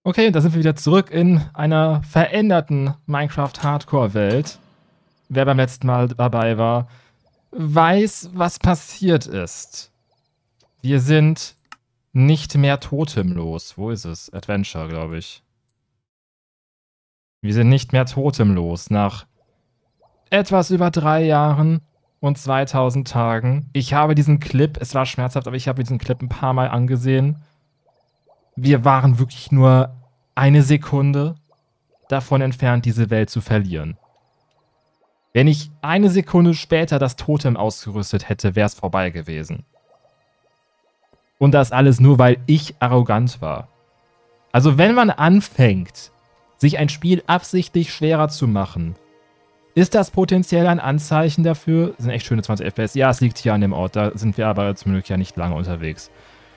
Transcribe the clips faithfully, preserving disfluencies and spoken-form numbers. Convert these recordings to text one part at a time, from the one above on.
Okay, da sind wir wieder zurück in einer veränderten Minecraft-Hardcore-Welt. Wer beim letzten Mal dabei war, weiß, was passiert ist. Wir sind nicht mehr totemlos. Wo ist es? Adventure, glaube ich. Wir sind nicht mehr totemlos. Nach etwas über drei Jahren und zweitausend Tagen. Ich habe diesen Clip, es war schmerzhaft, aber ich habe diesen Clip ein paar Mal angesehen. Wir waren wirklich nur eine Sekunde davon entfernt, diese Welt zu verlieren. Wenn ich eine Sekunde später das Totem ausgerüstet hätte, wäre es vorbei gewesen. Und das alles nur, weil ich arrogant war. Also wenn man anfängt, sich ein Spiel absichtlich schwerer zu machen, ist das potenziell ein Anzeichen dafür? Das sind echt schöne zwanzig F P S. Ja, es liegt hier an dem Ort, da sind wir aber zum Glück ja nicht lange unterwegs.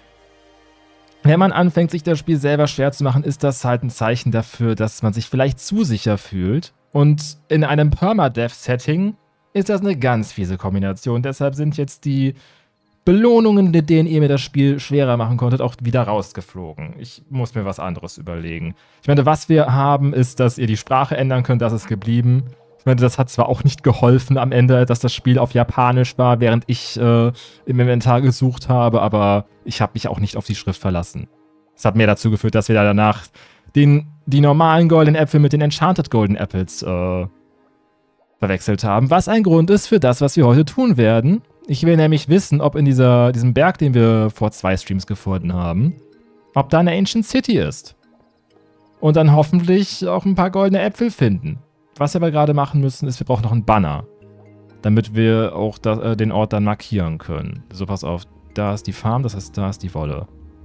Wenn man anfängt, sich das Spiel selber schwer zu machen, ist das halt ein Zeichen dafür, dass man sich vielleicht zu sicher fühlt. Und in einem Permadeath-Setting ist das eine ganz fiese Kombination. Deshalb sind jetzt die Belohnungen, mit denen ihr mir das Spiel schwerer machen konntet, auch wieder rausgeflogen. Ich muss mir was anderes überlegen. Ich meine, was wir haben, ist, dass ihr die Sprache ändern könnt. Das ist geblieben. Ich meine, das hat zwar auch nicht geholfen am Ende, dass das Spiel auf Japanisch war, während ich äh, im Inventar gesucht habe, aber ich habe mich auch nicht auf die Schrift verlassen. Das hat mehr dazu geführt, dass wir da danach den, die normalen Golden Äpfel mit den Enchanted Golden Apples äh, verwechselt haben, was ein Grund ist für das, was wir heute tun werden. Ich will nämlich wissen, ob in dieser, diesem Berg, den wir vor zwei Streams gefunden haben, ob da eine Ancient City ist. Und dann hoffentlich auch ein paar goldene Äpfel finden. Was wir aber gerade machen müssen, ist, wir brauchen noch einen Banner. Damit wir auch das, äh, den Ort dann markieren können. So, pass auf. Da ist die Farm, das heißt, da ist die Wolle.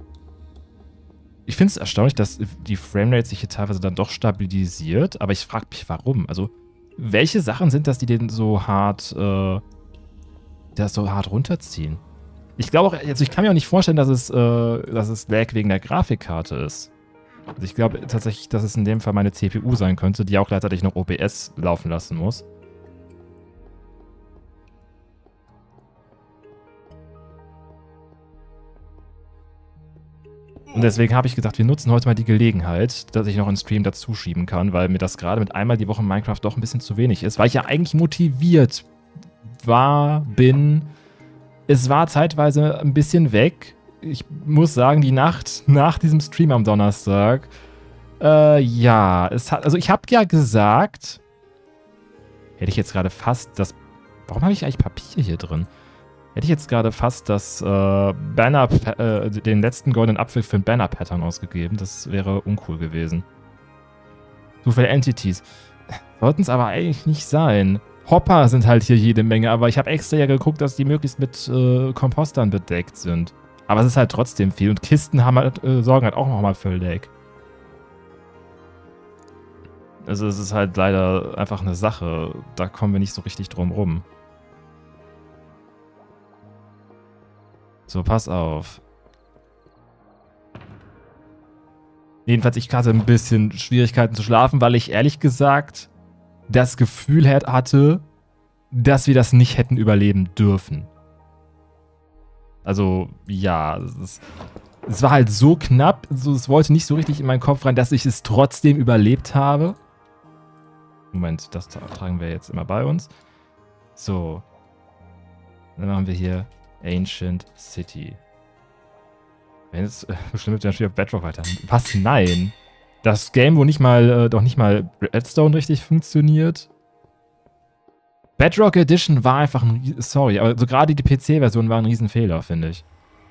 Ich finde es erstaunlich, dass die Framerate sich hier teilweise dann doch stabilisiert. Aber ich frage mich, warum? Also, welche Sachen sind das, die den so hart, äh, das so hart runterziehen? Ich glaube auch, also ich kann mir auch nicht vorstellen, dass es, äh, dass es Lag wegen der Grafikkarte ist. Also ich glaube tatsächlich, dass es in dem Fall meine C P U sein könnte, die auch gleichzeitig noch O B S laufen lassen muss. Und deswegen habe ich gedacht, wir nutzen heute mal die Gelegenheit, dass ich noch einen Stream dazu schieben kann, weil mir das gerade mit einmal die Woche Minecraft doch ein bisschen zu wenig ist, weil ich ja eigentlich motiviert war, bin. Es war zeitweise ein bisschen weg. Ich muss sagen, die Nacht nach diesem Stream am Donnerstag, äh, ja, es hat, also ich habe ja gesagt, hätte ich jetzt gerade fast das, warum habe ich eigentlich Papier hier drin? Hätte ich jetzt gerade fast das äh, Banner, äh, den letzten goldenen Apfel für ein Banner-Pattern ausgegeben, das wäre uncool gewesen. So viele Entities. Sollten es aber eigentlich nicht sein. Hopper sind halt hier jede Menge, aber ich habe extra ja geguckt, dass die möglichst mit äh, Kompostern bedeckt sind. Aber es ist halt trotzdem viel. Und Kisten haben halt, äh, sorgen halt auch nochmal für Lag. Also es ist halt leider einfach eine Sache. Da kommen wir nicht so richtig drum rum. So, pass auf. Jedenfalls, ich hatte ein bisschen Schwierigkeiten zu schlafen, weil ich ehrlich gesagt das Gefühl hatte, dass wir das nicht hätten überleben dürfen. Also, ja, es, ist, es war halt so knapp, so, es wollte nicht so richtig in meinen Kopf rein, dass ich es trotzdem überlebt habe. Moment, das tragen wir jetzt immer bei uns. So. Dann machen wir hier Ancient City. Wenn es äh, bestimmt dann steht auf Bedrock weiter. Was? Nein. Das Game, wo nicht mal, äh, doch nicht mal Redstone richtig funktioniert. Bedrock Edition war einfach ein... Sorry, aber so gerade die P C-Version war ein Riesenfehler, finde ich.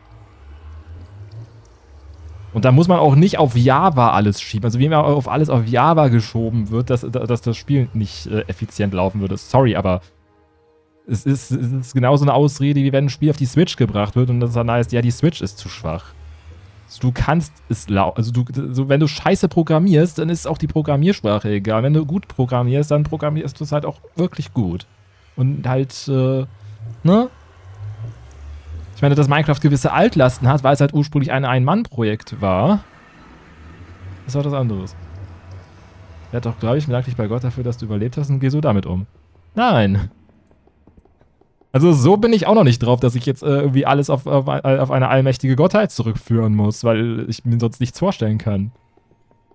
Und da muss man auch nicht auf Java alles schieben. Also wie immer auf alles auf Java geschoben wird, dass, dass das Spiel nicht äh, effizient laufen würde. Sorry, aber es ist, es ist genauso eine Ausrede, wie wenn ein Spiel auf die Switch gebracht wird und das dann heißt, ja, die Switch ist zu schwach. Du kannst es laut, also du, so wenn du scheiße programmierst, dann ist auch die Programmiersprache egal. Wenn du gut programmierst, dann programmierst du es halt auch wirklich gut. Und halt, äh, ne? Ich meine, dass Minecraft gewisse Altlasten hat, weil es halt ursprünglich ein Ein-Mann-Projekt war. Das ist auch was anderes. Er hat doch, glaube ich, bedanke dich bei Gott dafür, dass du überlebt hast und geh so damit um. Nein. Also so bin ich auch noch nicht drauf, dass ich jetzt äh, irgendwie alles auf, auf, auf eine allmächtige Gottheit zurückführen muss, weil ich mir sonst nichts vorstellen kann.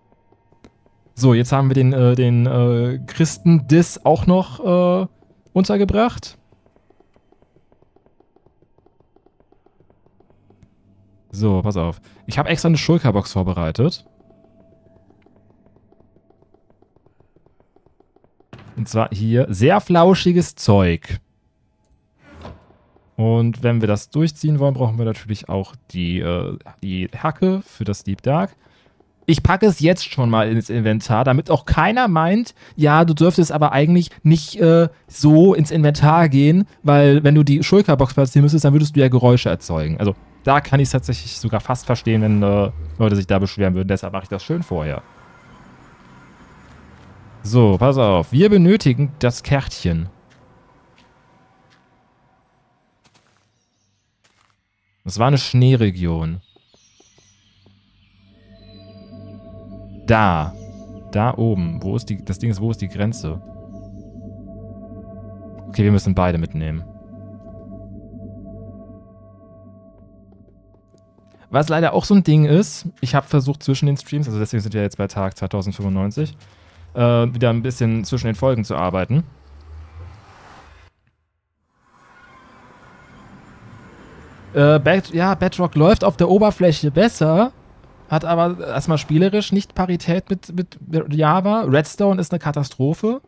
So, jetzt haben wir den, äh, den äh, Christen-Diss auch noch äh, untergebracht. So, pass auf. Ich habe extra eine Schulterbox vorbereitet. Und zwar hier sehr flauschiges Zeug. Und wenn wir das durchziehen wollen, brauchen wir natürlich auch die, äh, die Hacke für das Deep Dark. Ich packe es jetzt schon mal ins Inventar, damit auch keiner meint, ja, du dürftest aber eigentlich nicht äh, so ins Inventar gehen, weil wenn du die Schulterbox platzieren müsstest, dann würdest du ja Geräusche erzeugen. Also da kann ich es tatsächlich sogar fast verstehen, wenn äh, Leute sich da beschweren würden. Deshalb mache ich das schön vorher. So, pass auf. Wir benötigen das Kärtchen. Das war eine Schneeregion. Da. Da oben. Wo ist die, das Ding ist, wo ist die Grenze? Okay, wir müssen beide mitnehmen. Was leider auch so ein Ding ist, ich habe versucht zwischen den Streams, also deswegen sind wir jetzt bei Tag zweitausendfünfundneunzig, äh, wieder ein bisschen zwischen den Folgen zu arbeiten. Äh, Bad, ja, Bedrock läuft auf der Oberfläche besser, hat aber erstmal spielerisch nicht Parität mit, mit Java. Redstone ist eine Katastrophe.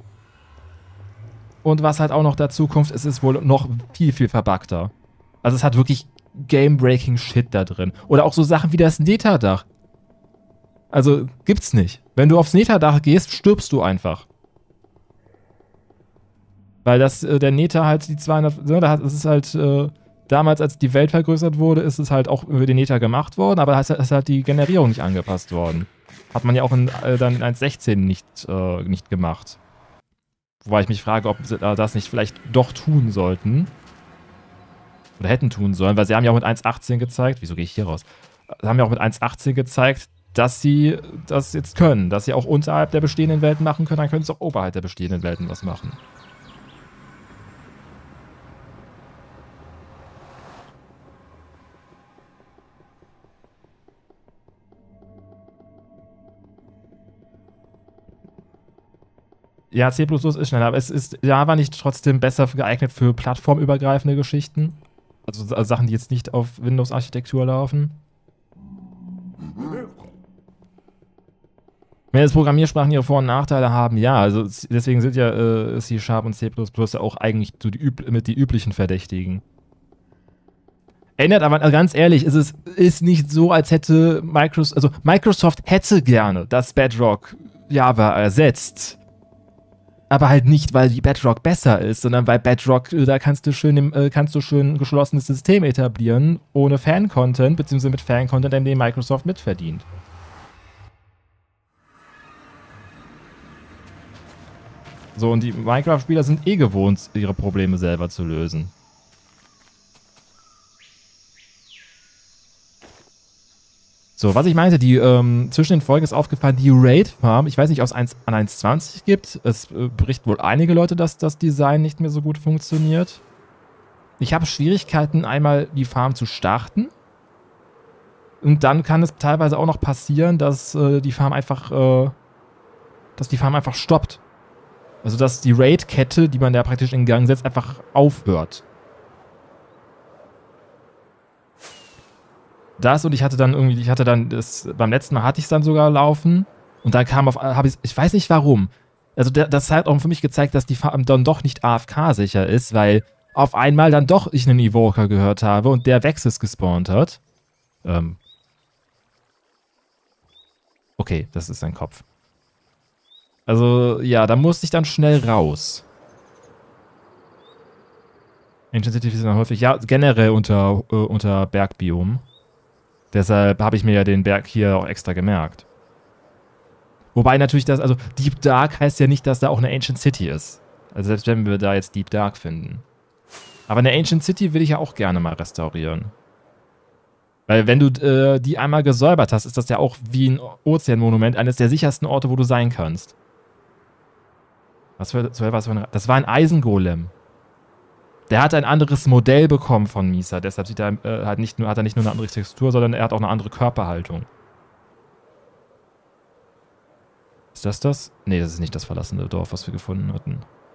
Und was halt auch noch dazu kommt, es ist wohl noch viel, viel verbuggter. Also es hat wirklich game-breaking Shit da drin. Oder auch so Sachen wie das Nether-Dach. Also gibt's nicht. Wenn du aufs Nether-Dach gehst, stirbst du einfach. Weil das, äh, der Nether halt die zweihundert, ne, da hat, es ist halt, äh, damals, als die Welt vergrößert wurde, ist es halt auch über den Nether gemacht worden, aber es ist halt die Generierung nicht angepasst worden. Hat man ja auch in, äh, dann in eins Punkt sechzehn nicht, äh, nicht gemacht. Wobei ich mich frage, ob sie äh, das nicht vielleicht doch tun sollten. Oder hätten tun sollen, weil sie haben ja auch mit eins Punkt achtzehn gezeigt, wieso gehe ich hier raus? Sie haben ja auch mit eins Punkt achtzehn gezeigt, dass sie das jetzt können, dass sie auch unterhalb der bestehenden Welten machen können, dann können sie auch oberhalb der bestehenden Welten was machen. Ja, C plus plus ist schneller, aber es ist Java nicht trotzdem besser geeignet für plattformübergreifende Geschichten? Also, also Sachen, die jetzt nicht auf Windows-Architektur laufen? Wenn jetzt Programmiersprachen ihre Vor- und Nachteile haben, ja, also deswegen sind ja äh, C Sharp und C plus plus ja auch eigentlich so die üb mit die üblichen Verdächtigen. Ändert aber, also ganz ehrlich, ist es ist nicht so, als hätte Microsoft, also Microsoft hätte gerne das Bedrock Java ersetzt. Aber halt nicht, weil die Bedrock besser ist, sondern weil Bedrock, da kannst du schön, äh, kannst du schön ein geschlossenes System etablieren, ohne Fan-Content, beziehungsweise mit Fan-Content, an dem Microsoft mitverdient. So, und die Minecraft-Spieler sind eh gewohnt, ihre Probleme selber zu lösen. So, was ich meinte, die, ähm, zwischen den Folgen ist aufgefallen, die Raid-Farm, ich weiß nicht, ob es eins an eins Punkt zwanzig gibt. Es äh, berichten wohl einige Leute, dass das Design nicht mehr so gut funktioniert. Ich habe Schwierigkeiten, einmal die Farm zu starten. Und dann kann es teilweise auch noch passieren, dass äh, die Farm einfach, äh, dass die Farm einfach stoppt. Also, dass die Raid-Kette, die man da praktisch in Gang setzt, einfach aufhört. Das und ich hatte dann irgendwie, ich hatte dann, das, beim letzten Mal hatte ich es dann sogar laufen und dann kam auf, habe ich, ich weiß nicht warum. Also das hat auch für mich gezeigt, dass die Farm dann doch nicht A F K-sicher ist, weil auf einmal dann doch ich einen Evoker gehört habe und der Vexus gespawnt hat. Ähm. Okay, das ist sein Kopf. Also ja, da musste ich dann schnell raus. Ancient City sind dann häufig, ja, generell unter, äh, unter Bergbiom. Deshalb habe ich mir ja den Berg hier auch extra gemerkt. Wobei natürlich das, also Deep Dark heißt ja nicht, dass da auch eine Ancient City ist. Also selbst wenn wir da jetzt Deep Dark finden. Aber eine Ancient City will ich ja auch gerne mal restaurieren. Weil wenn du äh, die einmal gesäubert hast, ist das ja auch wie ein Ozeanmonument, eines der sichersten Orte, wo du sein kannst. Was für, was für ein, das war ein Eisengolem. Der hat ein anderes Modell bekommen von Misa, deshalb sieht er, äh, halt nicht nur, hat er nicht nur eine andere Textur, sondern er hat auch eine andere Körperhaltung. Ist das das? Nee, das ist nicht das verlassene Dorf, was wir gefunden hatten.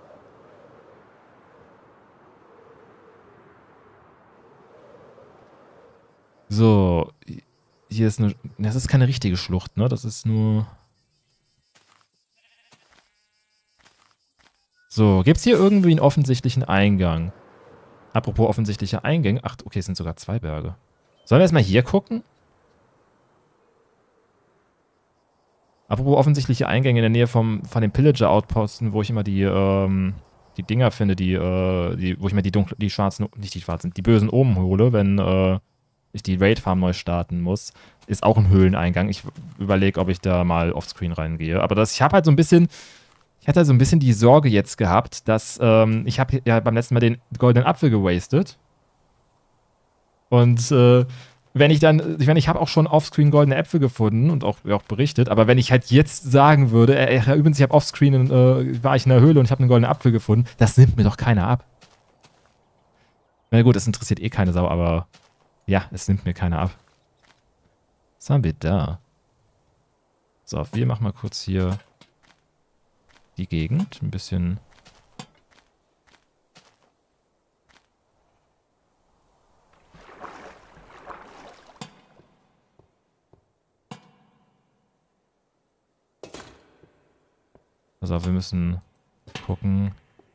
So. Hier ist eine... Das ist keine richtige Schlucht, ne? Das ist nur... So, gibt es hier irgendwie einen offensichtlichen Eingang? Apropos offensichtliche Eingänge. Ach, okay, es sind sogar zwei Berge. Sollen wir erstmal hier gucken? Apropos offensichtliche Eingänge in der Nähe vom, von den Pillager-Outposten, wo ich immer die, ähm, die Dinger finde, die, äh, die, wo ich mir die dunklen, die schwarzen, nicht die schwarzen, die bösen Omen hole, wenn, äh, ich die Raid-Farm neu starten muss, ist auch ein Höhleneingang. Ich überlege, ob ich da mal offscreen reingehe. Aber das, ich habe halt so ein bisschen... Ich hatte so ein bisschen die Sorge jetzt gehabt, dass ähm, ich habe ja beim letzten Mal den goldenen Apfel gewastet. Und äh, wenn ich dann, ich meine, ich habe auch schon offscreen goldene Äpfel gefunden und auch, auch berichtet, aber wenn ich halt jetzt sagen würde, äh, äh, übrigens, ich habe offscreen, äh, war ich in der Höhle und ich habe einen goldenen Apfel gefunden, das nimmt mir doch keiner ab. Na gut, das interessiert eh keine Sau, aber ja, es nimmt mir keiner ab. Was haben wir da? So, wir machen mal kurz hier die Gegend. Ein bisschen... Also wir müssen gucken.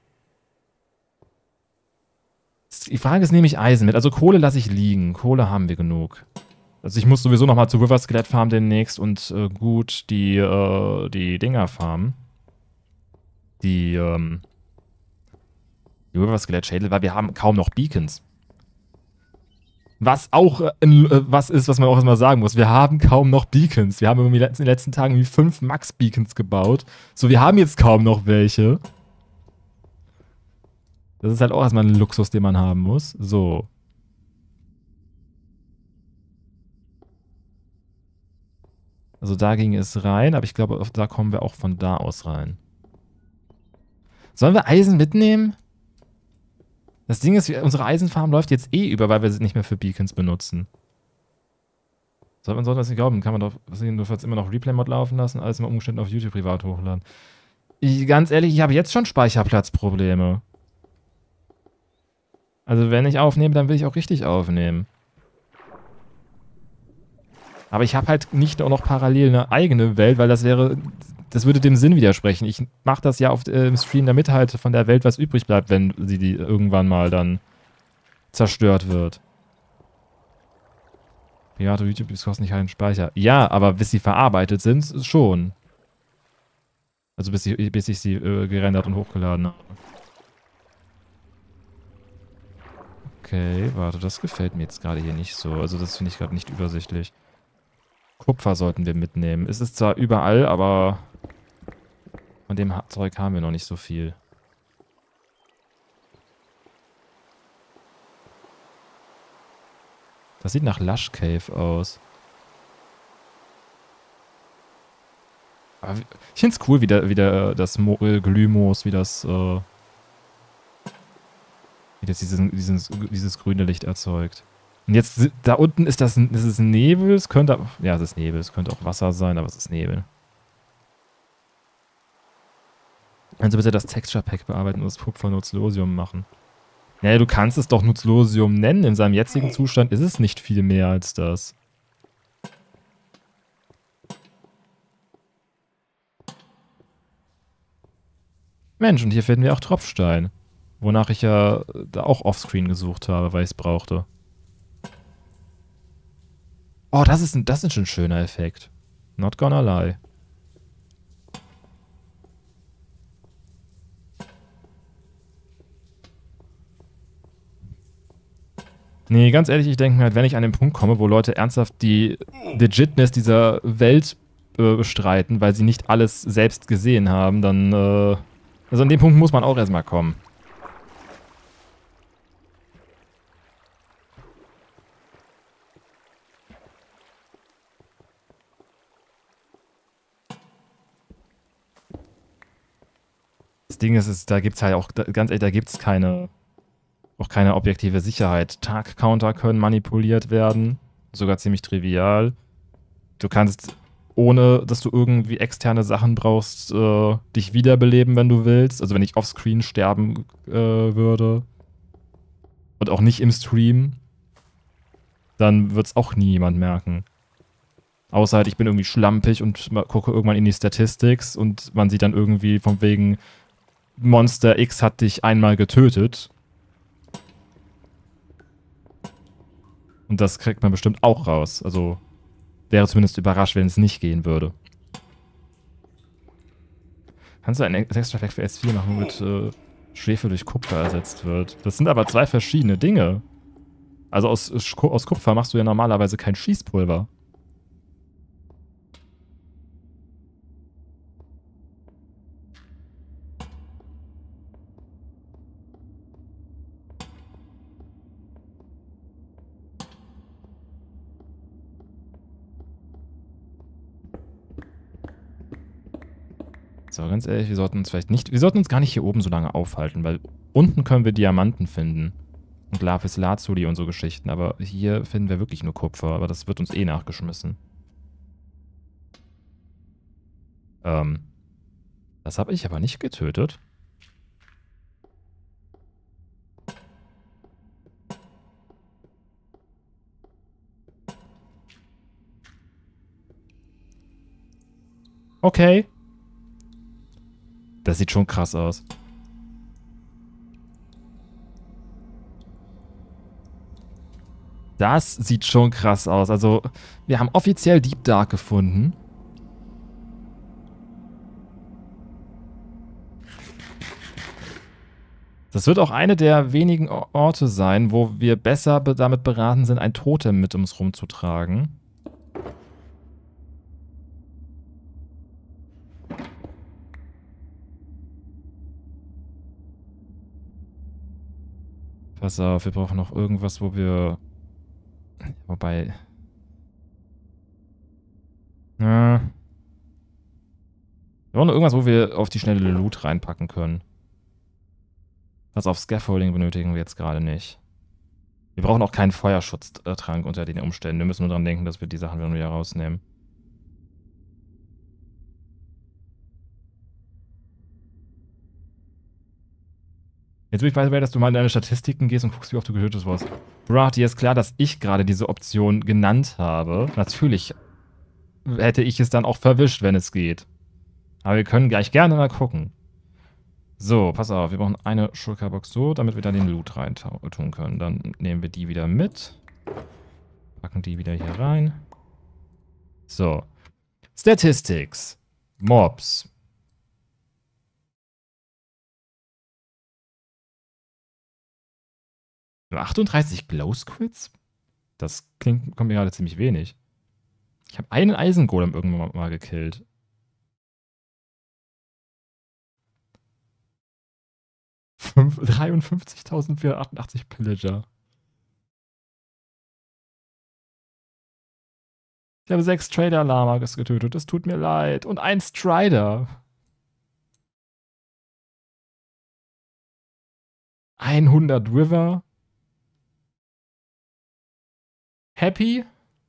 Die Frage ist, nehme ich Eisen mit? Also Kohle lasse ich liegen. Kohle haben wir genug. Also ich muss sowieso nochmal zu River Skelett Farm demnächst und äh, gut die, äh, die Dinger farmen. Die, ähm, die River Skelett Schädel, weil wir haben kaum noch Beacons. Was auch äh, was ist, was man auch erstmal sagen muss. Wir haben kaum noch Beacons. Wir haben in den letzten, in den letzten Tagen wie fünf Max-Beacons gebaut. So, wir haben jetzt kaum noch welche. Das ist halt auch erstmal ein Luxus, den man haben muss. So. Also da ging es rein, aber ich glaube, da kommen wir auch von da aus rein. Sollen wir Eisen mitnehmen? Das Ding ist, unsere Eisenfarm läuft jetzt eh über, weil wir sie nicht mehr für Beacons benutzen. Sollte man sollte das nicht glauben, kann man doch jedenfalls immer noch Replay-Mod laufen lassen, alles immer umgeschnitten auf YouTube privat hochladen. Ich, ganz ehrlich, ich habe jetzt schon Speicherplatzprobleme. Also wenn ich aufnehme, dann will ich auch richtig aufnehmen. Aber ich habe halt nicht auch noch parallel eine eigene Welt, weil das wäre, das würde dem Sinn widersprechen. Ich mache das ja auf, äh, im Stream, damit halt von der Welt was übrig bleibt, wenn sie die irgendwann mal dann zerstört wird. Private YouTube-Videos kosten nicht einen Speicher. Ja, aber bis sie verarbeitet sind, schon. Also bis ich, bis ich sie äh, gerendert und hochgeladen habe. Okay, warte, das gefällt mir jetzt gerade hier nicht so. Also das finde ich gerade nicht übersichtlich. Kupfer sollten wir mitnehmen. Es ist zwar überall, aber von dem Zeug haben wir noch nicht so viel. Das sieht nach Lush Cave aus. Aber ich finde es cool, wie, der, wie der, das Mo äh, Glühmoos, wie das, äh, wie das diesen, dieses, dieses grüne Licht erzeugt. Und jetzt, da unten ist das, ist es Nebel, es könnte, ja, es ist Nebel, es könnte auch Wasser sein, aber es ist Nebel. Also bitte das Texture Pack bearbeiten und das Kupfer Nutzlosium machen. Naja, du kannst es doch Nutzlosium nennen, in seinem jetzigen Zustand ist es nicht viel mehr als das. Mensch, und hier finden wir auch Tropfstein. Wonach ich ja da auch offscreen gesucht habe, weil ich es brauchte. Oh, das ist, ein, das ist ein schöner Effekt. Not gonna lie. Nee, ganz ehrlich, ich denke mir halt, wenn ich an den Punkt komme, wo Leute ernsthaft die Legitness dieser Welt äh, bestreiten, weil sie nicht alles selbst gesehen haben, dann, äh, also an dem Punkt muss man auch erstmal kommen. Das Ding ist, ist da gibt es halt auch, da, ganz ehrlich, da gibt es keine, auch keine objektive Sicherheit. Tag-Counter können manipuliert werden, sogar ziemlich trivial. Du kannst ohne dass du irgendwie externe Sachen brauchst, äh, dich wiederbeleben, wenn du willst. Also wenn ich offscreen sterben äh, würde und auch nicht im Stream, dann wird es auch nie jemand merken. Außer halt, ich bin irgendwie schlampig und gucke irgendwann in die Statistics und man sieht dann irgendwie von wegen Monster X hat dich einmal getötet. Und das kriegt man bestimmt auch raus. Also wäre zumindest überrascht, wenn es nicht gehen würde. Kannst du einen Texture-Effekt für S vier machen, womit äh, Schwefel durch Kupfer ersetzt wird? Das sind aber zwei verschiedene Dinge. Also aus, aus Kupfer machst du ja normalerweise kein Schießpulver. So, ganz ehrlich, wir sollten uns vielleicht nicht... Wir sollten uns gar nicht hier oben so lange aufhalten, weil unten können wir Diamanten finden. Und Lapis Lazuli und so Geschichten. Aber hier finden wir wirklich nur Kupfer. Aber das wird uns eh nachgeschmissen. Ähm. Das habe ich aber nicht getötet. Okay. Das sieht schon krass aus. Das sieht schon krass aus. Also, wir haben offiziell Deep Dark gefunden. Das wird auch eine der wenigen Orte sein, wo wir besser damit beraten sind, ein Totem mit uns rumzutragen. Pass auf, wir brauchen noch irgendwas, wo wir... Wobei... Ja. Wir brauchen noch irgendwas, wo wir auf die schnelle Loot reinpacken können. Was auf Scaffolding benötigen wir jetzt gerade nicht. Wir brauchen auch keinen Feuerschutztrank unter den Umständen. Wir müssen nur daran denken, dass wir die Sachen wieder rausnehmen. Jetzt will ich weiter, dass du mal in deine Statistiken gehst und guckst, wie oft du getötet wurdest. Bro, dir ist klar, dass ich gerade diese Option genannt habe. Natürlich hätte ich es dann auch verwischt, wenn es geht. Aber wir können gleich gerne mal gucken. So, pass auf. Wir brauchen eine Shulker-Box so, damit wir da den Loot rein tun können. Dann nehmen wir die wieder mit. Packen die wieder hier rein. So. Statistics. Mobs. achtunddreißig Glow-Squids? Das klingt, kommt mir gerade ziemlich wenig. Ich habe einen Eisengolem irgendwann mal gekillt. dreiundfünfzigtausendvierhundertachtundachtzig Pillager. Ich habe sechs Trader-Lamas getötet. Es tut mir leid. Und ein Strider. hundert River. Happy?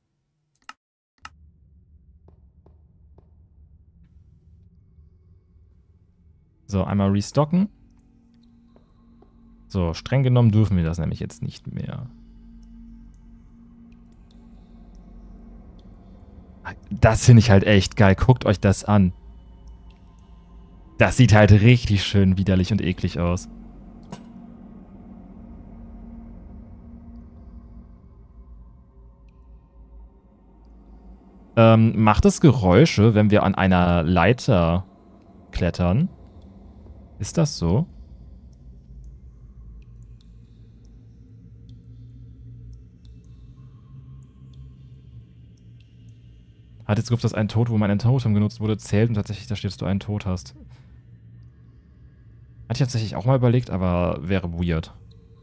So, einmal restocken. So, streng genommen dürfen wir das nämlich jetzt nicht mehr. Das finde ich halt echt geil. Guckt euch das an. Das sieht halt richtig schön widerlich und eklig aus. Ähm, macht es Geräusche, wenn wir an einer Leiter klettern? Ist das so? Hat jetzt gehofft, dass ein Tod, wo mein Totem genutzt wurde, zählt und tatsächlich da steht, dass du einen Tod hast. Hatte ich tatsächlich auch mal überlegt, aber wäre weird.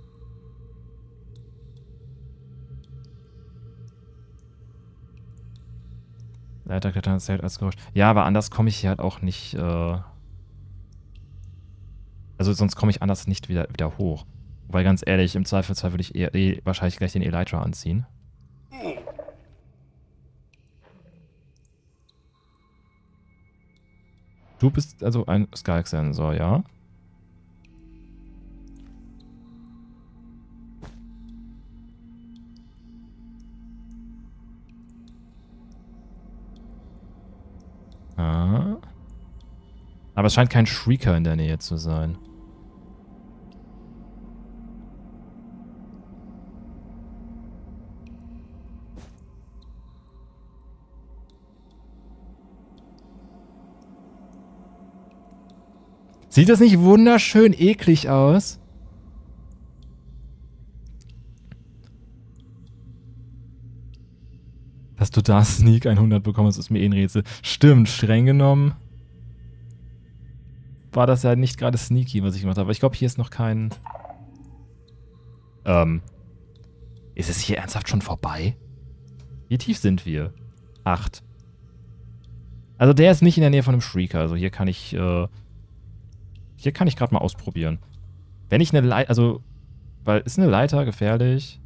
Leiterklettern zählt als Geräusch. Ja, aber anders komme ich hier halt auch nicht, äh Also sonst komme ich anders nicht wieder, wieder hoch. Weil ganz ehrlich, im Zweifelsfall würde ich eher, eh wahrscheinlich gleich den Elytra anziehen. Du bist also ein Skalk-Sensor, ja? Ah. Aber es scheint kein Shrieker in der Nähe zu sein. Sieht das nicht wunderschön eklig aus? Dass du da Sneak hundert bekommst, ist mir eh ein Rätsel. Stimmt, streng genommen war das ja nicht gerade sneaky, was ich gemacht habe. Aber ich glaube, hier ist noch kein... Ähm... Ist es hier ernsthaft schon vorbei? Wie tief sind wir? Acht. Also der ist nicht in der Nähe von einem Shrieker. Also hier kann ich... Äh hier kann ich gerade mal ausprobieren. Wenn ich eine Leiter... Also... Weil, ist eine Leiter gefährlich?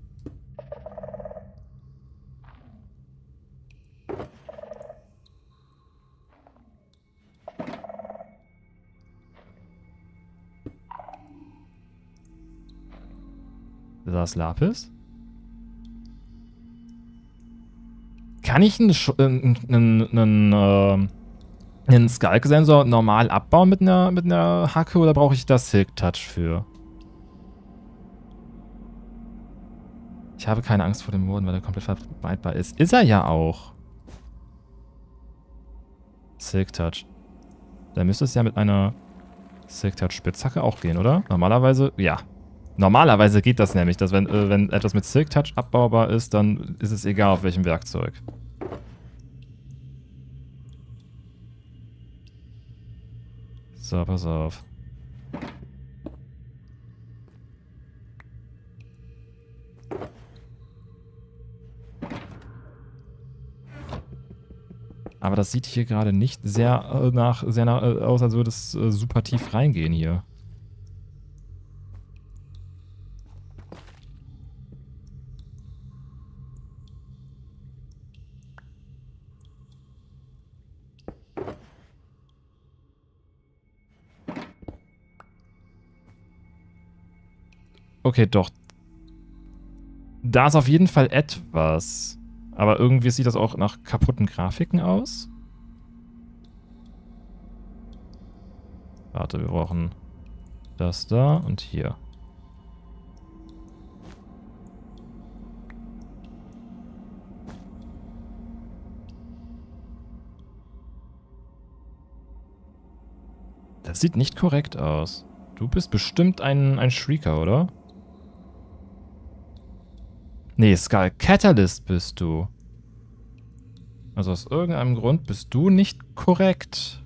Ist das Lapis? Kann ich einen, einen, einen, einen, einen Skalk-Sensor normal abbauen mit einer, mit einer Hacke oder brauche ich das Silk Touch für? Ich habe keine Angst vor dem Morden, weil er komplett vermeidbar ist. Ist er ja auch. Silk Touch. Dann müsste es ja mit einer Silk Touch Spitzhacke auch gehen, oder? Normalerweise, ja. Normalerweise geht das nämlich, dass wenn, äh, wenn etwas mit Silk Touch abbaubar ist, dann ist es egal auf welchem Werkzeug. So, pass auf. Aber das sieht hier gerade nicht sehr äh, nach, sehr nach, äh, aus, als würde es äh, super tief reingehen hier. Okay, doch. Da ist auf jeden Fall etwas. Aber irgendwie sieht das auch nach kaputten Grafiken aus. Warte, wir brauchen das da und hier. Das sieht nicht korrekt aus. Du bist bestimmt ein, ein Shrieker, oder? Nee, Skull Catalyst bist du. Also aus irgendeinem Grund bist du nicht korrekt.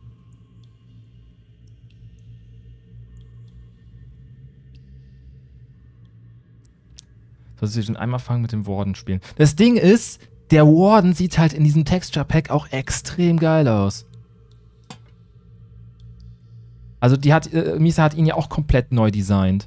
Sollst du den einmal fangen mit dem Warden spielen. Das Ding ist, der Warden sieht halt in diesem Texture Pack auch extrem geil aus. Also die hat, äh, Misa hat ihn ja auch komplett neu designt.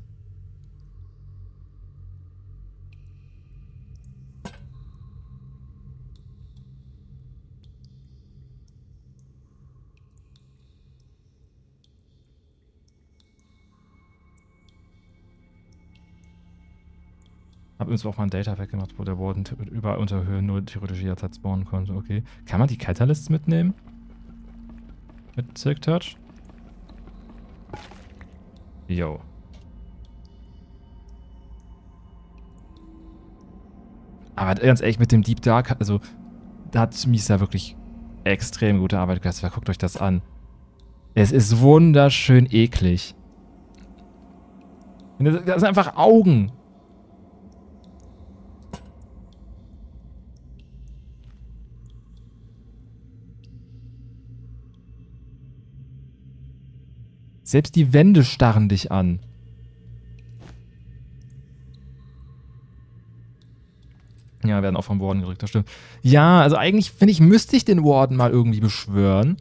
Hab übrigens auch mal ein Data-Pack gemacht, wo der Warden überall unter Höhe nur theoretisch jederzeit spawnen konnte. Okay. Kann man die Catalysts mitnehmen? Mit Silk Touch? Yo. Aber ganz ehrlich, mit dem Deep Dark, also, da hat Misa wirklich extrem gute Arbeit geleistet. Guckt euch das an. Es ist wunderschön eklig. Das sind einfach Augen. Selbst die Wände starren dich an. Ja, werden auch vom Warden gerückt, das stimmt. Ja, also eigentlich, finde ich, müsste ich den Warden mal irgendwie beschwören.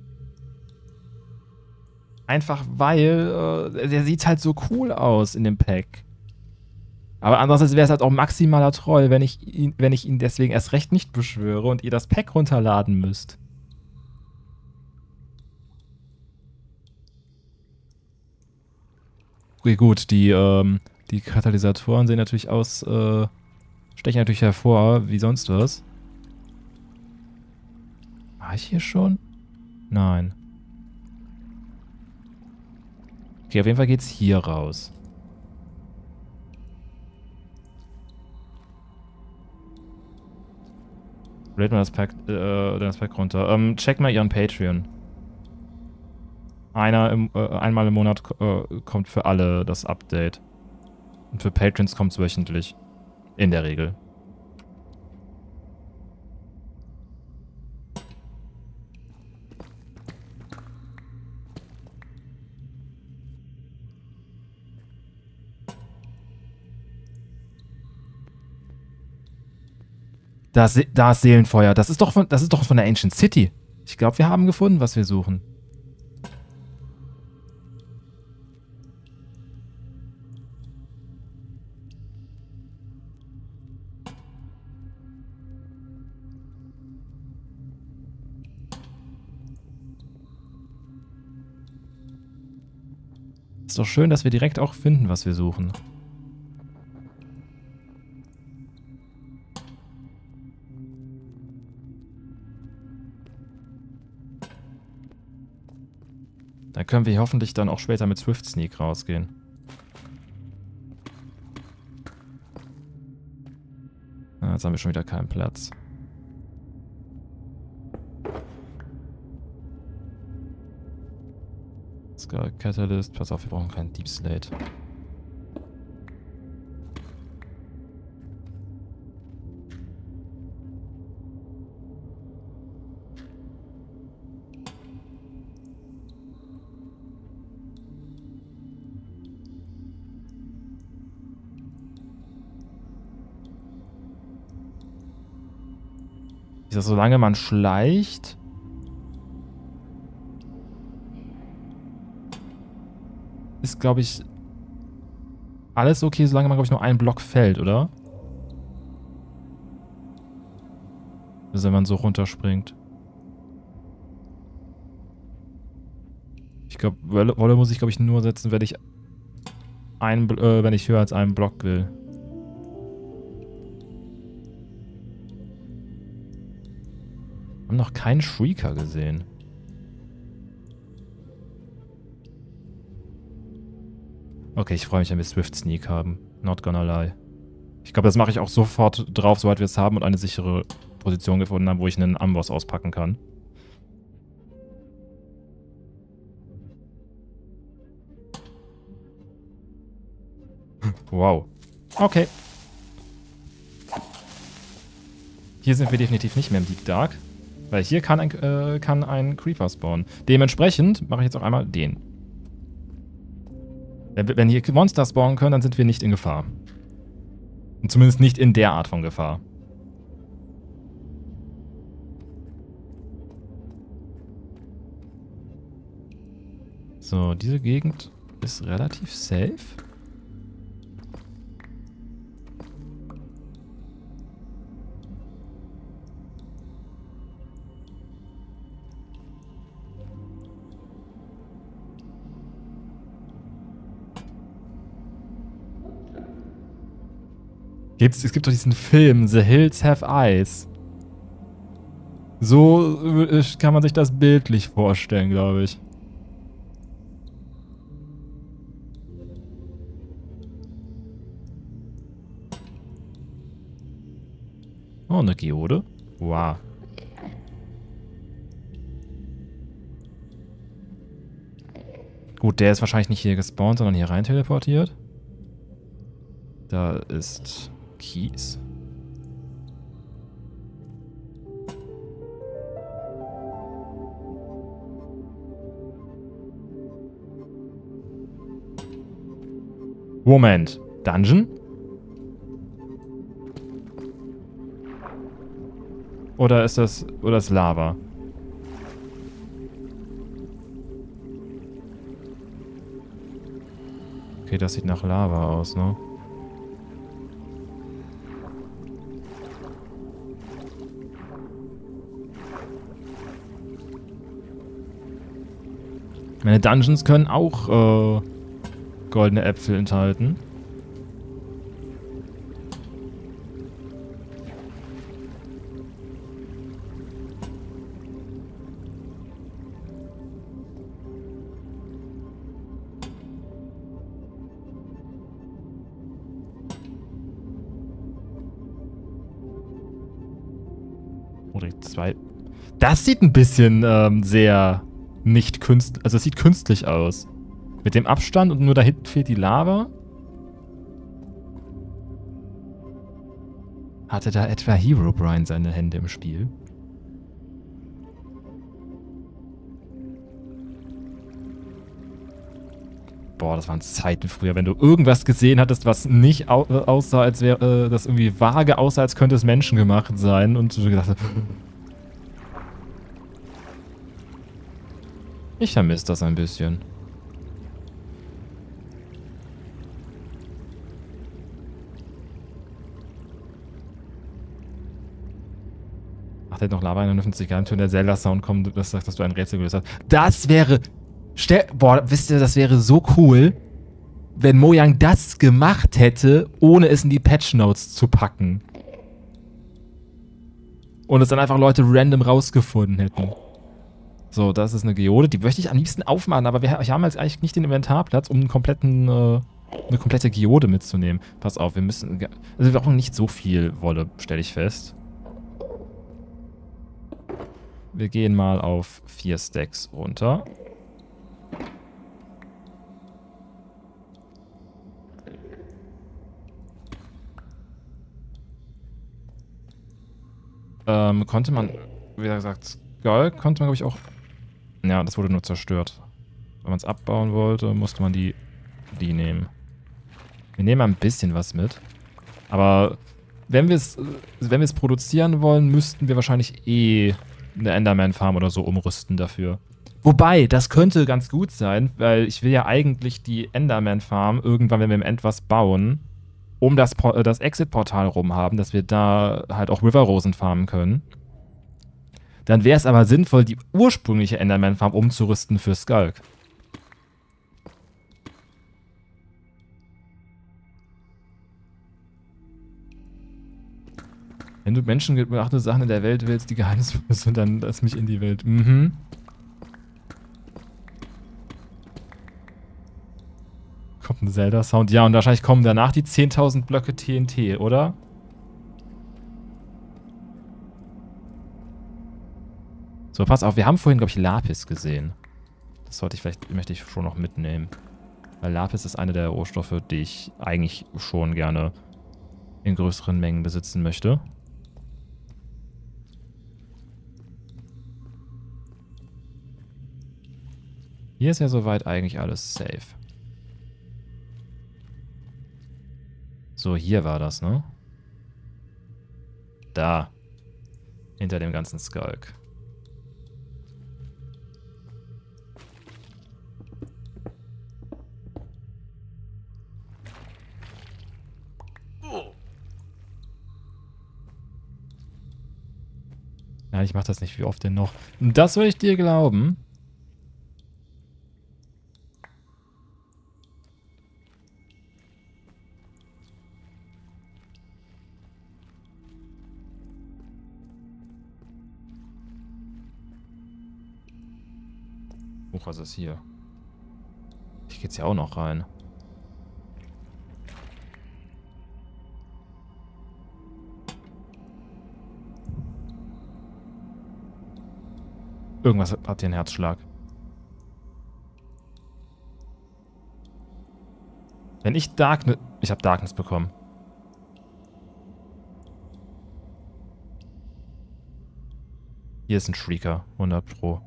Einfach weil, äh, der sieht halt so cool aus in dem Pack. Aber andererseits wäre es halt auch maximaler Troll, wenn ich, ihn, wenn ich ihn deswegen erst recht nicht beschwöre und ihr das Pack runterladen müsst. Okay, gut, die, ähm, die Katalysatoren sehen natürlich aus, äh, stechen natürlich hervor, wie sonst was. War ich hier schon? Nein. Okay, auf jeden Fall geht's hier raus. Lädt mal das Pack, äh, das Pack runter. Ähm, check mal ihren Patreon. Einer im, äh, einmal im Monat äh, kommt für alle das Update. Und für Patrons kommt es wöchentlich. In der Regel. Da ist, da ist Seelenfeuer. Das ist doch von, das ist doch von der Ancient City. Ich glaube, wir haben gefunden, was wir suchen. Ist doch schön, dass wir direkt auch finden, was wir suchen. Da können wir hoffentlich dann auch später mit Swift Sneak rausgehen. Ah, jetzt haben wir schon wieder keinen Platz. Skull Catalyst. Pass auf, wir brauchen keinen Deep Slate. Ist das, solange man schleicht? Ist, glaube ich, alles okay, solange man, glaube ich, nur einen Block fällt, oder? Also wenn man so runterspringt. Ich glaube, Wolle muss ich, glaube ich, nur setzen, wenn ich, einen, äh, wenn ich höher als einen Block will. Wir haben noch keinen Shrieker gesehen. Okay, ich freue mich, wenn wir Swift Sneak haben. Not gonna lie. Ich glaube, das mache ich auch sofort drauf, sobald wir es haben und eine sichere Position gefunden haben, wo ich einen Amboss auspacken kann. Wow. Okay. Hier sind wir definitiv nicht mehr im Deep Dark. Weil hier kann ein, äh, kann ein Creeper spawnen. Dementsprechend mache ich jetzt auch einmal den. Wenn, wenn hier Monster spawnen können, dann sind wir nicht in Gefahr. Und zumindest nicht in der Art von Gefahr. So, diese Gegend ist relativ safe. Gibt's, es gibt doch diesen Film, The Hills Have Eyes. So äh, kann man sich das bildlich vorstellen, glaube ich. Oh, eine Geode. Wow. Gut, der ist wahrscheinlich nicht hier gespawnt, sondern hier rein teleportiert. Da ist Kies. Moment. Dungeon? Oder ist das, oder ist Lava? Okay, das sieht nach Lava aus, ne? Meine Dungeons können auch, äh, goldene Äpfel enthalten. Oder zwei. Das sieht ein bisschen ähm, sehr nicht künstlich, also es sieht künstlich aus. Mit dem Abstand und nur da hinten fehlt die Lava. Hatte da etwa Herobrine seine Hände im Spiel? Boah, das waren Zeiten früher, wenn du irgendwas gesehen hattest, was nicht au aussah, als wäre äh, das irgendwie vage aussah, als könnte es menschengemacht sein und du gedacht hast, ich vermisse das ein bisschen. Ach, der hat noch Lava einundfünfzig Grad, wenn der Zelda-Sound kommt, das sagt, dass du ein Rätsel gelöst hast. Das wäre... Stell, boah, wisst ihr, das wäre so cool, wenn Mojang das gemacht hätte, ohne es in die Patch-Notes zu packen. Und es dann einfach Leute random rausgefunden hätten. So, das ist eine Geode. Die möchte ich am liebsten aufmachen, aber wir, wir haben jetzt eigentlich nicht den Inventarplatz, um einen kompletten, äh, eine komplette Geode mitzunehmen. Pass auf, wir müssen... Also wir brauchen nicht so viel Wolle, stelle ich fest. Wir gehen mal auf vier Stacks runter. Ähm, konnte man, wie gesagt, Skull konnte man, glaube ich, auch... Ja, das wurde nur zerstört. Wenn man es abbauen wollte, musste man die, die nehmen. Wir nehmen ein bisschen was mit. Aber wenn wir es wenn wir es produzieren wollen, müssten wir wahrscheinlich eh eine Enderman-Farm oder so umrüsten dafür. Wobei, das könnte ganz gut sein, weil ich will ja eigentlich die Enderman-Farm irgendwann, wenn wir im End was bauen, um das, das Exit-Portal rum haben, dass wir da halt auch River-Rosen farmen können. Dann wäre es aber sinnvoll, die ursprüngliche Enderman-Farm umzurüsten für Skulk. Wenn du menschengemachte Sachen in der Welt willst, die geheimnisvoll sind, dann lass mich in die Welt. Mhm. Kommt ein Zelda-Sound. Ja, und wahrscheinlich kommen danach die zehntausend Blöcke T N T, oder? So, pass auf. Wir haben vorhin, glaube ich, Lapis gesehen. Das sollte ich vielleicht, möchte ich schon noch mitnehmen. Weil Lapis ist eine der Rohstoffe, die ich eigentlich schon gerne in größeren Mengen besitzen möchte. Hier ist ja soweit eigentlich alles safe. So, hier war das, ne? Da. Hinter dem ganzen Skulk. Ja, ich mach das nicht. Wie oft denn noch? Das würde ich dir glauben. Oh, was ist hier? Hier geht's ja auch noch rein. Irgendwas hat hier einen Herzschlag. Wenn ich Darkness... Ich habe Darkness bekommen. Hier ist ein Shrieker. hundert Pro.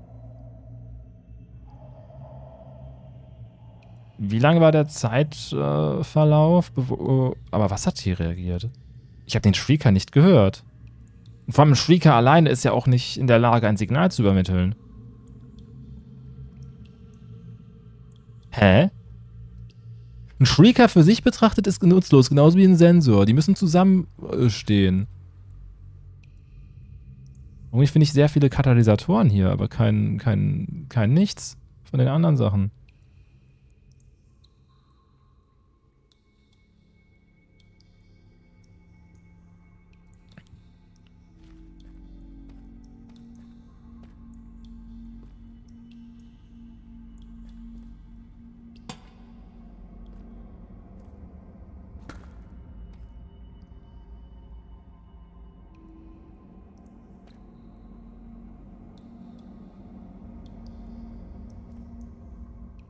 Wie lange war der Zeitverlauf? Äh, aber was hat hier reagiert? Ich habe den Shrieker nicht gehört. Und vor allem ein Shrieker alleine ist ja auch nicht in der Lage, ein Signal zu übermitteln. Hä? Ein Shrieker für sich betrachtet ist nutzlos, genauso wie ein Sensor. Die müssen zusammenstehen. Irgendwie finde ich sehr viele Katalysatoren hier, aber kein, kein, kein nichts von den anderen Sachen.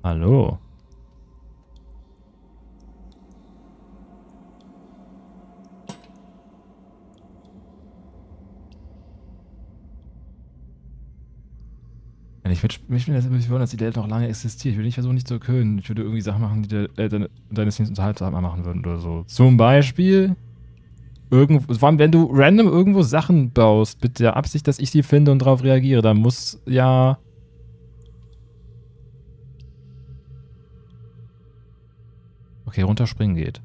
Hallo. Ich würde mich würde wundern, dass die Welt noch lange existiert. Ich würde nicht versuchen, nicht zu können. Ich würde irgendwie Sachen machen, die der, äh, deine, deines Teams unterhaltsamer machen würden oder so. Zum Beispiel irgendwo, vor allem wenn du random irgendwo Sachen baust, mit der Absicht, dass ich sie finde und darauf reagiere, dann muss ja... Okay, runterspringen geht.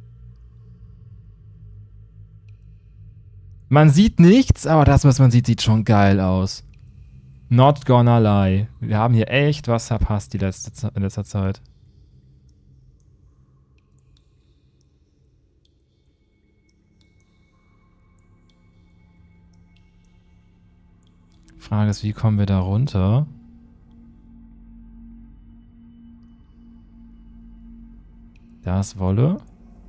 Man sieht nichts, aber das, was man sieht, sieht schon geil aus. Not gonna lie. Wir haben hier echt was verpasst die letzte, in letzter Zeit. Frage ist, wie kommen wir da runter? Da ist Wolle.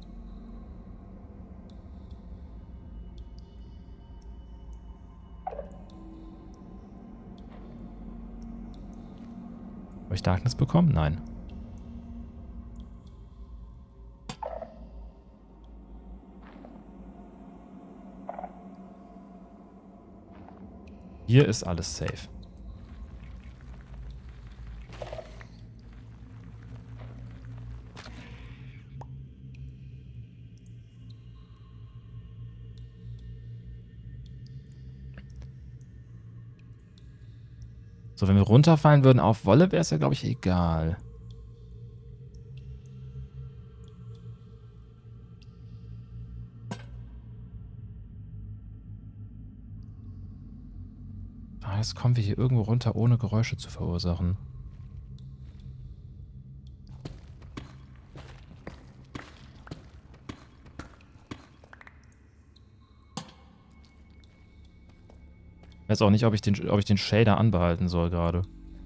Habe ich Darkness bekommen? Nein. Hier ist alles safe. So, wenn wir runterfallen würden auf Wolle, wäre es ja, glaube ich, egal. Ah, jetzt kommen wir hier irgendwo runter, ohne Geräusche zu verursachen. Ich weiß auch nicht, ob ich den, ob ich den Shader anbehalten soll gerade.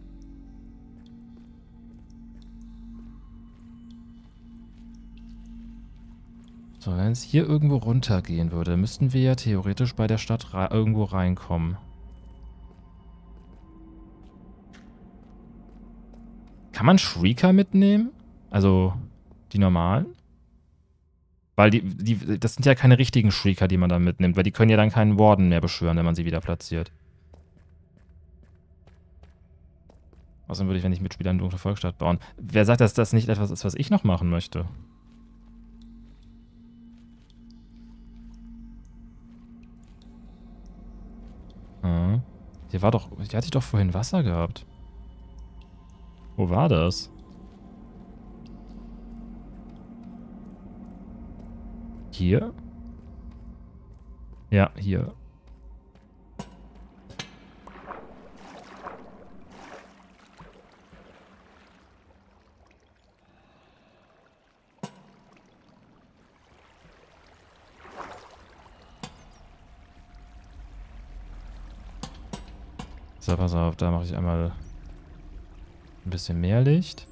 So, wenn es hier irgendwo runtergehen würde, müssten wir ja theoretisch bei der Stadt re- irgendwo reinkommen. Kann man Shrieker mitnehmen? Also die normalen? Weil die, die, das sind ja keine richtigen Shrieker, die man da mitnimmt, weil die können ja dann keinen Warden mehr beschwören, wenn man sie wieder platziert. Außerdem würde ich, wenn ich Mitspieler in Dunkle Volksstadt bauen. Wer sagt, dass das nicht etwas ist, was ich noch machen möchte? Hm. Hier war doch, hier hatte ich doch vorhin Wasser gehabt. Wo war das? Hier? Ja, hier. So, pass auf, da mache ich einmal ein bisschen mehr Licht.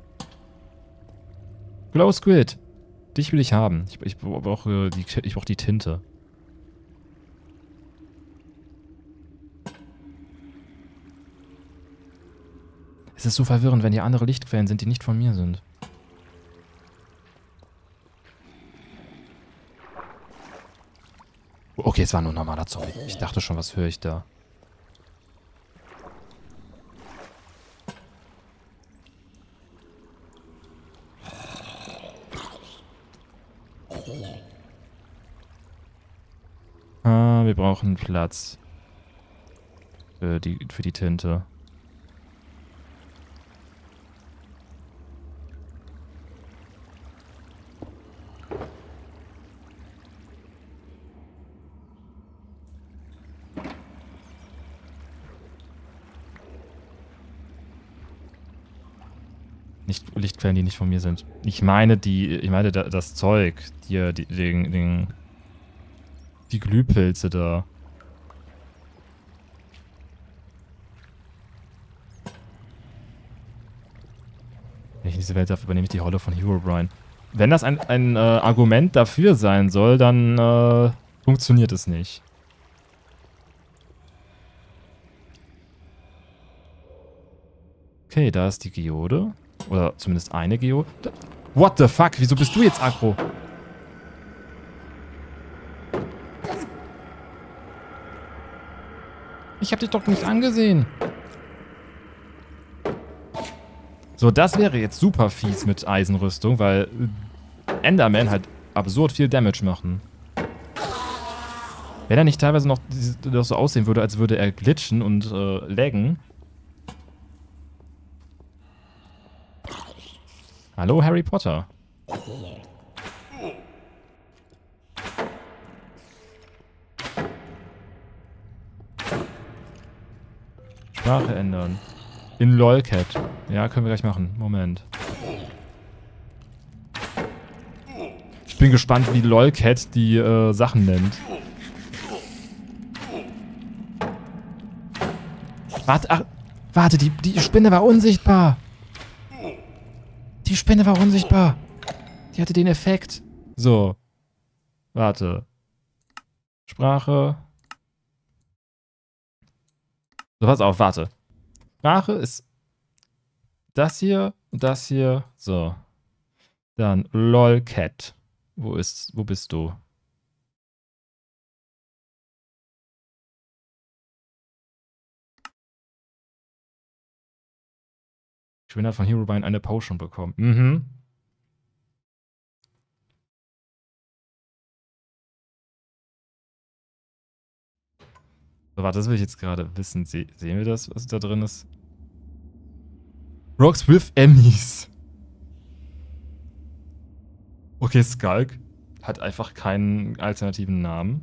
Glow Squid! Dich will ich haben. Ich, ich brauche die, ich brauche die Tinte. Es ist so verwirrend, wenn hier andere Lichtquellen sind, die nicht von mir sind. Okay, es war nur ein normaler Zombie. Ich dachte schon, was höre ich da? Ah, wir brauchen Platz. Für die, für die Tinte. Nicht Lichtquellen, die nicht von mir sind. Ich meine die, ich meine das Zeug, die, die, den, den, die Glühpilze da. Wenn ich in diese Welt darf, übernehme ich die Rolle von Herobrine. Wenn das ein, ein äh, Argument dafür sein soll, dann äh, funktioniert es nicht. Okay, da ist die Geode. Oder zumindest eine Geo. What the fuck? Wieso bist du jetzt aggro? Ich hab dich doch nicht angesehen. So, das wäre jetzt super fies mit Eisenrüstung, weil Enderman halt absurd viel Damage machen. Wenn er nicht teilweise noch das so aussehen würde, als würde er glitchen und äh, laggen. Hallo, Harry Potter. Sprache ändern. In LOLcat. Ja, können wir gleich machen. Moment. Ich bin gespannt, wie LOLcat die äh, Sachen nennt. Warte, ach, warte, die, die Spinne war unsichtbar. Die Spinne war unsichtbar. Die hatte den Effekt. So. Warte. Sprache. So, pass auf, warte. Sprache ist das hier und das hier. So. Dann LOLcat. Wo ist, wo bist du? Gewinner von Herobrine eine Potion bekommen. Mhm. So, warte, das will ich jetzt gerade wissen. Se sehen wir das, was da drin ist? Rocks with Emmys. Okay, Skulk hat einfach keinen alternativen Namen.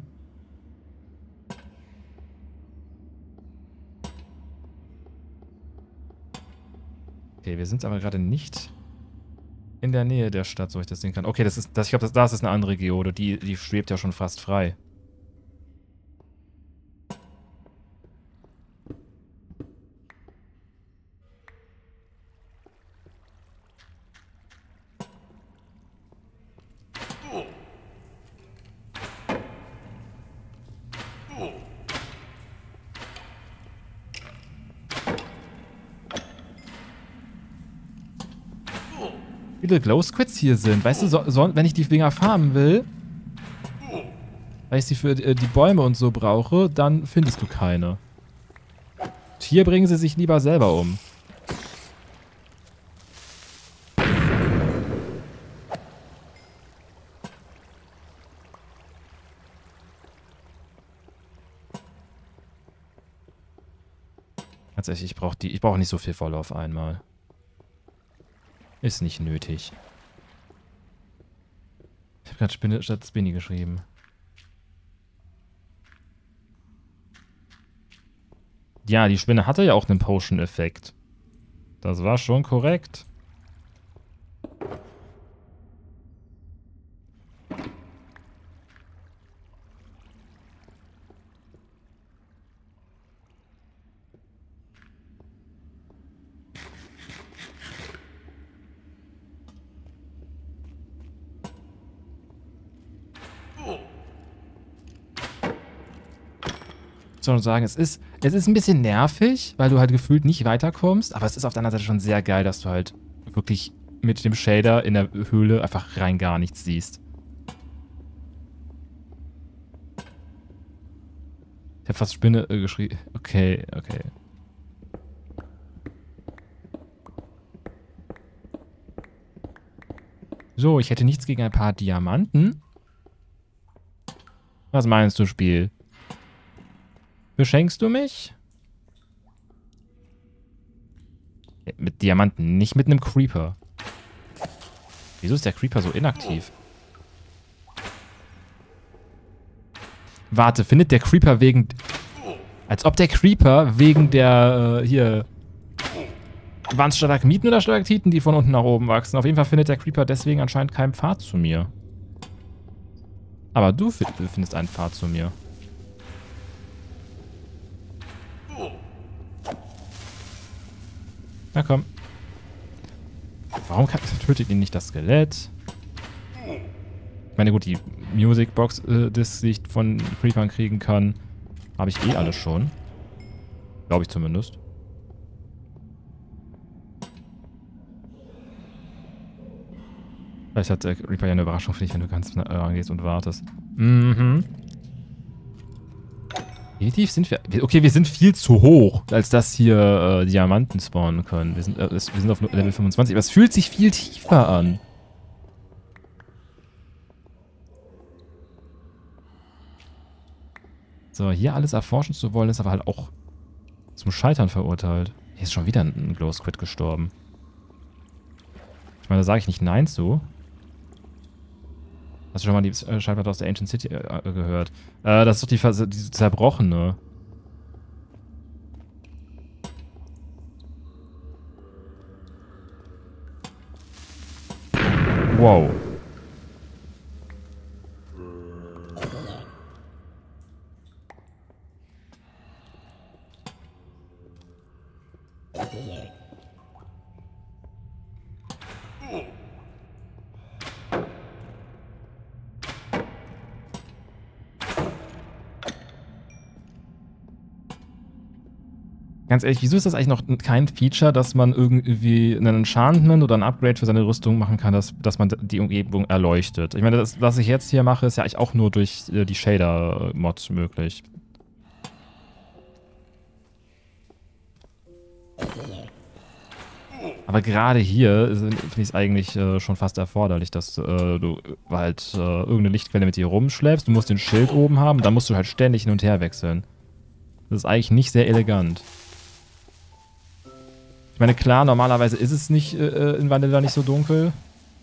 Okay, wir sind aber gerade nicht in der Nähe der Stadt, so ich das sehen kann. Okay, das ist, das, ich glaube, das, das ist eine andere Geode. Die, die schwebt ja schon fast frei. Viele Glow Squids hier sind. Weißt du, so, so, wenn ich die Finger farmen will, weil ich sie für äh, die Bäume und so brauche, dann findest du keine. Und hier bringen sie sich lieber selber um. Tatsächlich, ich brauche die, ich brauche nicht so viel Wolle auf einmal. Ist nicht nötig. Ich habe gerade Spinne statt Spinny geschrieben. Ja, die Spinne hatte ja auch einen Potion-Effekt. Das war schon korrekt. Sondern sagen, es ist, es ist ein bisschen nervig, weil du halt gefühlt nicht weiterkommst, aber es ist auf der anderen Seite schon sehr geil, dass du halt wirklich mit dem Shader in der Höhle einfach rein gar nichts siehst. Ich habe fast Spinne äh, geschrieben. Okay, okay. So, ich hätte nichts gegen ein paar Diamanten. Was meinst du, Spiel? Beschenkst du mich? Mit Diamanten, nicht mit einem Creeper. Wieso ist der Creeper so inaktiv? Warte, findet der Creeper wegen... Als ob der Creeper wegen der, äh, hier... Waren es Stalagmiten oder Stalaktiten, die von unten nach oben wachsen? Auf jeden Fall findet der Creeper deswegen anscheinend keinen Pfad zu mir. Aber du findest einen Pfad zu mir. Na komm. Warum kann, tötet ihn nicht das Skelett? Ich meine, gut, die Musicbox, äh, das die ich von Creepern kriegen kann, habe ich eh alles schon. Glaube ich zumindest. Vielleicht hat der Reaper ja eine Überraschung für dich, wenn du ganz nah rangehst und wartest. Mhm. Wie tief sind wir? Okay, wir sind viel zu hoch, als dass hier äh, Diamanten spawnen können. Wir sind, äh, wir sind auf Level fünfundzwanzig, aber es fühlt sich viel tiefer an. So, hier alles erforschen zu wollen, ist aber halt auch zum Scheitern verurteilt. Hier ist schon wieder ein Glow Squid gestorben. Ich meine, da sage ich nicht Nein zu. Hast du schon mal die äh, Schallplatte aus der Ancient City äh, gehört? Äh, das ist doch die, Vers die zerbrochene. Wow. Ganz ehrlich, wieso ist das eigentlich noch kein Feature, dass man irgendwie einen Enchantment oder ein Upgrade für seine Rüstung machen kann, dass, dass man die Umgebung erleuchtet? Ich meine, das, was ich jetzt hier mache, ist ja eigentlich auch nur durch äh, die Shader-Mods möglich. Aber gerade hier finde ich es eigentlich äh, schon fast erforderlich, dass äh, du halt äh, irgendeine Lichtquelle mit dir rumschleppst. Du musst den Schild oben haben, dann musst du halt ständig hin und her wechseln. Das ist eigentlich nicht sehr elegant. Ich meine, klar, normalerweise ist es nicht äh, in Vanilla nicht so dunkel.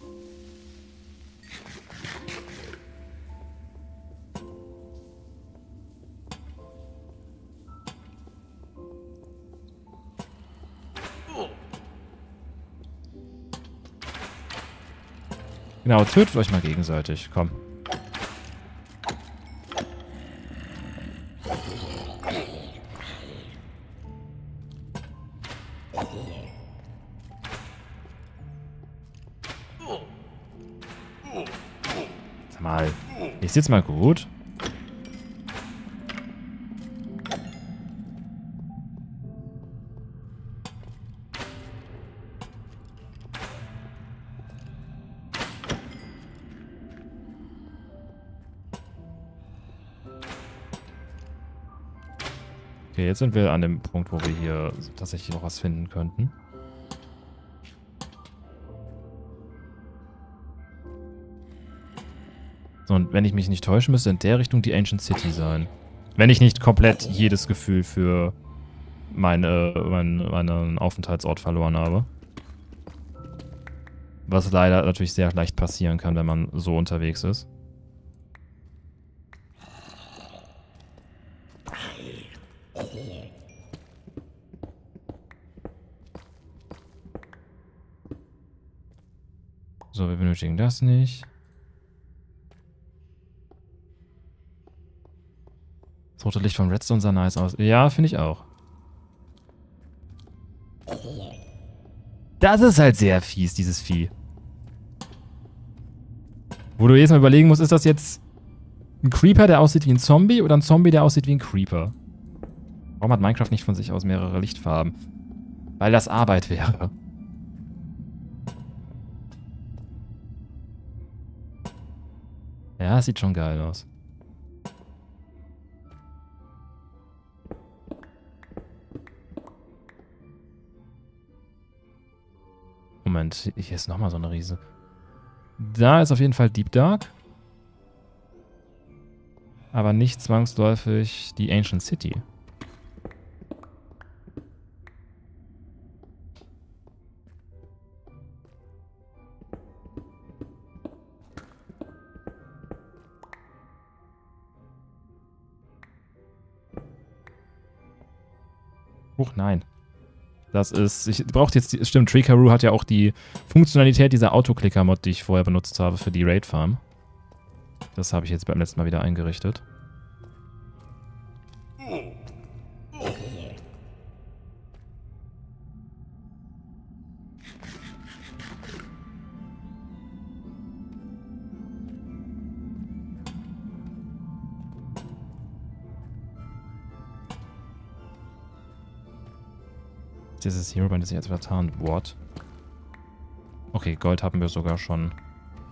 Genau, tötet euch mal gegenseitig. Komm. Sag mal, ist jetzt mal gut? Okay, jetzt sind wir an dem Punkt, wo wir hier tatsächlich noch was finden könnten. So, und wenn ich mich nicht täusche, müsste in der Richtung die Ancient City sein. Wenn ich nicht komplett jedes Gefühl für meine, mein, meinen Aufenthaltsort verloren habe. Was leider natürlich sehr leicht passieren kann, wenn man so unterwegs ist. So, wir benötigen das nicht. Das rote Licht vom Redstone sah nice aus. Ja, finde ich auch. Das ist halt sehr fies, dieses Vieh. Wo du jetzt mal überlegen musst, ist das jetzt ein Creeper, der aussieht wie ein Zombie oder ein Zombie, der aussieht wie ein Creeper? Warum hat Minecraft nicht von sich aus mehrere Lichtfarben? Weil das Arbeit wäre. Ja, es sieht schon geil aus. Moment, hier ist nochmal so eine Riese. Da ist auf jeden Fall Deep Dark. Aber nicht zwangsläufig die Ancient City. Huch, nein. Das ist, ich brauche jetzt, stimmt, Trickaroo hat ja auch die Funktionalität dieser Autoclicker-Mod, die ich vorher benutzt habe für die Raid-Farm. Das habe ich jetzt beim letzten Mal wieder eingerichtet. Dieses Herobrine ist jetzt vertan. What? Okay, Gold haben wir sogar schon.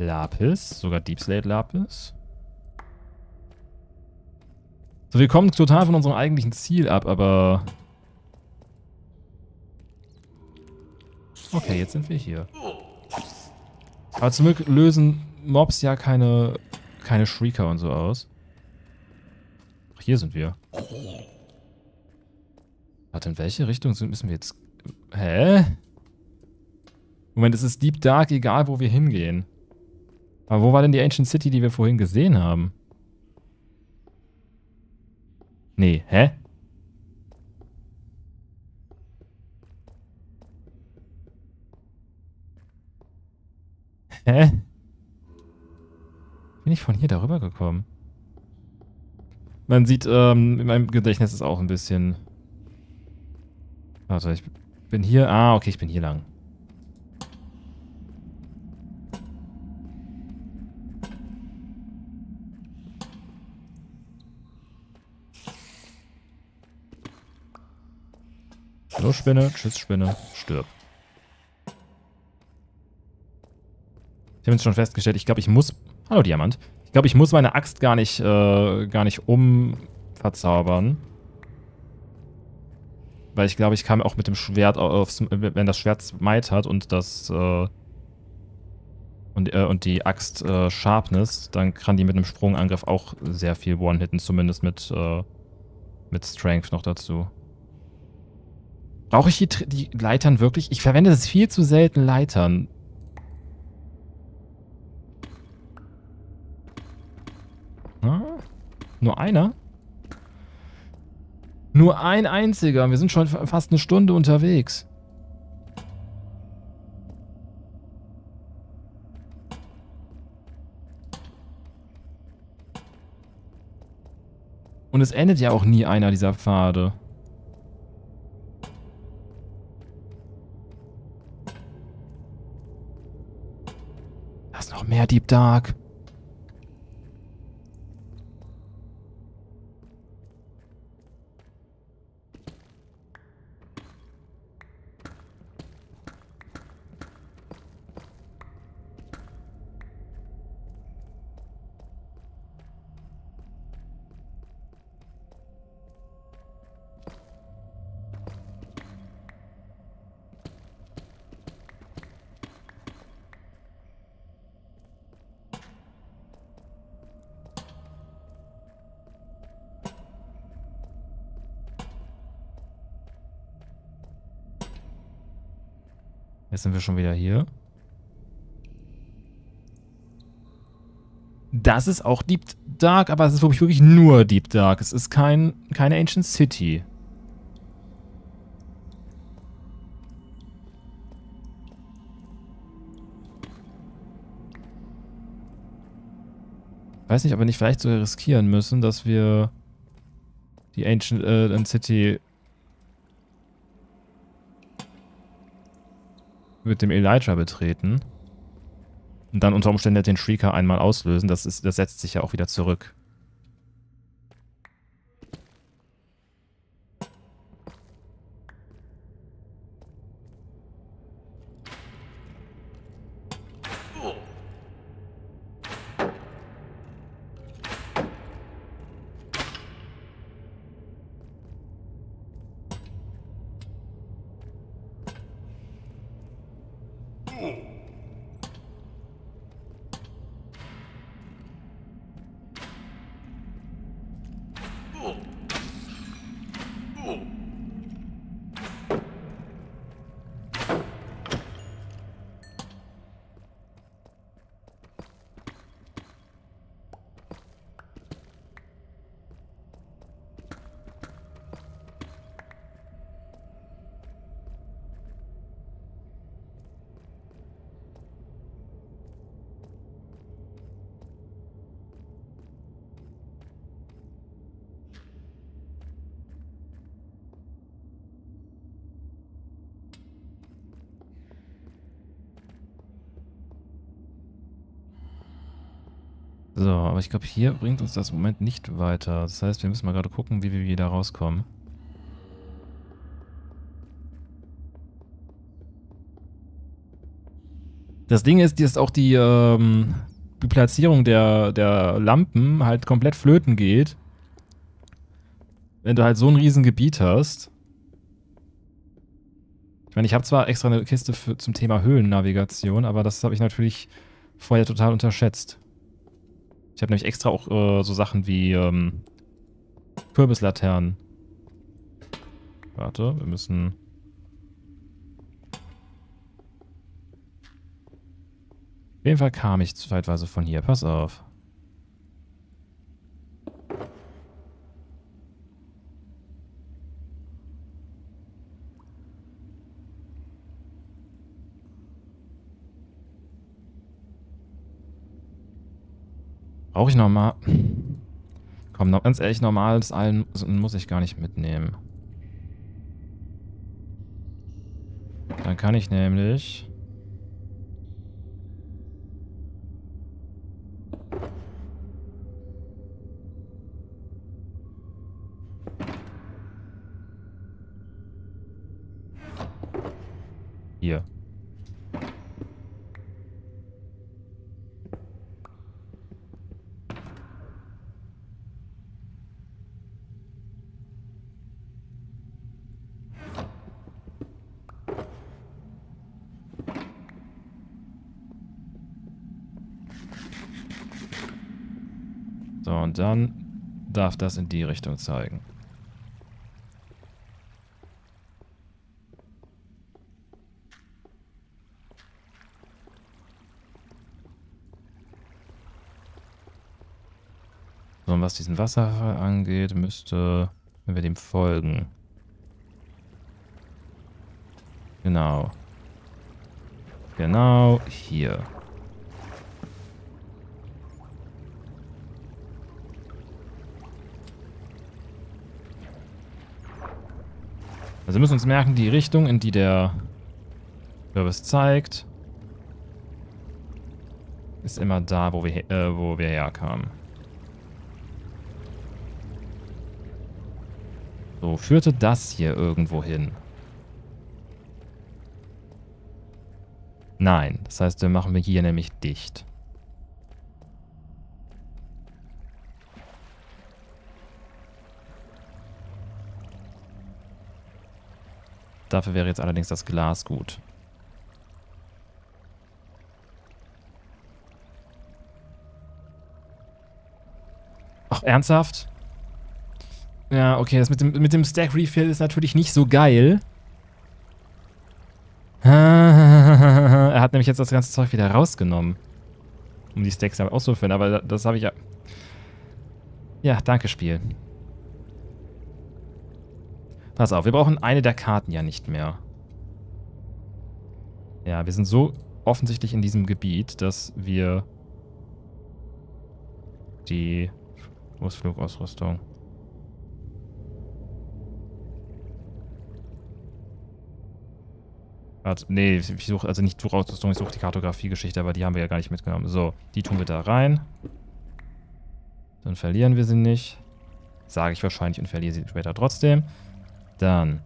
Lapis. Sogar Deep Slate Lapis. So, wir kommen total von unserem eigentlichen Ziel ab, aber... Okay, jetzt sind wir hier. Aber zum Glück lösen Mobs ja keine, keine Shrieker und so aus. Ach, hier sind wir. Warte, in welche Richtung sind, müssen wir jetzt... Hä? Moment, es ist Deep Dark, egal wo wir hingehen. Aber wo war denn die Ancient City, die wir vorhin gesehen haben? Nee, hä? Hä? Bin ich von hier darüber gekommen? Man sieht, ähm, in meinem Gedächtnis ist auch ein bisschen... Warte, ich bin hier... Ah, okay, ich bin hier lang. Hallo Spinne, tschüss Spinne, stirb. Ich habe jetzt schon festgestellt, ich glaube, ich muss... Hallo Diamant. Ich glaube, ich muss meine Axt gar nicht, äh, gar nicht umverzaubern. Weil ich glaube, ich kann auch mit dem Schwert, aufs, wenn das Schwert Smite hat und das, äh, und, äh, und die Axt äh, Sharpness, dann kann die mit einem Sprungangriff auch sehr viel One-Hitten, zumindest mit, äh, mit Strength noch dazu. Brauche ich die, die Leitern wirklich? Ich verwende das viel zu selten, Leitern. Ah, nur einer? Nur ein einziger. Wir sind schon fast eine Stunde unterwegs. Und es endet ja auch nie einer dieser Pfade. Da ist noch mehr Deep Dark. Jetzt sind wir schon wieder hier. Das ist auch Deep Dark, aber es ist wirklich nur Deep Dark. Es ist kein, keine Ancient City. Ich weiß nicht, ob wir nicht vielleicht sogar riskieren müssen, dass wir die Ancient äh, City mit dem Elytra betreten und dann unter Umständen den Shrieker einmal auslösen. Das, ist, das setzt sich ja auch wieder zurück. So, aber ich glaube, hier bringt uns das im Moment nicht weiter. Das heißt, wir müssen mal gerade gucken, wie wir wieder rauskommen. Das Ding ist, dass auch die, ähm, die Platzierung der, der Lampen halt komplett flöten geht. Wenn du halt so ein riesen Gebiet hast. Ich meine, ich habe zwar extra eine Kiste für, zum Thema Höhlennavigation, aber das habe ich natürlich vorher total unterschätzt. Ich habe nämlich extra auch äh, so Sachen wie ähm, Kürbislaternen. Warte, wir müssen... Auf jeden Fall kam ich zeitweise von hier. Pass auf. Brauche ich nochmal... Komm, noch ganz ehrlich, normales Allen muss ich gar nicht mitnehmen. Dann kann ich nämlich... Hier. So, und dann darf das in die Richtung zeigen. So, und was diesen Wasserfall angeht, müsste, wenn wir dem folgen. Genau. Genau hier. Also wir müssen uns merken, die Richtung, in die der Kürbis zeigt, ist immer da, wo wir, äh, wo wir herkamen. So, führte das hier irgendwo hin? Nein, das heißt, dann machen wir hier nämlich dicht. Dafür wäre jetzt allerdings das Glas gut. Ach, ernsthaft? Ja, okay, das mit dem, mit dem Stack Refill ist natürlich nicht so geil. Er hat nämlich jetzt das ganze Zeug wieder rausgenommen. Um die Stacks auszufüllen, aber das habe ich ja... Ja, danke, Spiel. Pass auf, wir brauchen eine der Karten ja nicht mehr. Ja, wir sind so offensichtlich in diesem Gebiet, dass wir die... Wo ist Flugausrüstung? Warte, nee, ich suche also nicht Flugausrüstung, ich suche die Kartografie-Geschichte, aber die haben wir ja gar nicht mitgenommen. So, die tun wir da rein. Dann verlieren wir sie nicht. Sage ich wahrscheinlich und verliere sie später trotzdem. Dann.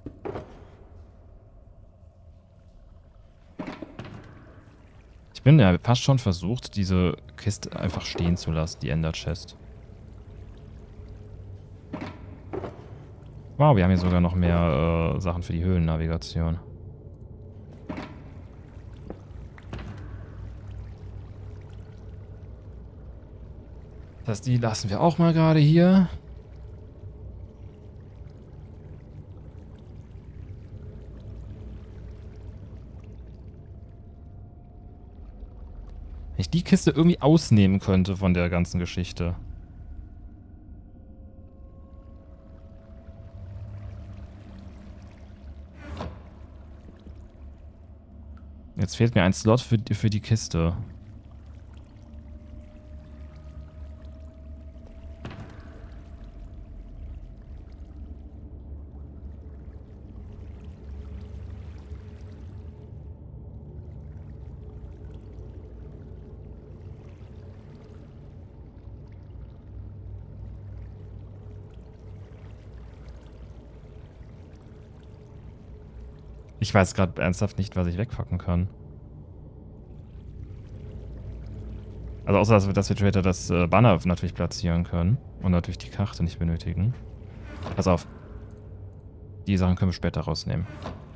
Ich bin ja fast schon versucht, diese Kiste einfach stehen zu lassen, die Ender Chest. Wow, wir haben hier sogar noch mehr äh, Sachen für die Höhlennavigation. Das heißt, die lassen wir auch mal gerade hier. Wenn ich die Kiste irgendwie ausnehmen könnte von der ganzen Geschichte. Jetzt fehlt mir ein Slot für, für die Kiste. Ich weiß gerade ernsthaft nicht, was ich wegpacken kann. Also außer, dass wir, dass wir später das äh, Banner natürlich platzieren können. Und natürlich die Karte nicht benötigen. Pass auf. Die Sachen können wir später rausnehmen.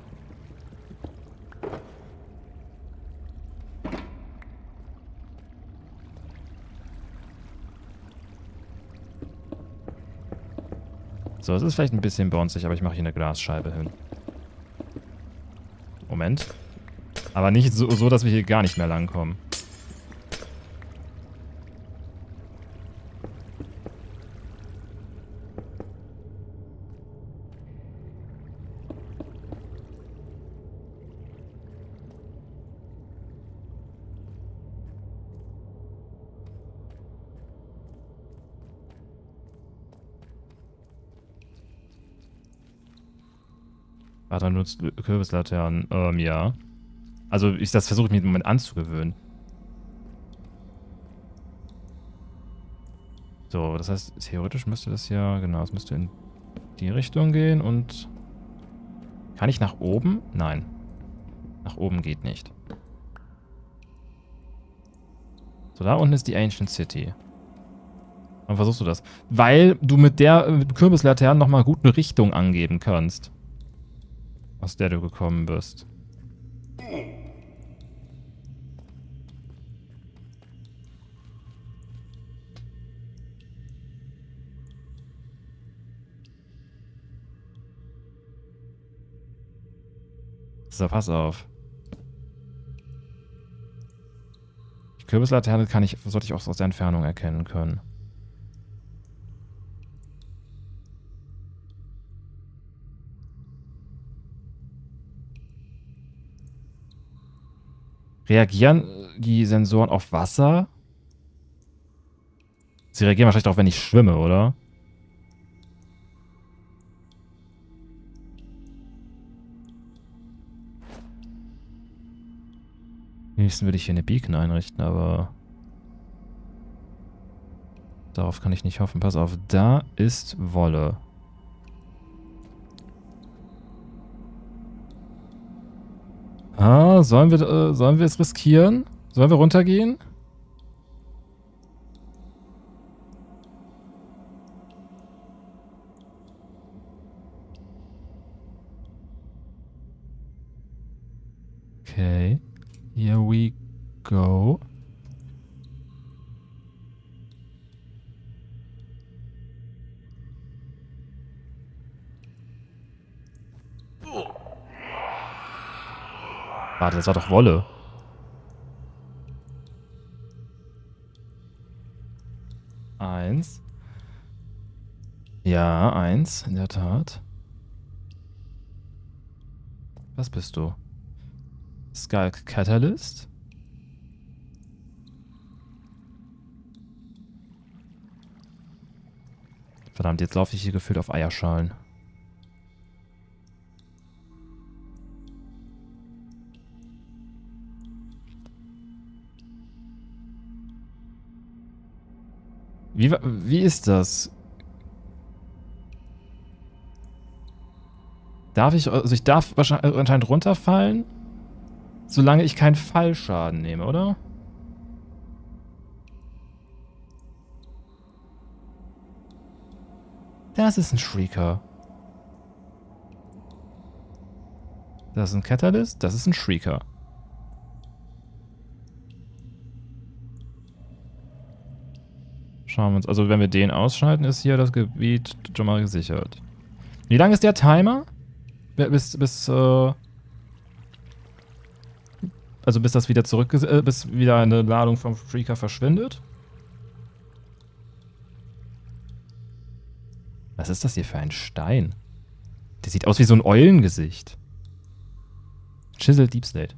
So, es ist vielleicht ein bisschen bonzig, aber ich mache hier eine Glasscheibe hin. Moment. Aber nicht so, so, dass wir hier gar nicht mehr langkommen. Vater nutzt Kürbislaternen. Ähm, ja. Also, ich, das versuche ich mir im Moment anzugewöhnen. So, das heißt, theoretisch müsste das ja, genau, es müsste in die Richtung gehen und... Kann ich nach oben? Nein. Nach oben geht nicht. So, da unten ist die Ancient City. Warum versuchst du das? Weil du mit der mit Kürbislaterne nochmal gut eine Richtung angeben kannst. Aus der du gekommen bist. So, pass auf. Die Kürbislaterne kann ich, sollte ich auch aus der Entfernung erkennen können. Reagieren die Sensoren auf Wasser? Sie reagieren wahrscheinlich auch, wenn ich schwimme, oder? Am liebsten würde ich hier eine Beacon einrichten, aber... Darauf kann ich nicht hoffen. Pass auf, da ist Wolle. Ah, sollen wir, äh, sollen wir es riskieren? Sollen wir runtergehen? Okay. Here we go. Warte, das war doch Wolle. Eins. Ja, eins, in der Tat. Was bist du? Skulk Catalyst? Verdammt, jetzt laufe ich hier gefühlt auf Eierschalen. Wie, wie ist das? Darf ich, also ich darf wahrscheinlich anscheinend runterfallen, solange ich keinen Fallschaden nehme, oder? Das ist ein Shrieker. Das ist ein Catalyst, das ist ein Shrieker. Schauen wir uns, also wenn wir den ausschalten, ist hier das Gebiet schon mal gesichert. Wie lang ist der Timer? Bis, bis, äh, also bis das wieder zurück, äh, bis wieder eine Ladung vom Shrieker verschwindet? Was ist das hier für ein Stein? Der sieht aus wie so ein Eulengesicht. Chisel Deep Slate.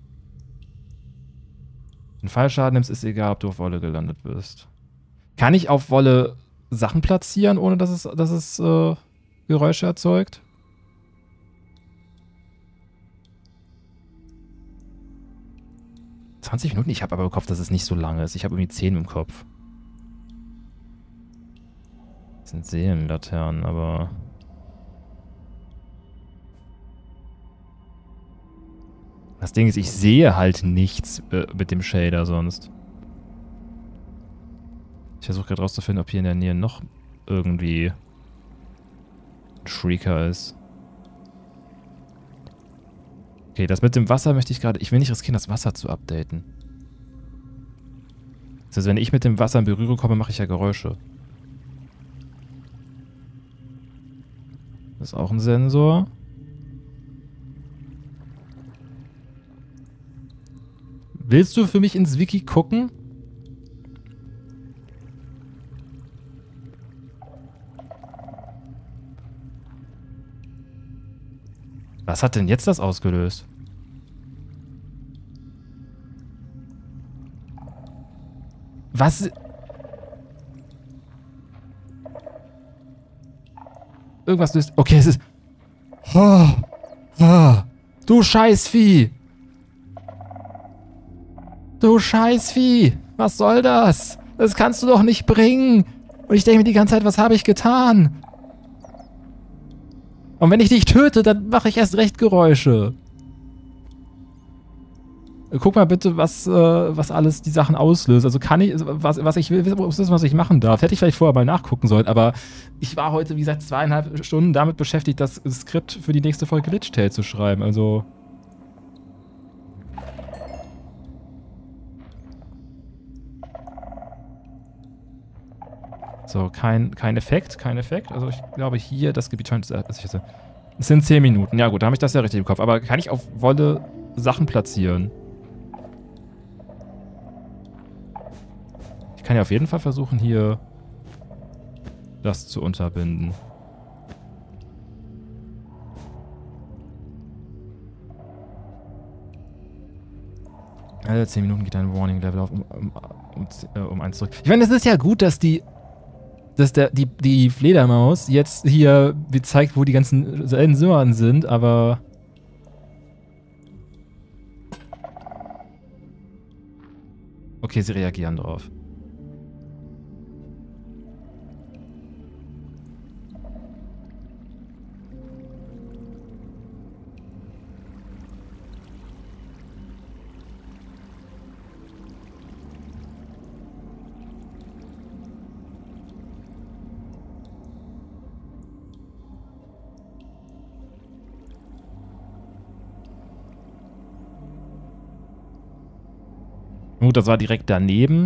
Wenn du Fallschaden nimmst, ist egal, ob du auf Wolle gelandet bist. Kann ich auf Wolle Sachen platzieren, ohne dass es, dass es äh, Geräusche erzeugt? zwanzig Minuten? Ich habe aber im Kopf, dass es nicht so lange ist. Ich habe irgendwie zehn im Kopf. Das sind Seelenlaternen, aber... Das Ding ist, ich sehe halt nichts äh, mit dem Shader sonst. Ich versuche gerade rauszufinden, ob hier in der Nähe noch irgendwie ein Shrieker ist. Okay, das mit dem Wasser möchte ich gerade... Ich will nicht riskieren, das Wasser zu updaten. Das heißt, wenn ich mit dem Wasser in Berührung komme, mache ich ja Geräusche. Das ist auch ein Sensor. Willst du für mich ins Wiki gucken? Was hat denn jetzt das ausgelöst? Was? Irgendwas löst... Okay, es ist... Oh, oh, du Scheißvieh! Du Scheißvieh! Was soll das? Das kannst du doch nicht bringen! Und ich denke mir die ganze Zeit, was habe ich getan? Und wenn ich dich töte, dann mache ich erst recht Geräusche. Guck mal bitte, was, äh, was alles die Sachen auslöst. Also kann ich, was, was ich will, wissen, was ich machen darf. Hätte ich vielleicht vorher mal nachgucken sollen, aber ich war heute, wie gesagt, zweieinhalb Stunden damit beschäftigt, das Skript für die nächste Folge Glitch Tale zu schreiben. Also... So, kein, kein Effekt, kein Effekt. Also ich glaube hier, das Gebiet scheint... Es sind zehn Minuten. Ja gut, da habe ich das ja richtig im Kopf. Aber kann ich auf Wolle Sachen platzieren? Ich kann ja auf jeden Fall versuchen, hier das zu unterbinden. Alle zehn Minuten geht ein Warning-Level auf um, um, um, um eins zurück. Ich meine, es ist ja gut, dass die dass der, die, die Fledermaus jetzt hier zeigt, wo die ganzen Sensoren sind, aber... Okay, sie reagieren drauf. Gut, das war direkt daneben.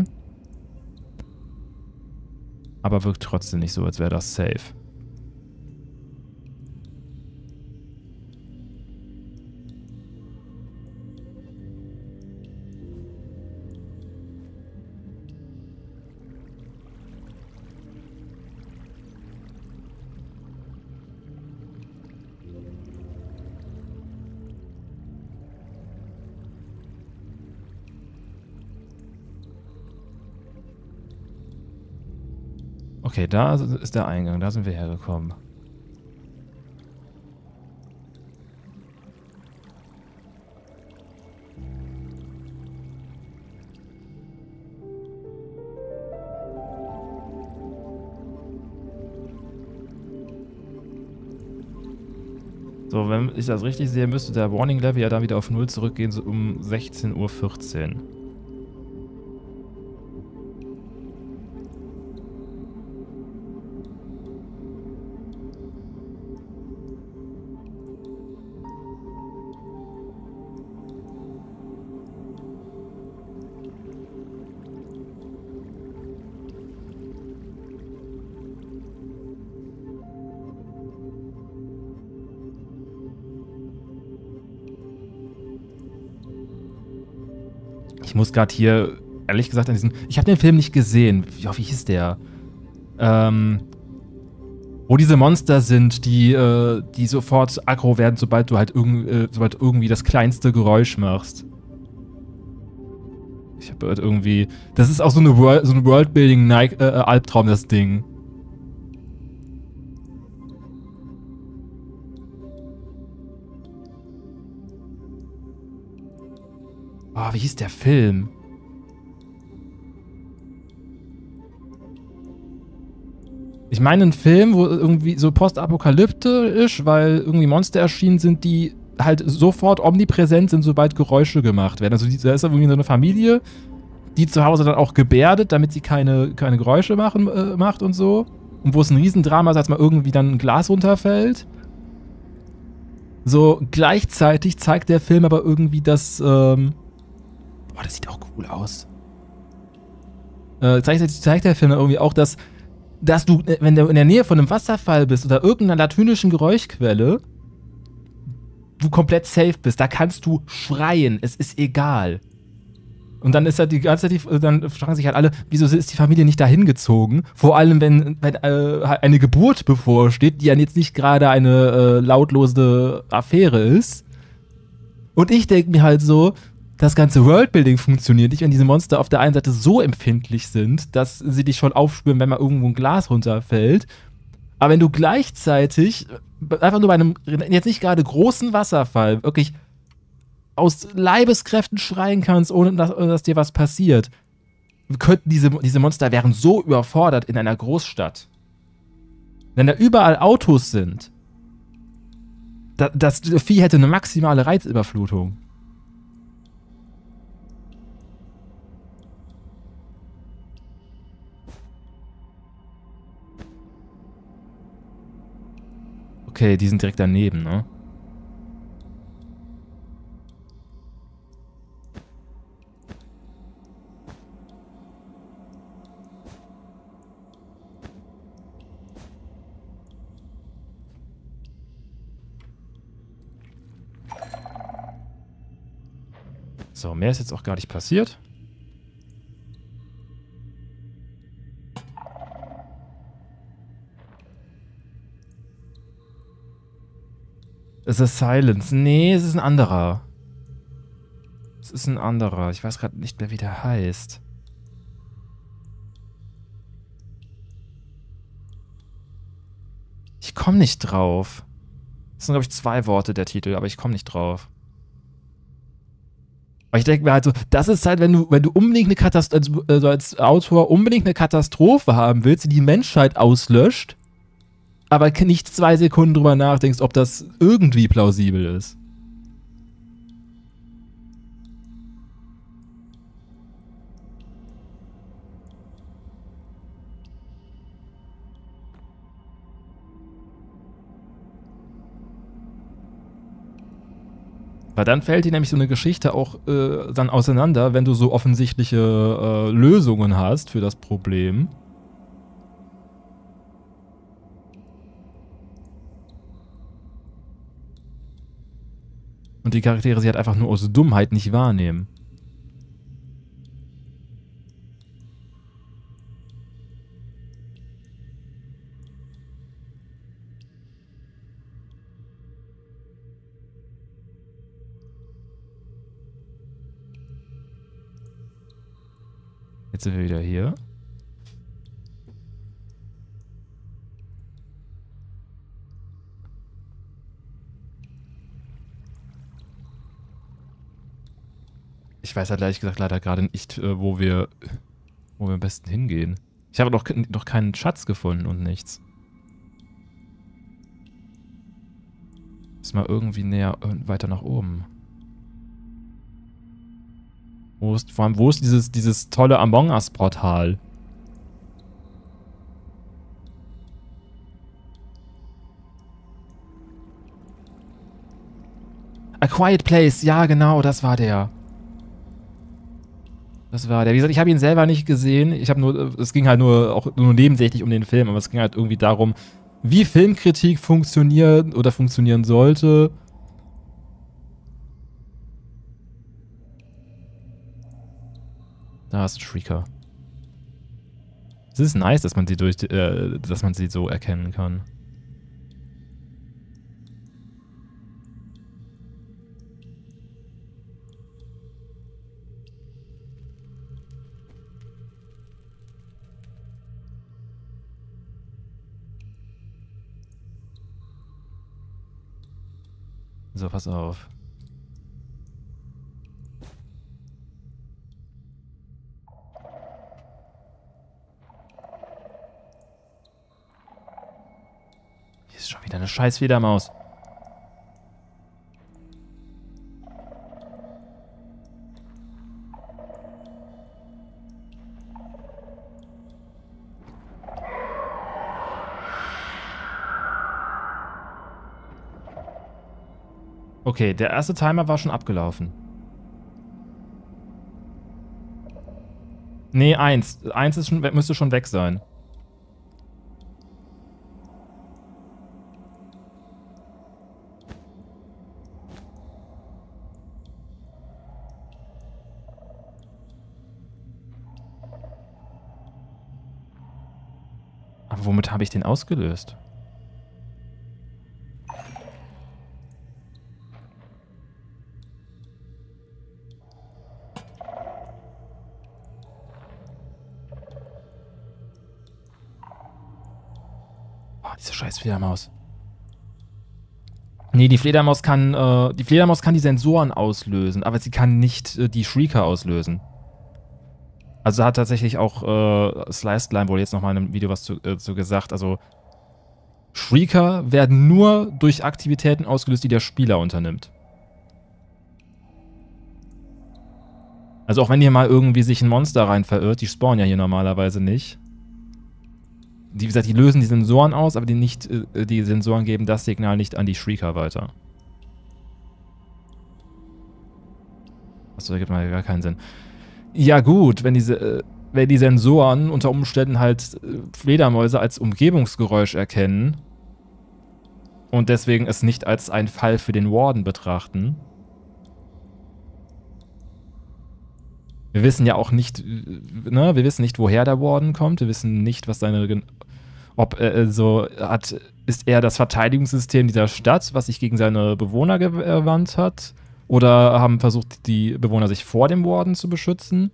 Aber wirkt trotzdem nicht so, als wäre das safe. Okay, da ist der Eingang, da sind wir hergekommen. So, wenn ich das richtig sehe, müsste der Warning Level ja dann wieder auf null zurückgehen, so um sechzehn Uhr vierzehn. Ich muss gerade hier, ehrlich gesagt, an diesen... Ich habe den Film nicht gesehen. Wie, wie hieß der? Ähm... Wo diese Monster sind, die, äh, die sofort aggro werden, sobald du halt irgend, äh, sobald irgendwie das kleinste Geräusch machst. Ich habe halt irgendwie... Das ist auch so eine, World, so eine Worldbuilding-Albtraum, das Ding. Oh, wie hieß der Film? Ich meine einen Film, wo irgendwie so postapokalyptisch, weil irgendwie Monster erschienen sind, die halt sofort omnipräsent sind, sobald Geräusche gemacht werden. Also da ist irgendwie so eine Familie, die zu Hause dann auch gebärdet, damit sie keine, keine Geräusche machen, äh, macht und so. Und wo es ein Riesendrama ist, als mal irgendwie dann ein Glas runterfällt. So, gleichzeitig zeigt der Film aber irgendwie, dass, ähm, boah, das sieht auch cool aus. Äh, zeigt, zeigt der Film irgendwie auch, dass, dass du, wenn du in der Nähe von einem Wasserfall bist oder irgendeiner latynischen Geräuschquelle, du komplett safe bist. Da kannst du schreien. Es ist egal. Und dann ist halt die ganze Zeit, die, dann fragen sich halt alle, wieso ist die Familie nicht dahin gezogen? Vor allem, wenn, wenn äh, eine Geburt bevorsteht, die ja jetzt nicht gerade eine äh, lautlose Affäre ist. Und ich denke mir halt so, das ganze Worldbuilding funktioniert nicht, wenn diese Monster auf der einen Seite so empfindlich sind, dass sie dich schon aufspüren, wenn mal irgendwo ein Glas runterfällt. Aber wenn du gleichzeitig einfach nur bei einem jetzt nicht gerade großen Wasserfall wirklich aus Leibeskräften schreien kannst, ohne dass, ohne dass dir was passiert, könnten diese, diese Monster wären so überfordert in einer Großstadt. Wenn da überall Autos sind, da, das Vieh hätte eine maximale Reizüberflutung. Okay, die sind direkt daneben, ne? So, mehr ist jetzt auch gar nicht passiert. Es ist Silence. Nee, es ist ein anderer. Es ist ein anderer. Ich weiß gerade nicht mehr, wie der heißt. Ich komme nicht drauf. Das sind, glaube ich, zwei Worte, der Titel, aber ich komme nicht drauf. Aber ich denke mir halt so, das ist halt, wenn du, wenn du unbedingt eine Katastrophe, also als Autor unbedingt eine Katastrophe haben willst, die die Menschheit auslöscht, aber nicht zwei Sekunden drüber nachdenkst, ob das irgendwie plausibel ist. Weil dann fällt dir nämlich so eine Geschichte auch äh, dann auseinander, wenn du so offensichtliche äh, Lösungen hast für das Problem. Und die Charaktere sie halt einfach nur aus Dummheit nicht wahrnehmen. Jetzt sind wir wieder hier. Ich weiß halt ehrlich gesagt leider gerade nicht, wo wir, wo wir am besten hingehen. Ich habe noch, noch keinen Schatz gefunden und nichts. Ist mal irgendwie näher, weiter nach oben. Wo ist, vor allem, wo ist dieses, dieses tolle Among Us-Portal? A Quiet Place, ja genau, das war der. Das war der. Wie gesagt, ich habe ihn selber nicht gesehen. Ich habe nur, es ging halt nur, auch nur nebensächlich um den Film, aber es ging halt irgendwie darum, wie Filmkritik funktioniert oder funktionieren sollte. Da ist ein Shrieker. Es ist nice, dass man sie durch, äh, dass man sie so erkennen kann. So, pass auf. Hier ist schon wieder eine scheiß Fledermaus. Okay, der erste Timer war schon abgelaufen. Nee, eins. Eins ist schon, müsste schon weg sein. Aber womit habe ich den ausgelöst? Oh, diese scheiß Fledermaus. Nee, die Fledermaus kann, äh, die Fledermaus kann die Sensoren auslösen, aber sie kann nicht äh, die Shrieker auslösen. Also hat tatsächlich auch äh, Sliced Lime wohl jetzt nochmal in einem Video was zu, äh, zu gesagt. Also Shrieker werden nur durch Aktivitäten ausgelöst, die der Spieler unternimmt. Also auch wenn hier mal irgendwie sich ein Monster rein verirrt, die spawnen ja hier normalerweise nicht. Die, wie gesagt, die lösen die Sensoren aus, aber die, nicht, äh, die Sensoren geben das Signal nicht an die Shrieker weiter. Achso, das ergibt mal gar keinen Sinn. Ja gut, wenn diese, äh, wenn die Sensoren unter Umständen halt äh, Fledermäuse als Umgebungsgeräusch erkennen und deswegen es nicht als einen Fall für den Warden betrachten. Wir wissen ja auch nicht, ne, wir wissen nicht, woher der Warden kommt, wir wissen nicht, was seine, ob er so hat, ist er das Verteidigungssystem dieser Stadt, was sich gegen seine Bewohner gewandt hat, oder haben versucht, die Bewohner sich vor dem Warden zu beschützen?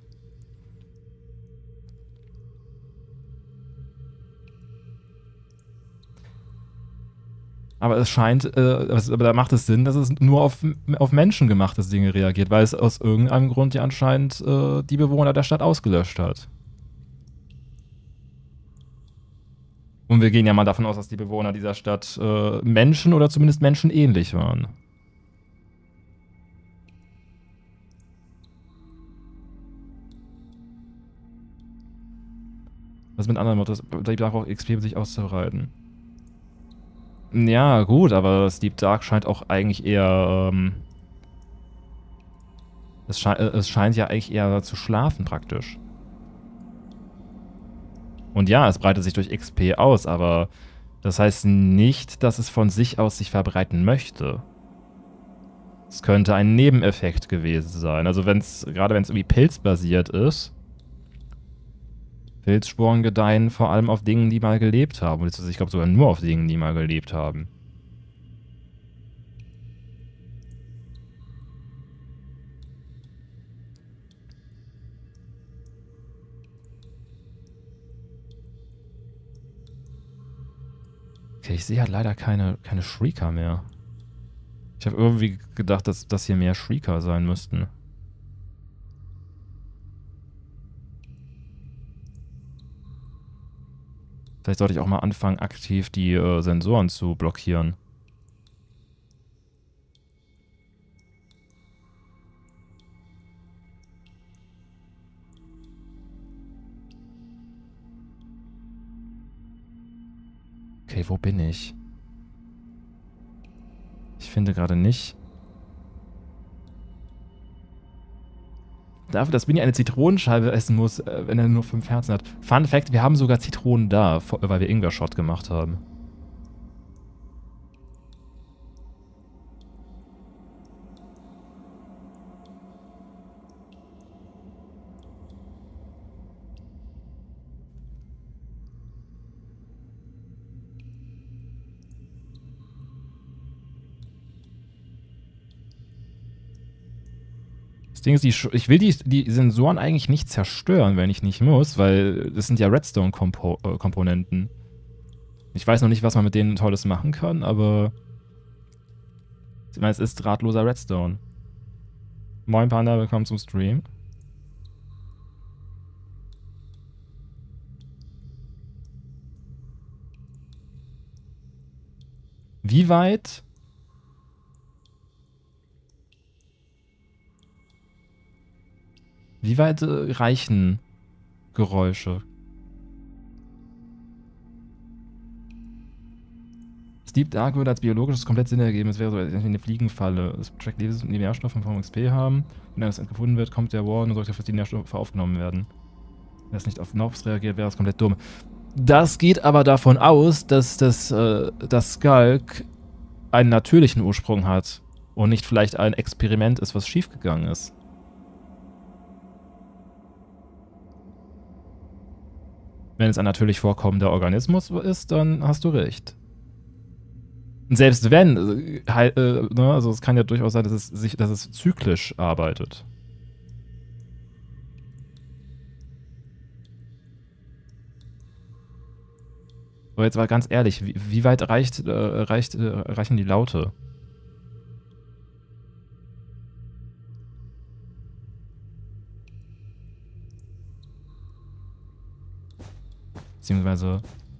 Aber es scheint, äh, aber da macht es Sinn, dass es nur auf, auf menschengemachte Dinge reagiert, weil es aus irgendeinem Grund ja anscheinend äh, die Bewohner der Stadt ausgelöscht hat. Und wir gehen ja mal davon aus, dass die Bewohner dieser Stadt äh, Menschen oder zumindest menschenähnlich waren. Was mit anderen Mottos, Deep Dark auch X P sich auszureiten. Ja, gut, aber das Deep Dark scheint auch eigentlich eher, ähm, es, sche es scheint ja eigentlich eher zu schlafen praktisch. Und ja, es breitet sich durch X P aus, aber das heißt nicht, dass es von sich aus sich verbreiten möchte. Es könnte ein Nebeneffekt gewesen sein. Also wenn es, gerade wenn es irgendwie pilzbasiert ist, Pilzsporen gedeihen vor allem auf Dingen, die mal gelebt haben. Und ich glaube sogar nur auf Dingen, die mal gelebt haben. Okay, ich sehe halt leider keine, keine Shrieker mehr. Ich habe irgendwie gedacht, dass, dass hier mehr Shrieker sein müssten. Vielleicht sollte ich auch mal anfangen, aktiv die äh, Sensoren zu blockieren. Okay, wo bin ich? Ich finde gerade nicht. Dafür, dass Winnie eine Zitronenscheibe essen muss, äh, wenn er nur fünf Herzen hat. Fun Fact, wir haben sogar Zitronen da, weil wir Ingwer-Shot gemacht haben. Das Ding ist, die, ich will die, die Sensoren eigentlich nicht zerstören, wenn ich nicht muss, weil das sind ja Redstone-Komponenten. Ich weiß noch nicht, was man mit denen Tolles machen kann, aber ich meine, es ist drahtloser Redstone. Moin Panda, willkommen zum Stream. Wie weit... Wie weit äh, reichen Geräusche? Deep Dark würde als biologisches komplett Sinn ergeben. Es wäre so als eine Fliegenfalle. Es trackt Lebens- und die Nährstoffe vom X P haben. Wenn das gefunden wird, kommt der Warden und sorgt dafür, dass die Nährstoffe aufgenommen werden. Wenn es nicht auf Nobs reagiert, wäre das komplett dumm. Das geht aber davon aus, dass das, äh, das Skulk einen natürlichen Ursprung hat und nicht vielleicht ein Experiment ist, was schiefgegangen ist. Wenn es ein natürlich vorkommender Organismus ist, dann hast du recht. Und selbst wenn, äh, äh, ne, also es kann ja durchaus sein, dass es, sich, dass es zyklisch arbeitet. Aber jetzt mal ganz ehrlich, wie, wie weit reicht, äh, reicht, äh, reichen die Laute? Beziehungsweise...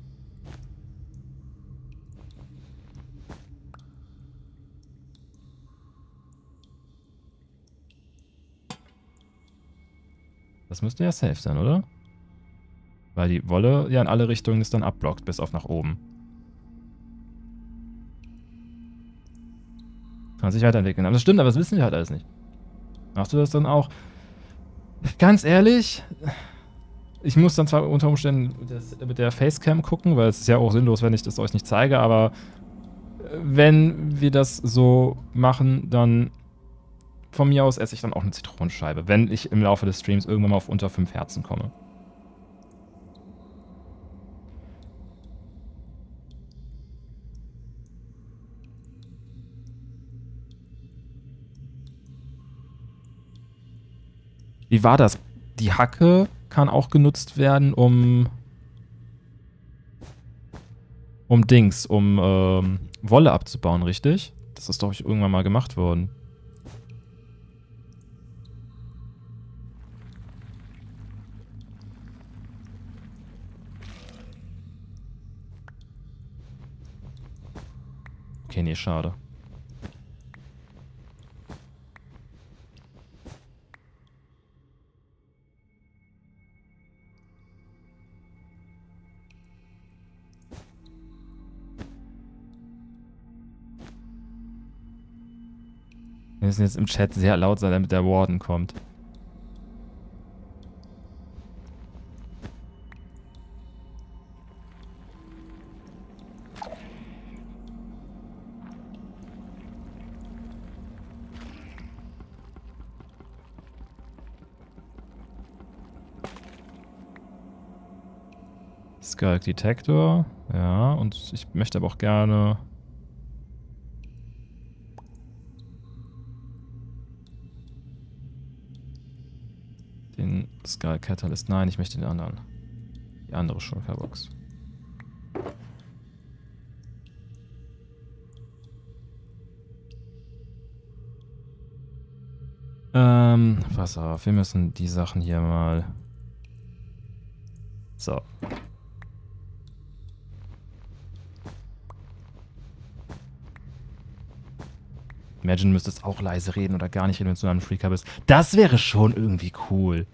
Das müsste ja safe sein, oder? Weil die Wolle ja in alle Richtungen das dann abblockt, bis auf nach oben. Kann sich weiterentwickeln. Aber das stimmt, aber das wissen wir halt alles nicht. Machst du das dann auch? Ganz ehrlich, ich muss dann zwar unter Umständen mit der Facecam gucken, weil es ist ja auch sinnlos, wenn ich das euch nicht zeige, aber wenn wir das so machen, dann von mir aus esse ich dann auch eine Zitronenscheibe, wenn ich im Laufe des Streams irgendwann mal auf unter fünf Herzen komme. Wie war das? Die Hacke kann auch genutzt werden, um um Dings, um ähm, Wolle abzubauen, richtig? Das ist doch irgendwann mal gemacht worden. Okay, nee, schade. Wir müssen jetzt im Chat sehr laut sein, damit der Warden kommt. Skulk Detector. Ja, und ich möchte aber auch gerne... den Skulk Catalyst. Nein, ich möchte den anderen. Die andere Shulker-Box. Ähm, pass auf, wir müssen die Sachen hier mal... So. Imagine, müsstest auch leise reden oder gar nicht reden, wenn du zu einem Freaker bist. Das wäre schon irgendwie cool.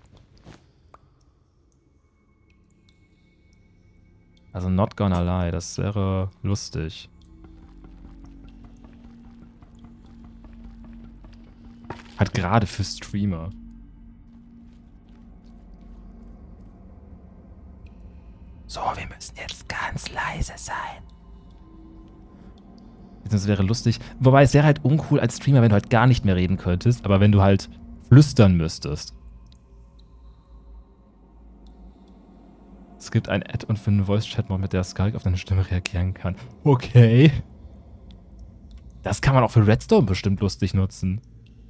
Also not gonna lie, das wäre lustig. Halt gerade für Streamer. So, wir müssen jetzt ganz leise sein. Das wäre lustig. Wobei, es wäre halt uncool als Streamer, wenn du halt gar nicht mehr reden könntest, aber wenn du halt flüstern müsstest. Es gibt ein Add-on für einen Voice-Chat-Mod, mit der Skulk auf deine Stimme reagieren kann. Okay. Das kann man auch für Redstone bestimmt lustig nutzen.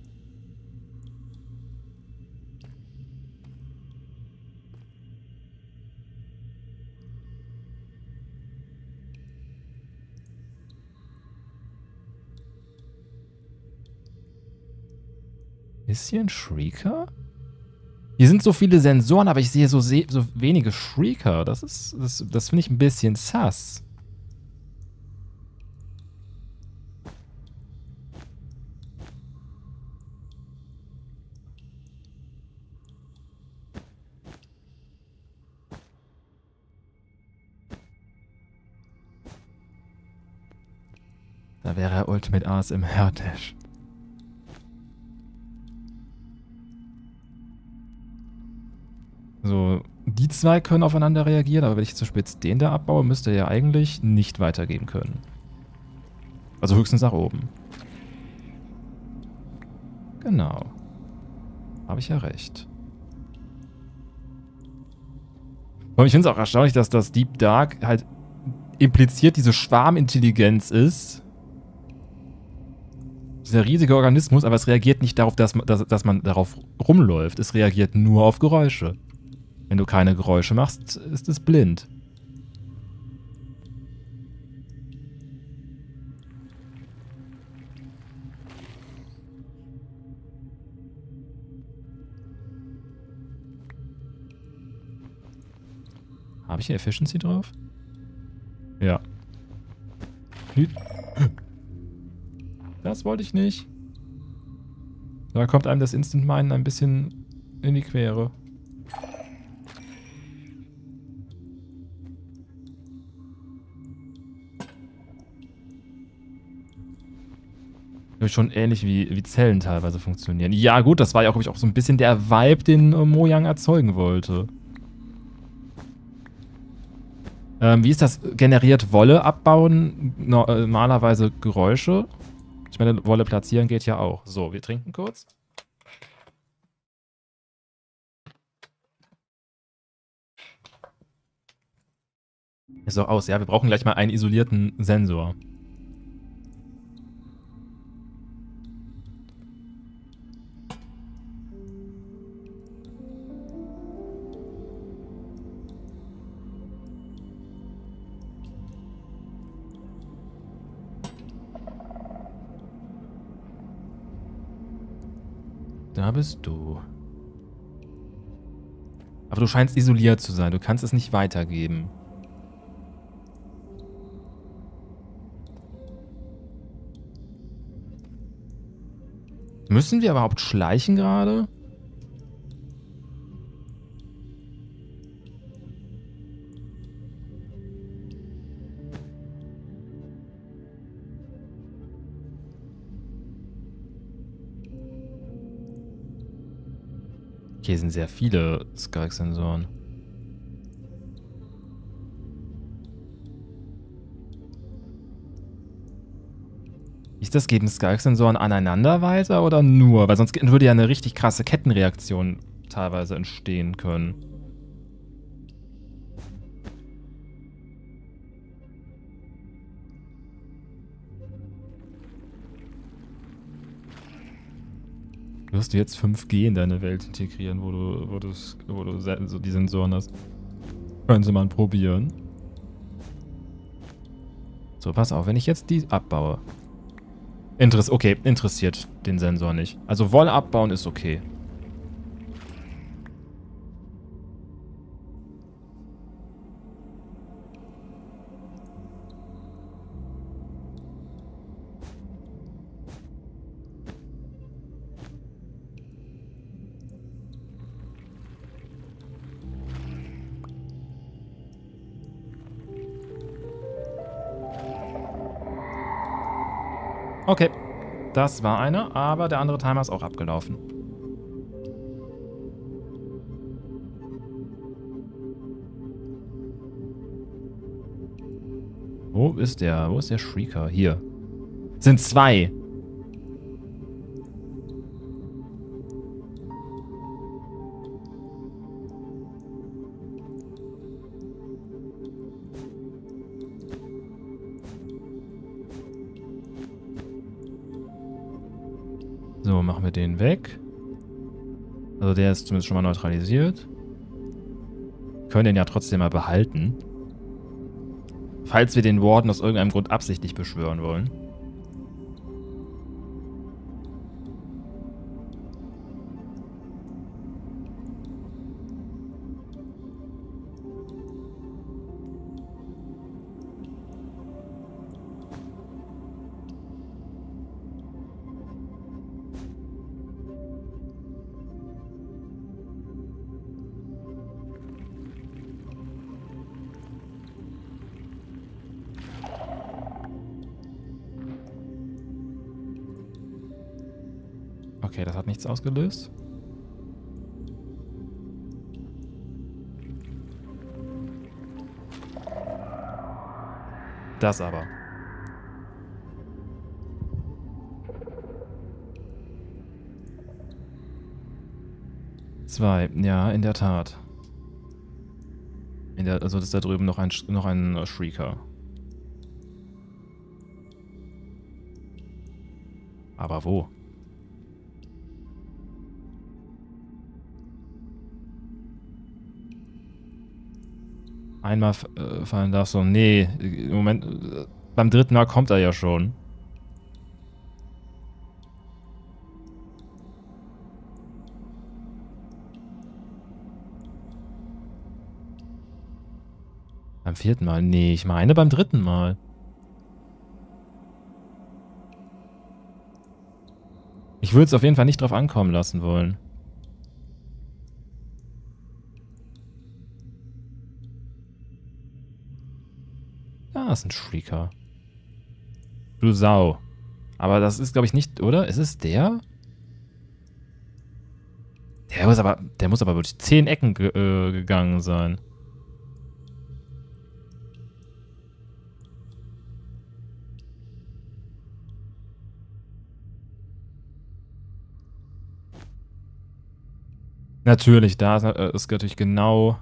Ist hier ein Shrieker? Hier sind so viele Sensoren, aber ich sehe so, se so wenige Shrieker. Das ist, das, das finde ich ein bisschen sus. Da wäre er Ultimate A S M R-Dash. So, die zwei können aufeinander reagieren, aber wenn ich zum Beispiel jetzt den da abbaue, müsste er ja eigentlich nicht weitergehen können. Also höchstens nach oben. Genau. Habe ich ja recht. Und ich finde es auch erstaunlich, dass das Deep Dark halt impliziert diese Schwarmintelligenz ist. Dieser riesige Organismus, aber es reagiert nicht darauf, dass man, dass, dass man darauf rumläuft. Es reagiert nur auf Geräusche. Wenn du keine Geräusche machst, ist es blind. Habe ich hier Efficiency drauf? Ja. Das wollte ich nicht. Da kommt einem das Instant Minen ein bisschen in die Quere. Schon ähnlich wie, wie Zellen teilweise funktionieren. Ja gut, das war ja auch, glaube ich, auch so ein bisschen der Vibe, den äh, Mojang erzeugen wollte. Ähm, wie ist das? Generiert Wolle abbauen no, äh, normalerweise Geräusche? Ich meine, Wolle platzieren geht ja auch. So, wir trinken kurz. Ist doch aus, ja. Wir brauchen gleich mal einen isolierten Sensor. Da bist du. Aber du scheinst isoliert zu sein. Du kannst es nicht weitergeben. Müssen wir überhaupt schleichen gerade? Hier sind sehr viele Skalk-Sensoren. Ist das, geben Skalk-Sensoren aneinander weiter oder nur? Weil sonst würde ja eine richtig krasse Kettenreaktion teilweise entstehen können. Wirst du jetzt fünf G in deine Welt integrieren, wo du, wo du, wo du so die Sensoren hast? Können Sie mal probieren. So, pass auf, wenn ich jetzt die abbaue. Interess okay, interessiert den Sensor nicht. Also Wolle abbauen ist okay. Okay, das war eine, aber der andere Timer ist auch abgelaufen. Wo ist der? Wo ist der Shrieker? Hier. Sind zwei. So, machen wir den weg. Also der ist zumindest schon mal neutralisiert. Können den ja trotzdem mal behalten. Falls wir den Warden aus irgendeinem Grund absichtlich beschwören wollen. Okay, das hat nichts ausgelöst. Das aber. Zwei, ja, in der Tat. In der, also das ist da drüben noch ein, noch ein Shrieker. Aber wo? Einmal äh, fallen darfst du. Nee, im Moment. Äh, beim dritten Mal kommt er ja schon. Beim vierten Mal? Nee, ich meine beim dritten Mal. Ich würde es auf jeden Fall nicht drauf ankommen lassen wollen. Da ist ein Shrieker. Du Sau. Aber das ist, glaube ich, nicht, oder? Ist es der? Der muss aber, der muss aber wirklich zehn Ecken ge äh, gegangen sein. Natürlich, da ist, äh, ist natürlich genau...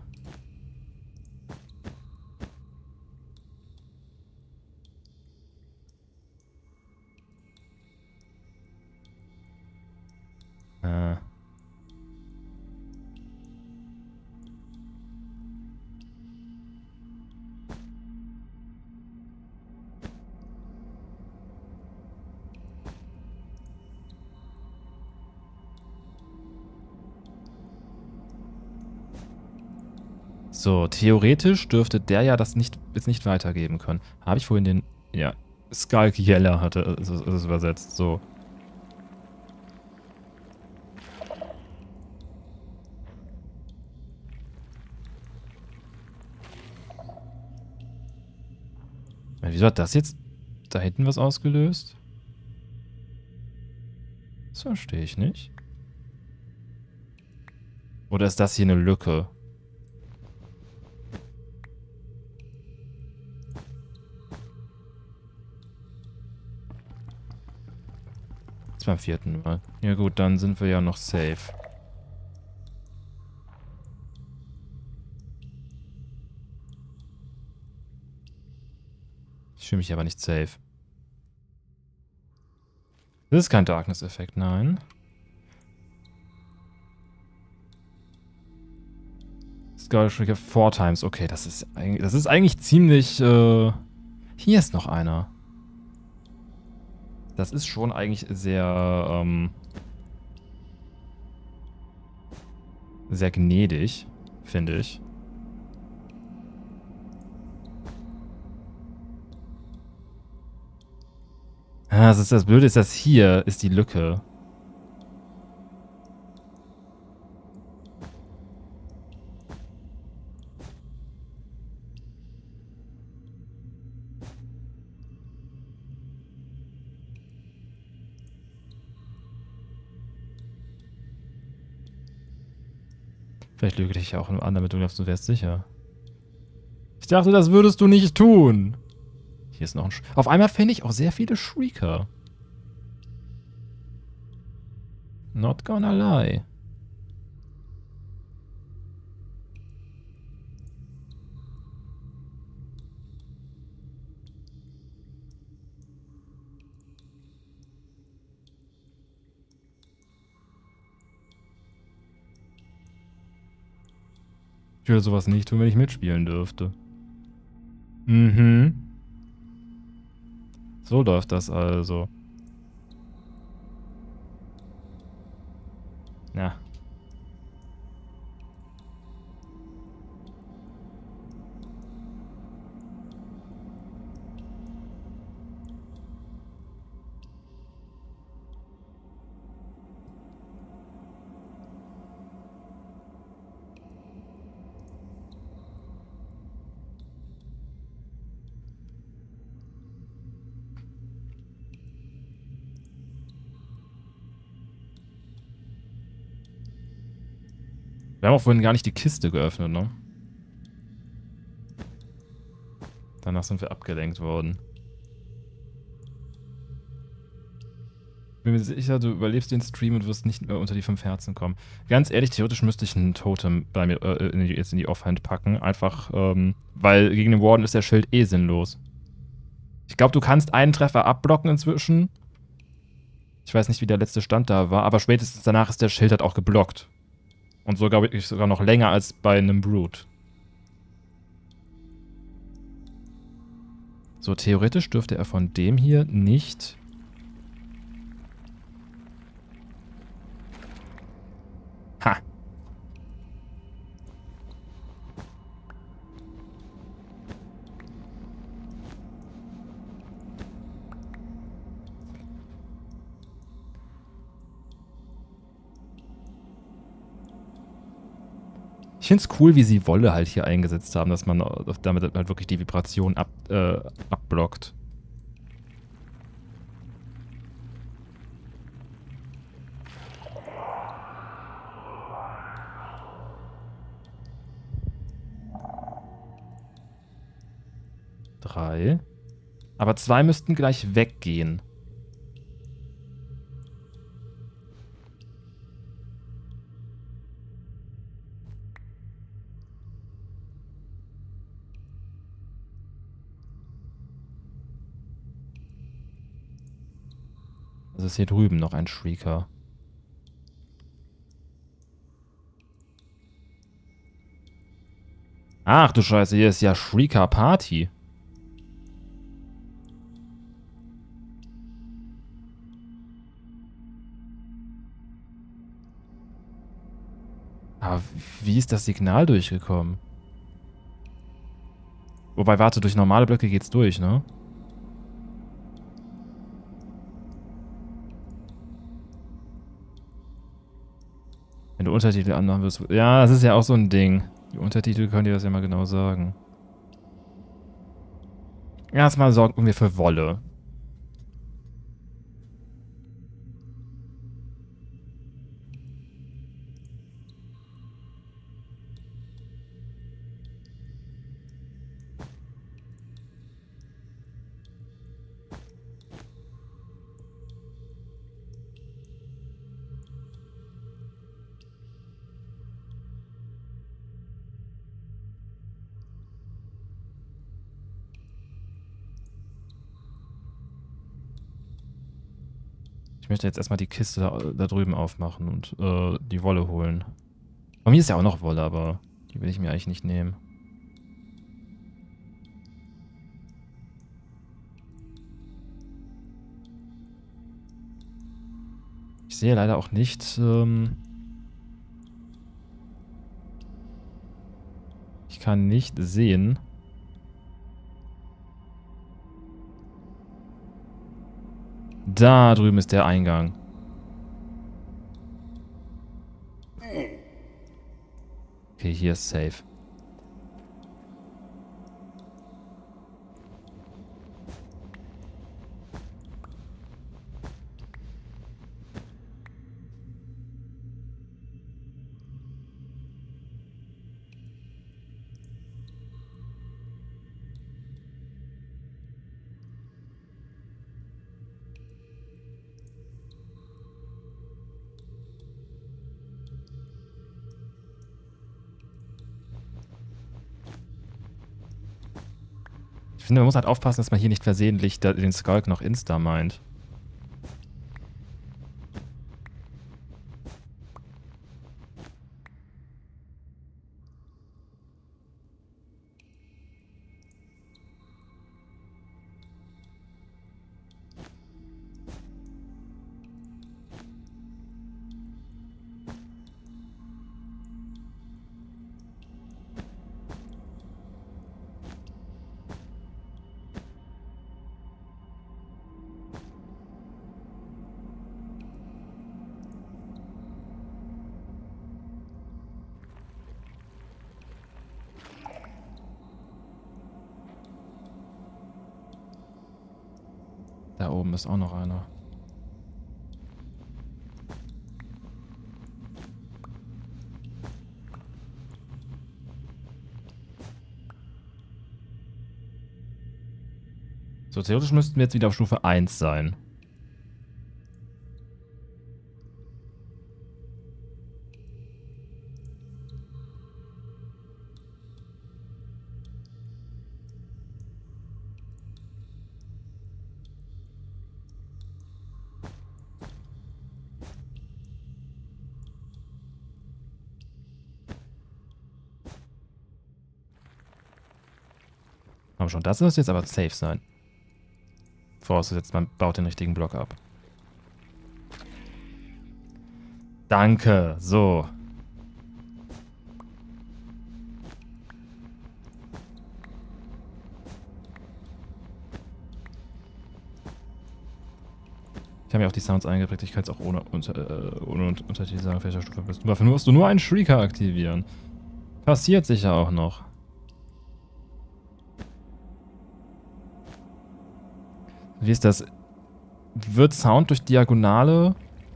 Äh. So, theoretisch dürfte der ja das nicht, jetzt nicht weitergeben können. Habe ich vorhin den... Ja, Skulk Yeller hatte es, es übersetzt, so. Wieso hat das jetzt da hinten was ausgelöst? Das verstehe ich nicht. Oder ist das hier eine Lücke? Das beim vierten Mal. Ja gut, dann sind wir ja noch safe. Ich fühle mich aber nicht safe. Das ist kein Darkness-Effekt, nein. Skull Shrieker four times. Okay, das ist eigentlich, das ist eigentlich ziemlich... Äh Hier ist noch einer. Das ist schon eigentlich sehr... Ähm sehr gnädig, finde ich. Ah, das ist das Blöde, ist das hier ist die Lücke. Vielleicht lüge dich auch an, damit du glaubst, du wärst sicher. Ich dachte, das würdest du nicht tun. Hier ist noch ein... Sch Auf einmal finde ich auch sehr viele Shrieker. Not gonna lie. Ich würde sowas nicht tun, wenn ich mitspielen dürfte. Mhm. So läuft das also. Ja. Wir haben auch vorhin gar nicht die Kiste geöffnet, ne? Danach sind wir abgelenkt worden. Bin mir sicher, du überlebst den Stream und wirst nicht mehr unter die fünf Herzen kommen. Ganz ehrlich, theoretisch müsste ich ein Totem bei mir äh, in die, jetzt in die Offhand packen. Einfach, ähm, weil gegen den Warden ist der Schild eh sinnlos. Ich glaube, du kannst einen Treffer abblocken inzwischen. Ich weiß nicht, wie der letzte Stand da war, aber spätestens danach ist der Schild halt auch geblockt. Und so, glaube ich, sogar noch länger als bei einem Brute. So, theoretisch dürfte er von dem hier nicht... Ha! Ich finde es cool, wie sie Wolle halt hier eingesetzt haben, dass man damit halt wirklich die Vibration ab, äh, abblockt. Drei. Aber zwei müssten gleich weggehen. Also ist hier drüben noch ein Shrieker. Ach du Scheiße, hier ist ja Shrieker Party. Aber wie ist das Signal durchgekommen? Wobei, warte, durch normale Blöcke geht's durch, ne? Wenn du Untertitel anmachen wirst. Ja, das ist ja auch so ein Ding. Die Untertitel können dir das ja mal genau sagen. Erstmal sorgen wir für Wolle. Ich möchte jetzt erstmal die Kiste da, da drüben aufmachen und äh, die Wolle holen. Bei mir ist ja auch noch Wolle, aber die will ich mir eigentlich nicht nehmen. Ich sehe leider auch nicht... Ähm ich kann nicht sehen... Da drüben ist der Eingang. Okay, hier ist safe. Ich finde, man muss halt aufpassen, dass man hier nicht versehentlich den Skulk noch insta meint. Da oben ist auch noch einer. So, theoretisch müssten wir jetzt wieder auf Stufe eins sein. Aber schon, das müsste jetzt aber safe sein. Vorausgesetzt, man baut den richtigen Block ab. Danke, so. Ich habe mir auch die Sounds eingeprägt, ich kann es auch ohne, unter, äh, ohne Untertitel sagen, auf welcher Stufe bist du. Dafür musst du nur einen Shrieker aktivieren. Passiert sicher auch noch. Wie ist das? Wird Sound durch Diagonale...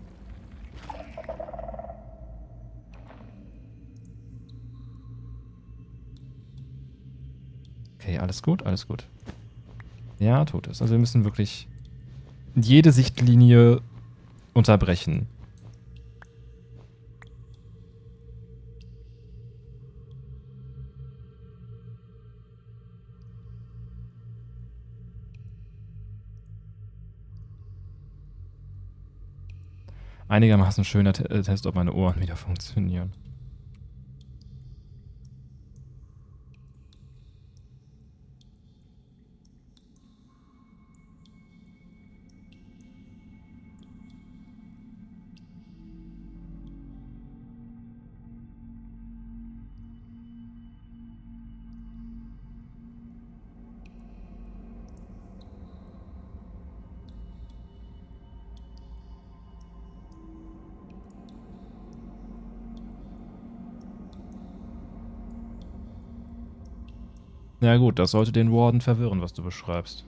Okay, alles gut, alles gut. Ja, tut es. Also wir müssen wirklich jede Sichtlinie unterbrechen. Einigermaßen schöner T äh, Test, ob meine Ohren wieder funktionieren. Ja gut, das sollte den Warden verwirren, was du beschreibst.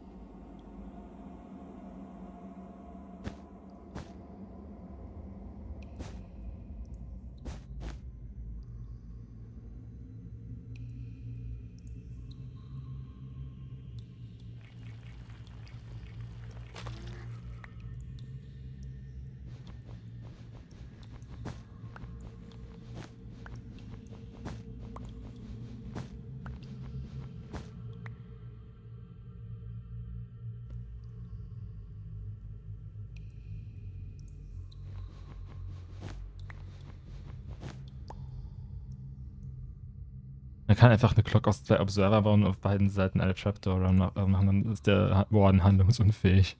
Man kann einfach eine Clock aus zwei Observer bauen und auf beiden Seiten alle Trapdoor machen, dann ist der Warden handlungsunfähig.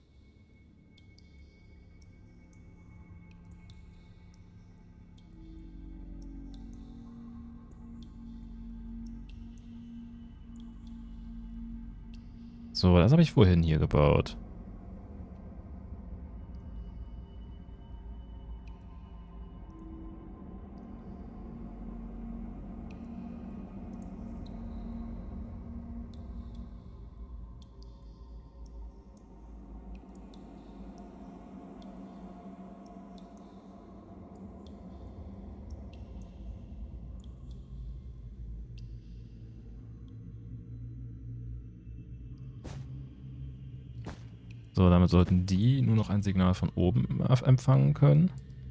So, das habe ich vorhin hier gebaut. So, damit sollten die nur noch ein Signal von oben empfangen können.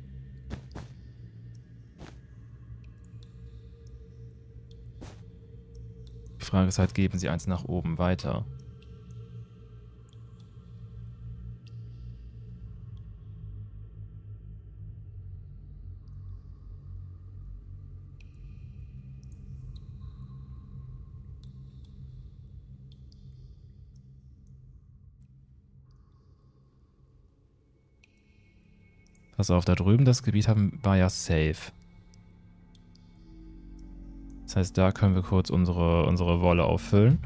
Die Frage ist halt, geben sie eins nach oben weiter? Pass auf, da drüben das Gebiet haben, war ja safe. Das heißt, da können wir kurz unsere, unsere Wolle auffüllen.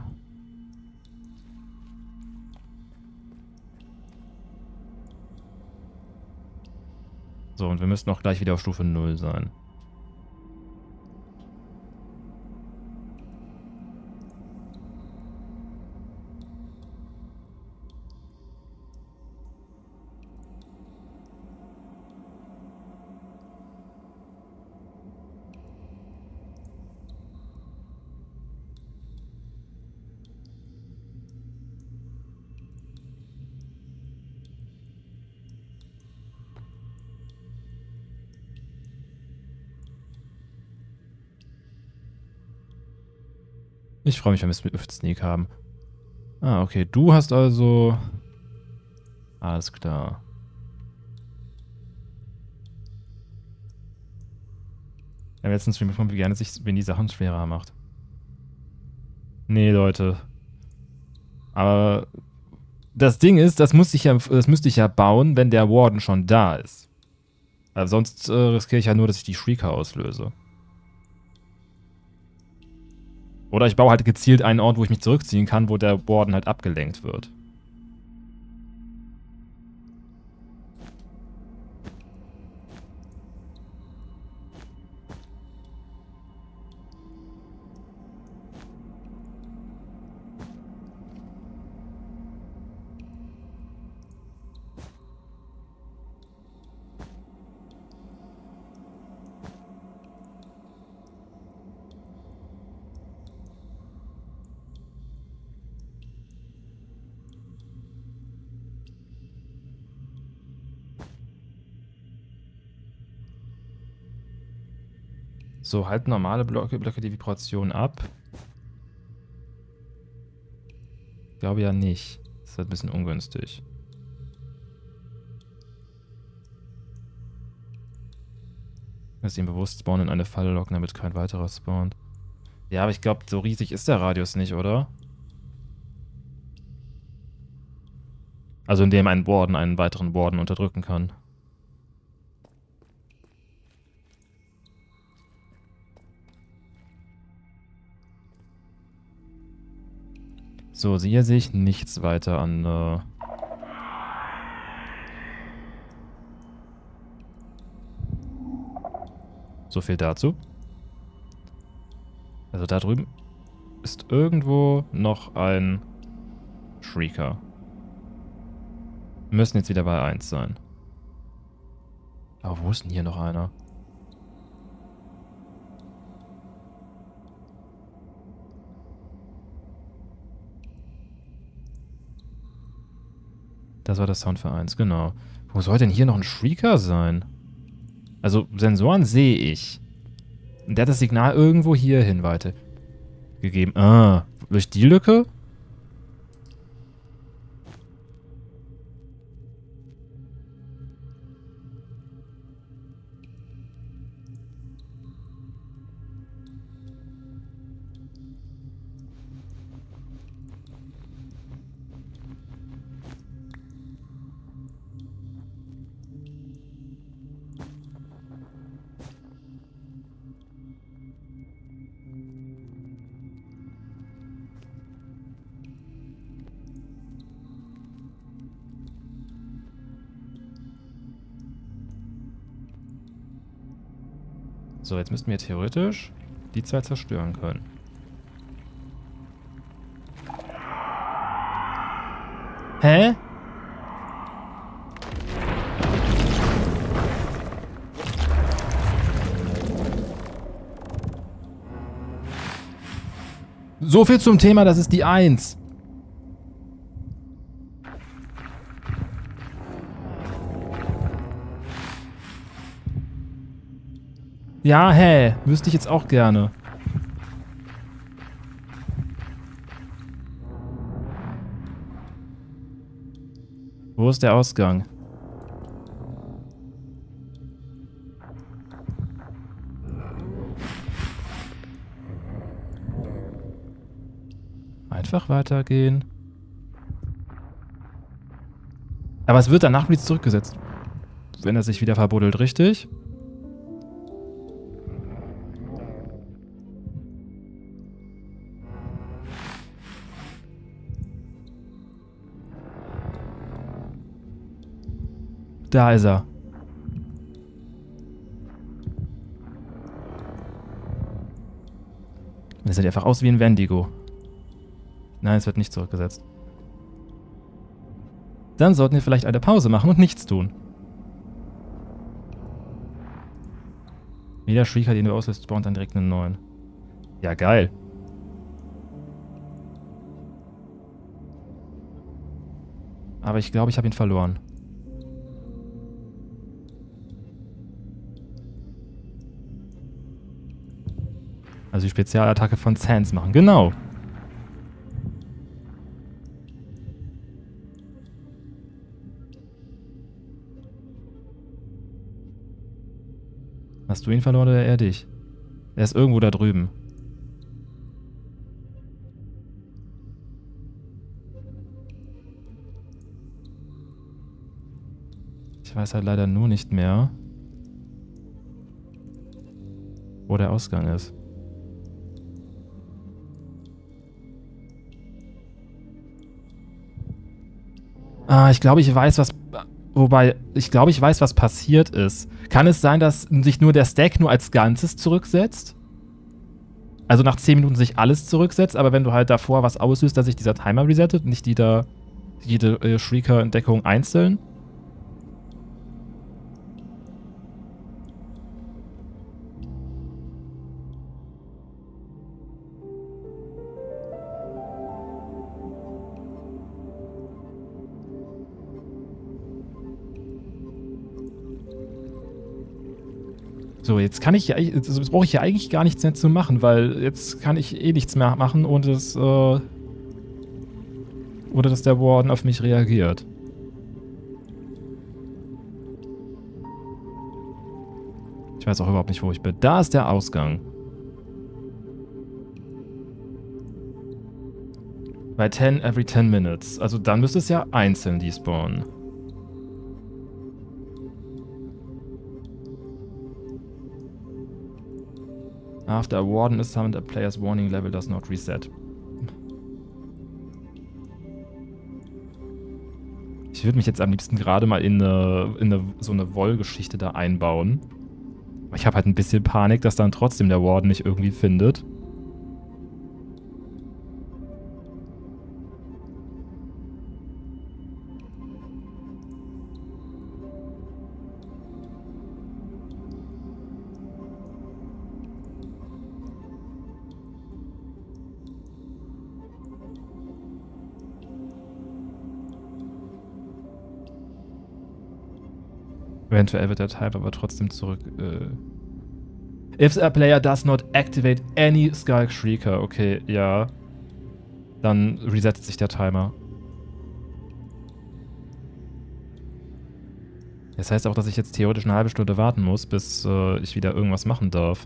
So, und wir müssten auch gleich wieder auf Stufe null sein. Ich freue mich, wenn wir es mit Sneak haben. Ah, okay. Du hast also... Alles klar. Wir haben jetzt einen Stream bekommen, wie gerne sich, wenn die Sachen schwerer macht. Nee, Leute. Aber das Ding ist, das, muss ich ja, das müsste ich ja bauen, wenn der Warden schon da ist. Aber sonst äh, riskiere ich ja nur, dass ich die Shrieker auslöse. Oder ich baue halt gezielt einen Ort, wo ich mich zurückziehen kann, wo der Warden halt abgelenkt wird. So, halt normale Blöcke, Blöcke die Vibration ab. Ich glaube ja nicht. Das ist halt ein bisschen ungünstig. Lass ihn bewusst spawnen in eine Falle locken, damit kein weiterer spawnt. Ja, aber ich glaube, so riesig ist der Radius nicht, oder? Also indem ein Warden einen weiteren Warden unterdrücken kann. So, hier sehe ich nichts weiter an... Äh so viel dazu. Also da drüben ist irgendwo noch ein Shrieker. Wir müssen jetzt wieder bei eins sein. Aber wo ist denn hier noch einer? Das war der Sound für eins, genau. Wo soll denn hier noch ein Shrieker sein? Also Sensoren sehe ich. Und der hat das Signal irgendwo hierhin weitergegeben. Ah, durch die Lücke? So, jetzt müssten wir theoretisch die zwei zerstören können. Hä? So viel zum Thema, das ist die eins. Ja, hä? Wüsste ich jetzt auch gerne. Wo ist der Ausgang? Einfach weitergehen. Aber es wird danach wieder zurückgesetzt. Wenn er sich wieder verbuddelt, richtig? Da ist er. Das sieht einfach aus wie ein Wendigo. Nein, es wird nicht zurückgesetzt. Dann sollten wir vielleicht eine Pause machen und nichts tun. Jeder Shrieker, den du auslöst, spawnt dann direkt einen neuen. Ja, geil. Aber ich glaube, ich habe ihn verloren. Also die Spezialattacke von Sans machen. Genau. Hast du ihn verloren oder er dich? Er ist irgendwo da drüben. Ich weiß halt leider nur nicht mehr, wo der Ausgang ist. Ah, ich glaube, ich weiß, was... Wobei, ich glaube, ich weiß, was passiert ist. Kann es sein, dass sich nur der Stack nur als Ganzes zurücksetzt? Also nach zehn Minuten sich alles zurücksetzt, aber wenn du halt davor was auslöst, dass sich dieser Timer resettet, nicht jeder, jede äh, Shrieker-Entdeckung einzeln? So, jetzt kann ich ja, jetzt brauche ich ja eigentlich gar nichts mehr zu machen, weil jetzt kann ich eh nichts mehr machen, ohne dass, äh, ohne dass der Warden auf mich reagiert. Ich weiß auch überhaupt nicht, wo ich bin. Da ist der Ausgang. Bei ten every ten minutes. Also dann müsste es ja einzeln despawnen. After a warden is summoned, a player's warning level does not reset. Ich würde mich jetzt am liebsten gerade mal in, eine, in eine, so eine Woll-Geschichte da einbauen. Aber ich habe halt ein bisschen Panik, dass dann trotzdem der Warden mich irgendwie findet. Eventuell wird der Type aber trotzdem zurück. Äh If a player does not activate any Skulk Shrieker. Okay, ja. Dann resettet sich der Timer. Das heißt auch, dass ich jetzt theoretisch eine halbe Stunde warten muss, bis äh, ich wieder irgendwas machen darf.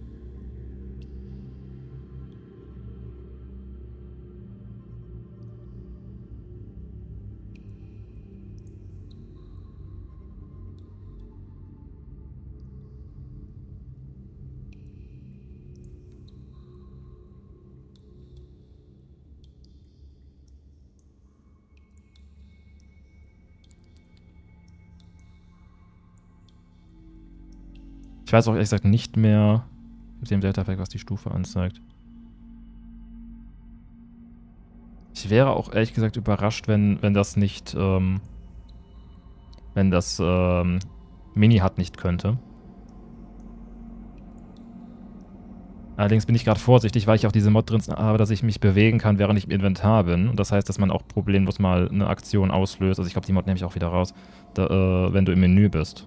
Ich weiß auch ehrlich gesagt nicht mehr mit dem Delta-Pack, was die Stufe anzeigt. Ich wäre auch ehrlich gesagt überrascht, wenn, wenn das nicht, ähm, wenn das ähm, Mini-Hut nicht könnte. Allerdings bin ich gerade vorsichtig, weil ich auch diese Mod drin habe, dass ich mich bewegen kann, während ich im Inventar bin. Und das heißt, dass man auch problemlos mal eine Aktion auslöst. Also ich glaube, die Mod nehme ich auch wieder raus, da, äh, wenn du im Menü bist.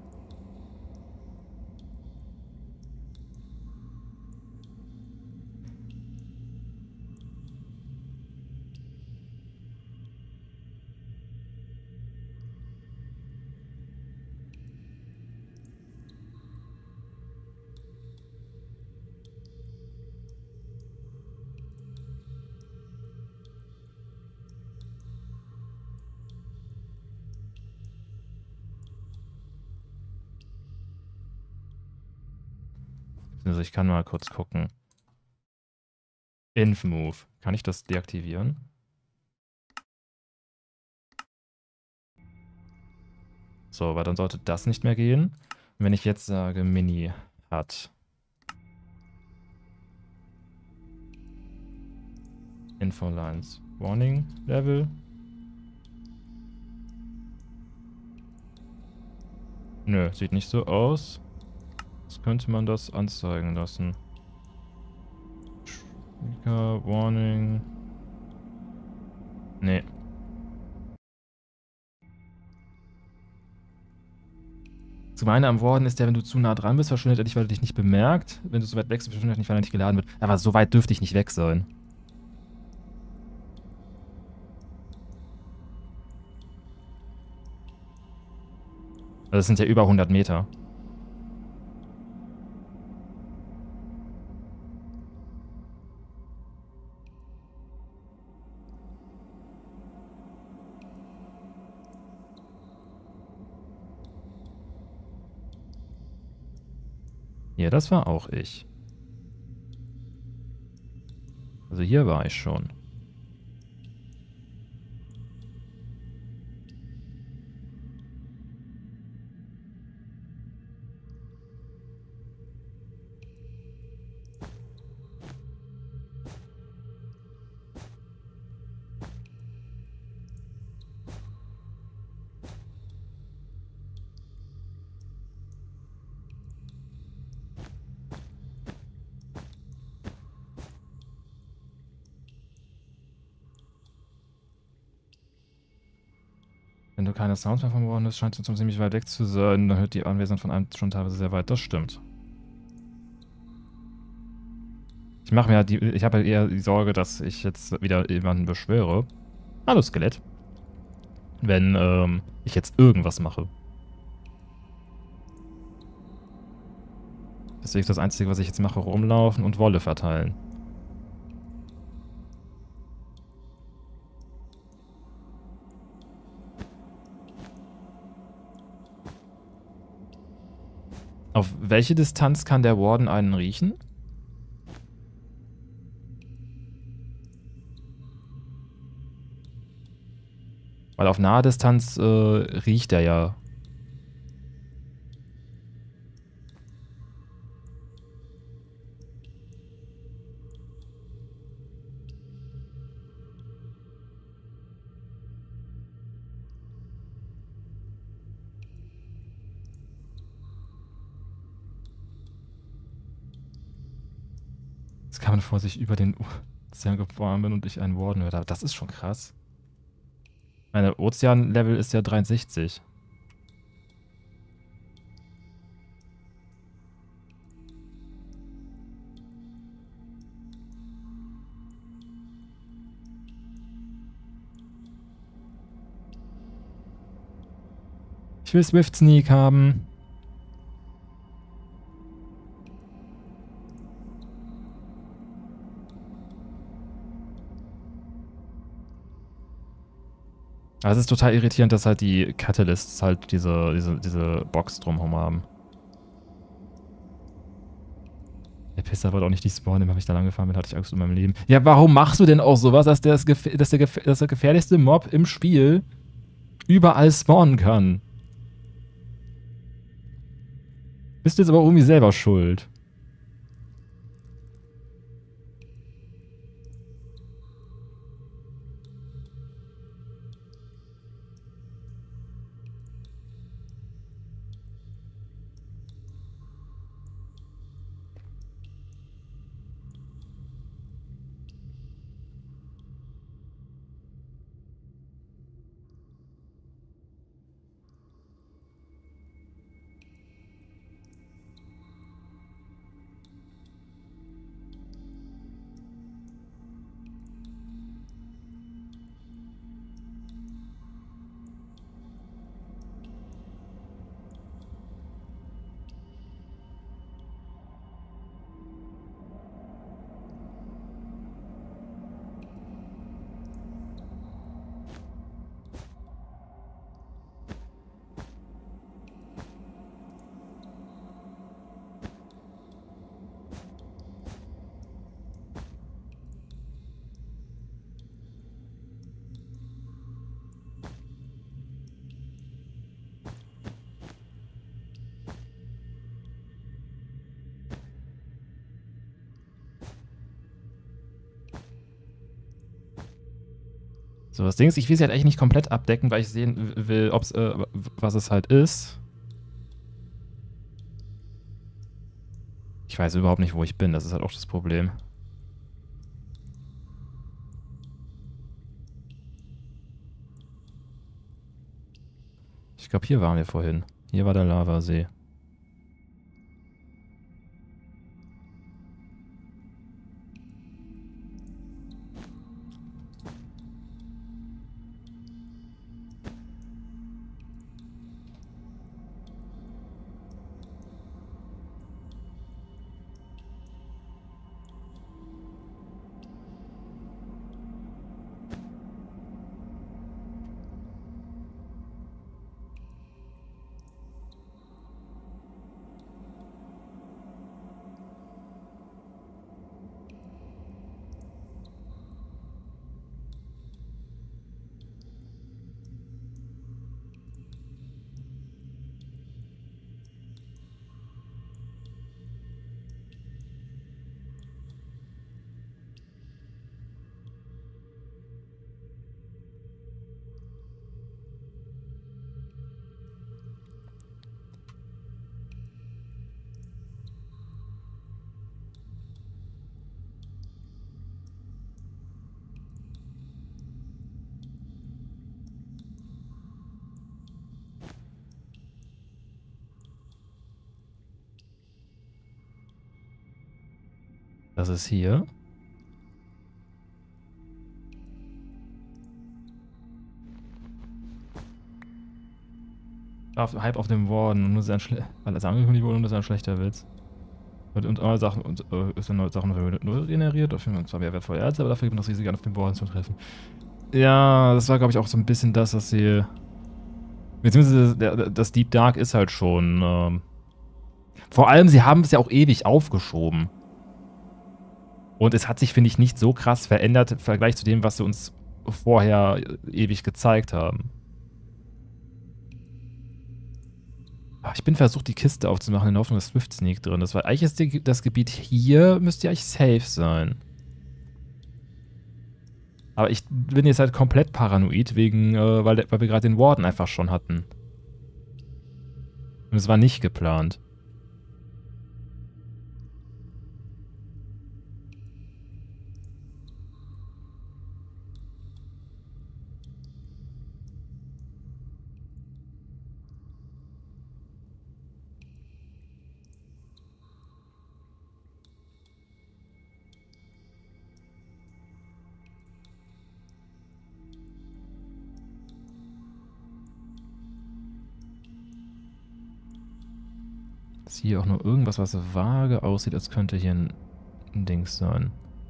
Also ich kann mal kurz gucken. Inf-Move. Kann ich das deaktivieren? So, weil dann sollte das nicht mehr gehen. Und wenn ich jetzt sage, Mini hat Info-Lines Warning Level. Nö, sieht nicht so aus. Jetzt könnte man das anzeigen lassen. Trigger, Warning. Nee. Zum einen am Warden ist der, wenn du zu nah dran bist, verschwindet er dich, weil er dich nicht bemerkt. Wenn du so weit weg bist, verschwindet er nicht, weil er nicht geladen wird. Aber so weit dürfte ich nicht weg sein. Das sind ja über hundert Meter. Hier, das war auch ich. Also hier war ich schon. Wenn du keine Sounds mehr von worden bist, scheint es ziemlich weit weg zu sein. Dann hört die Anwesenheit von einem schon teilweise sehr weit. Das stimmt. Ich mache mir ja die, ich habe halt eher die Sorge, dass ich jetzt wieder jemanden beschwöre. Hallo Skelett. Wenn ähm, ich jetzt irgendwas mache. Deswegen ist das Einzige, was ich jetzt mache, rumlaufen und Wolle verteilen. Auf welche Distanz kann der Warden einen riechen? Weil auf naher Distanz äh, riecht er ja. Es kam vor, sich über den Ozean gefahren bin und ich einen Warden hörte. Aber das ist schon krass. Meine Ozean-Level ist ja dreiundsechzig. Ich will Swift Sneak haben. Aber es ist total irritierend, dass halt die Catalysts halt diese, diese, diese Box drumherum haben. Der Pisser wollte auch nicht die spawnen, wenn ich da lang gefahren bin, hatte ich Angst um mein Leben. Ja, warum machst du denn auch sowas, dass, der, dass, der, dass der gefährlichste Mob im Spiel überall spawnen kann? Bist du jetzt aber irgendwie selber schuld. So, das Ding ist, ich will sie halt eigentlich nicht komplett abdecken, weil ich sehen will, ob's, äh, was es halt ist. Ich weiß überhaupt nicht, wo ich bin. Das ist halt auch das Problem. Ich glaube, hier waren wir vorhin. Hier war der Lavasee. Das ist hier. Auf, Hype auf dem Warden. Und nur sein Schle weil es angekündigt wurde und das ist ein schlechter Witz. Und, und neue Sachen und äh, ist dann neue Sachen null generiert. Dafür zwar mehr wertvolle Erze, aber dafür gibt es das Risiko, an auf den Warden zu treffen. Ja, das war, glaube ich, auch so ein bisschen das, was sie. Beziehungsweise der, das Deep Dark ist halt schon. Ähm, vor allem, sie haben es ja auch ewig aufgeschoben. Und es hat sich, finde ich, nicht so krass verändert im Vergleich zu dem, was sie uns vorher ewig gezeigt haben. Ich bin versucht, die Kiste aufzumachen in der Hoffnung, dass Swift Sneak drin ist. Weil eigentlich ist die, das Gebiet hier, müsste ja eigentlich safe sein. Aber ich bin jetzt halt komplett paranoid, wegen, äh, weil, weil wir gerade den Warden einfach schon hatten. Und es war nicht geplant. Ist hier auch nur irgendwas, was vage aussieht, als könnte hier ein, ein Dings sein.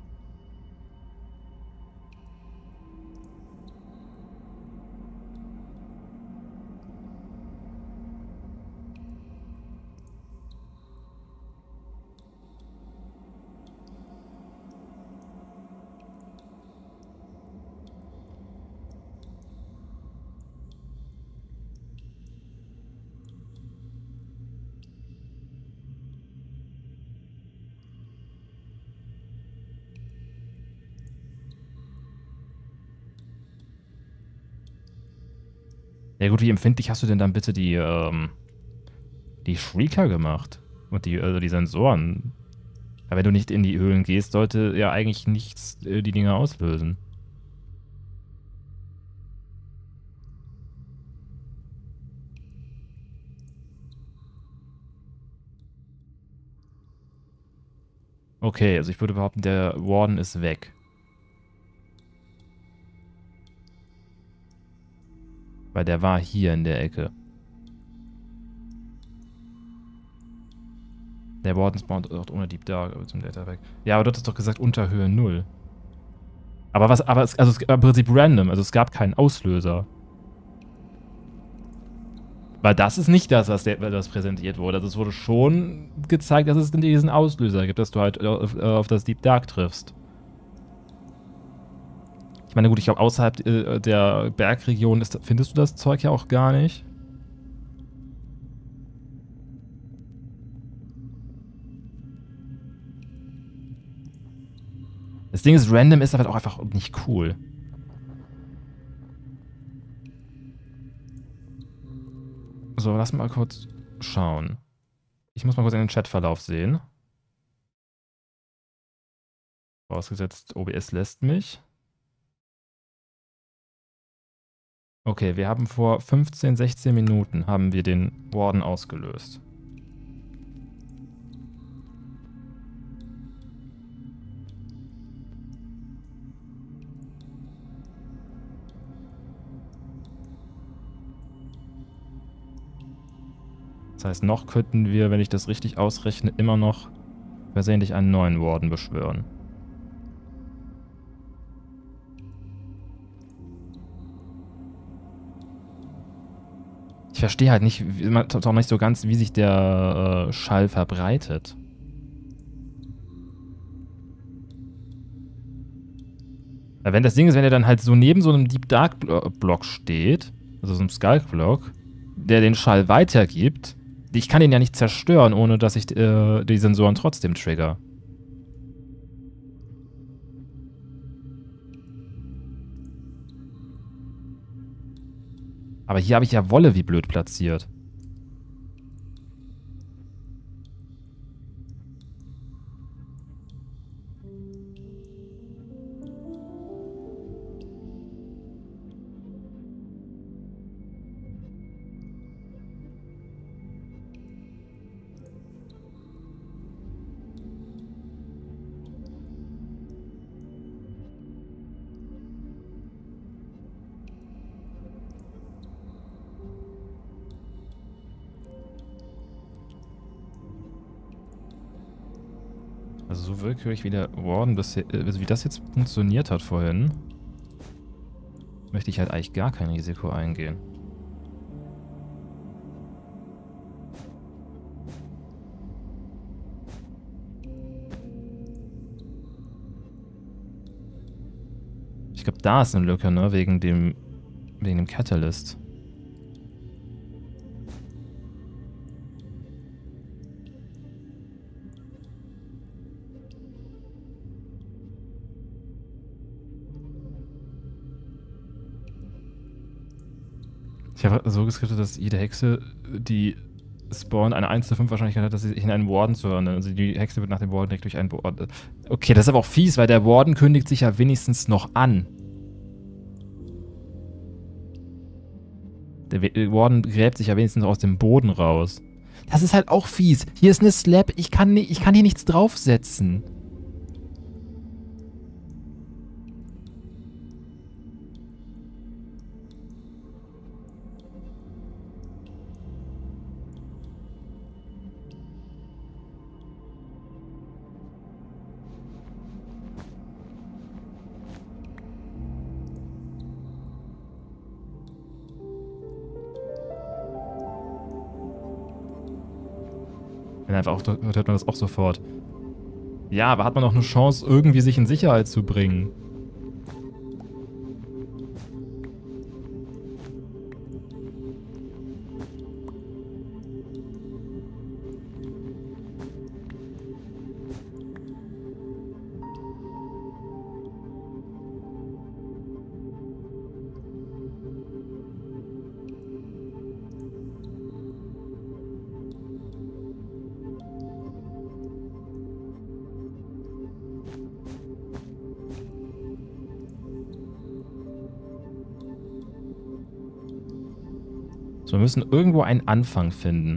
Ja gut, wie empfindlich hast du denn dann bitte die, ähm, die Shrieker gemacht? Und die, also die Sensoren? Aber wenn du nicht in die Höhlen gehst, sollte ja eigentlich nichts äh, die Dinger auslösen. Okay, also ich würde behaupten, der Warden ist weg. Weil der war hier in der Ecke. Der Warden spawnt auch ohne Deep Dark, aber zum Data weg. Ja, aber du hattest doch gesagt unter Höhe null. Aber was, aber es, also es war im Prinzip random, also es gab keinen Auslöser. Weil das ist nicht das, was, der, was präsentiert wurde. Also es wurde schon gezeigt, dass es diesen Auslöser gibt, dass du halt auf, auf das Deep Dark triffst. Ich meine, gut, ich glaube, außerhalb äh, der Bergregion ist, findest du das Zeug ja auch gar nicht. Das Ding ist, random ist aber auch einfach nicht cool. So, lass mal kurz schauen. Ich muss mal kurz in den Chatverlauf sehen. Vorausgesetzt, O B S lässt mich. Okay, wir haben vor fünfzehn, sechzehn Minuten haben wir den Warden ausgelöst. Das heißt, noch könnten wir, wenn ich das richtig ausrechne, immer noch versehentlich einen neuen Warden beschwören. Ich verstehe halt nicht, auch nicht so ganz, wie sich der äh, Schall verbreitet. Weil wenn das Ding ist, wenn er dann halt so neben so einem Deep Dark Block steht, also so einem Skulk Block, der den Schall weitergibt, ich kann den ja nicht zerstören, ohne dass ich äh, die Sensoren trotzdem trigger. Aber hier habe ich ja Wolle wie blöd platziert. Also so willkürlich wie der Warden, das, also wie das jetzt funktioniert hat vorhin, möchte ich halt eigentlich gar kein Risiko eingehen. Ich glaube, da ist eine Lücke, ne? Wegen dem, wegen dem Catalyst. Ich habe so geskriptet, dass jede Hexe, die spawnt, eine eins zu fünf Wahrscheinlichkeit hat, dass sie sich in einen Warden zu hören. Also die Hexe wird nach dem Warden direkt durch einen Warden. Okay, das ist aber auch fies, weil der Warden kündigt sich ja wenigstens noch an. Der Warden gräbt sich ja wenigstens aus dem Boden raus. Das ist halt auch fies. Hier ist eine Slab, ich kann, ich kann hier nichts draufsetzen. Wenn einfach auch, hört man das auch sofort. Ja, aber hat man auch eine Chance, irgendwie sich in Sicherheit zu bringen. So, wir müssen irgendwo einen Anfang finden.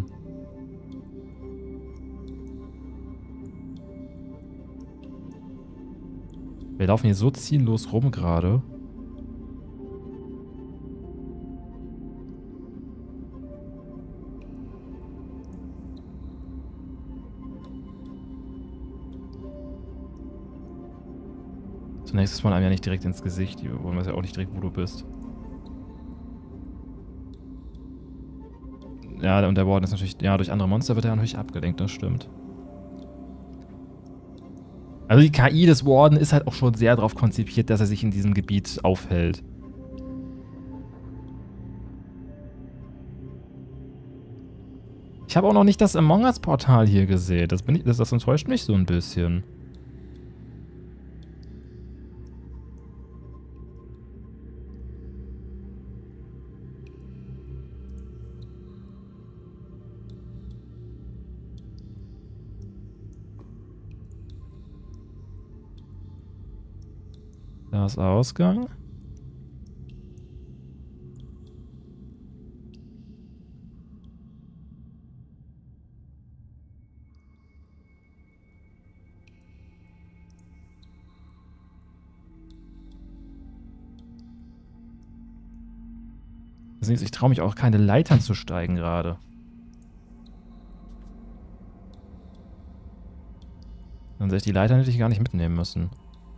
Wir laufen hier so ziellos rum gerade. Zunächst ist man einem ja nicht direkt ins Gesicht. Die wollen wir ja auch nicht direkt, wo du bist. Ja, und der Warden ist natürlich, ja, durch andere Monster wird er natürlich abgelenkt, das stimmt. Also die K I des Warden ist halt auch schon sehr darauf konzipiert, dass er sich in diesem Gebiet aufhält. Ich habe auch noch nicht das Among Us Portal hier gesehen. Das, bin ich, das, das enttäuscht mich so ein bisschen. Da ist Ausgang. Ich traue mich auch keine Leitern zu steigen gerade. Dann hätte ich die Leitern hätte ich gar nicht mitnehmen müssen.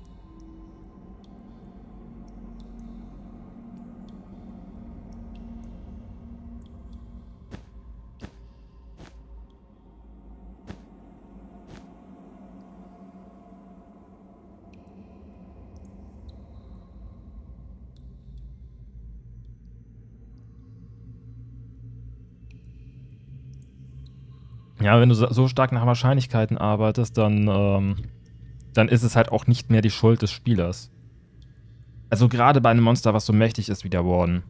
Ja, wenn du so stark nach Wahrscheinlichkeiten arbeitest, dann, ähm, dann ist es halt auch nicht mehr die Schuld des Spielers. Also gerade bei einem Monster, was so mächtig ist wie der Warden.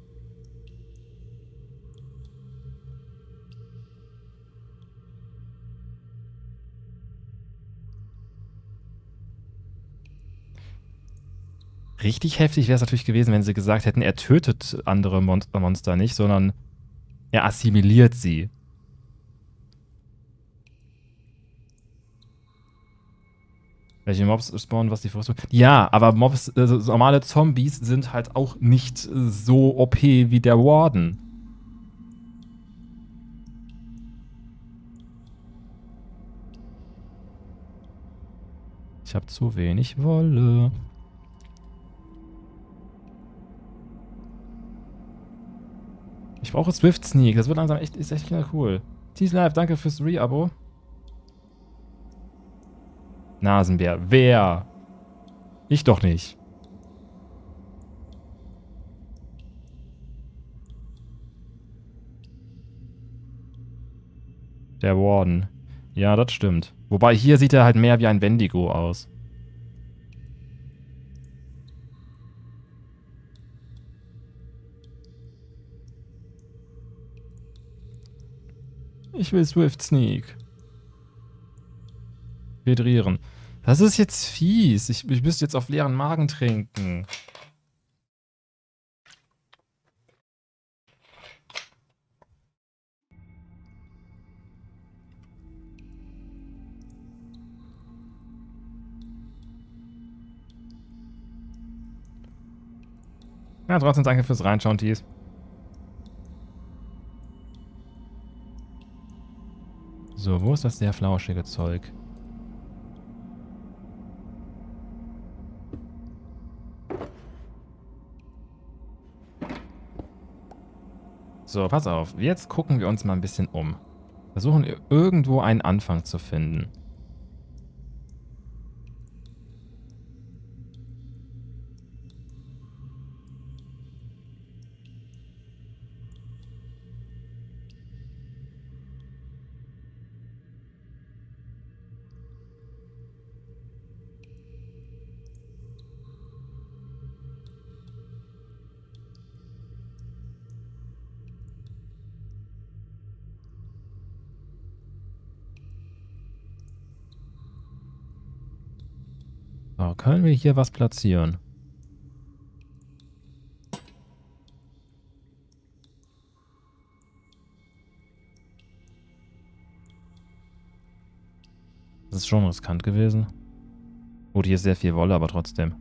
Richtig heftig wäre es natürlich gewesen, wenn sie gesagt hätten, er tötet andere Mon Monster nicht, sondern er assimiliert sie. Welche Mobs spawnen, was die Voraussetzungen... Ja, aber Mobs, also normale Zombies sind halt auch nicht so O P wie der Warden. Ich habe zu wenig Wolle. Ich brauche Swift Sneak. Das wird langsam echt, ist echt cool. Tease Live, danke fürs Re-Abo. Nasenbär. Wer? Ich doch nicht. Der Warden. Ja, das stimmt. Wobei hier sieht er halt mehr wie ein Wendigo aus. Ich will Swift Sneak. Hydrieren. Das ist jetzt fies. Ich, ich müsste jetzt auf leeren Magen trinken. Ja, trotzdem danke fürs Reinschauen, Thies. So, wo ist das sehr flauschige Zeug? So, pass auf. Jetzt gucken wir uns mal ein bisschen um. Versuchen irgendwo einen Anfang zu finden. So, können wir hier was platzieren? Das ist schon riskant gewesen. Gut, hier ist sehr viel Wolle, aber trotzdem.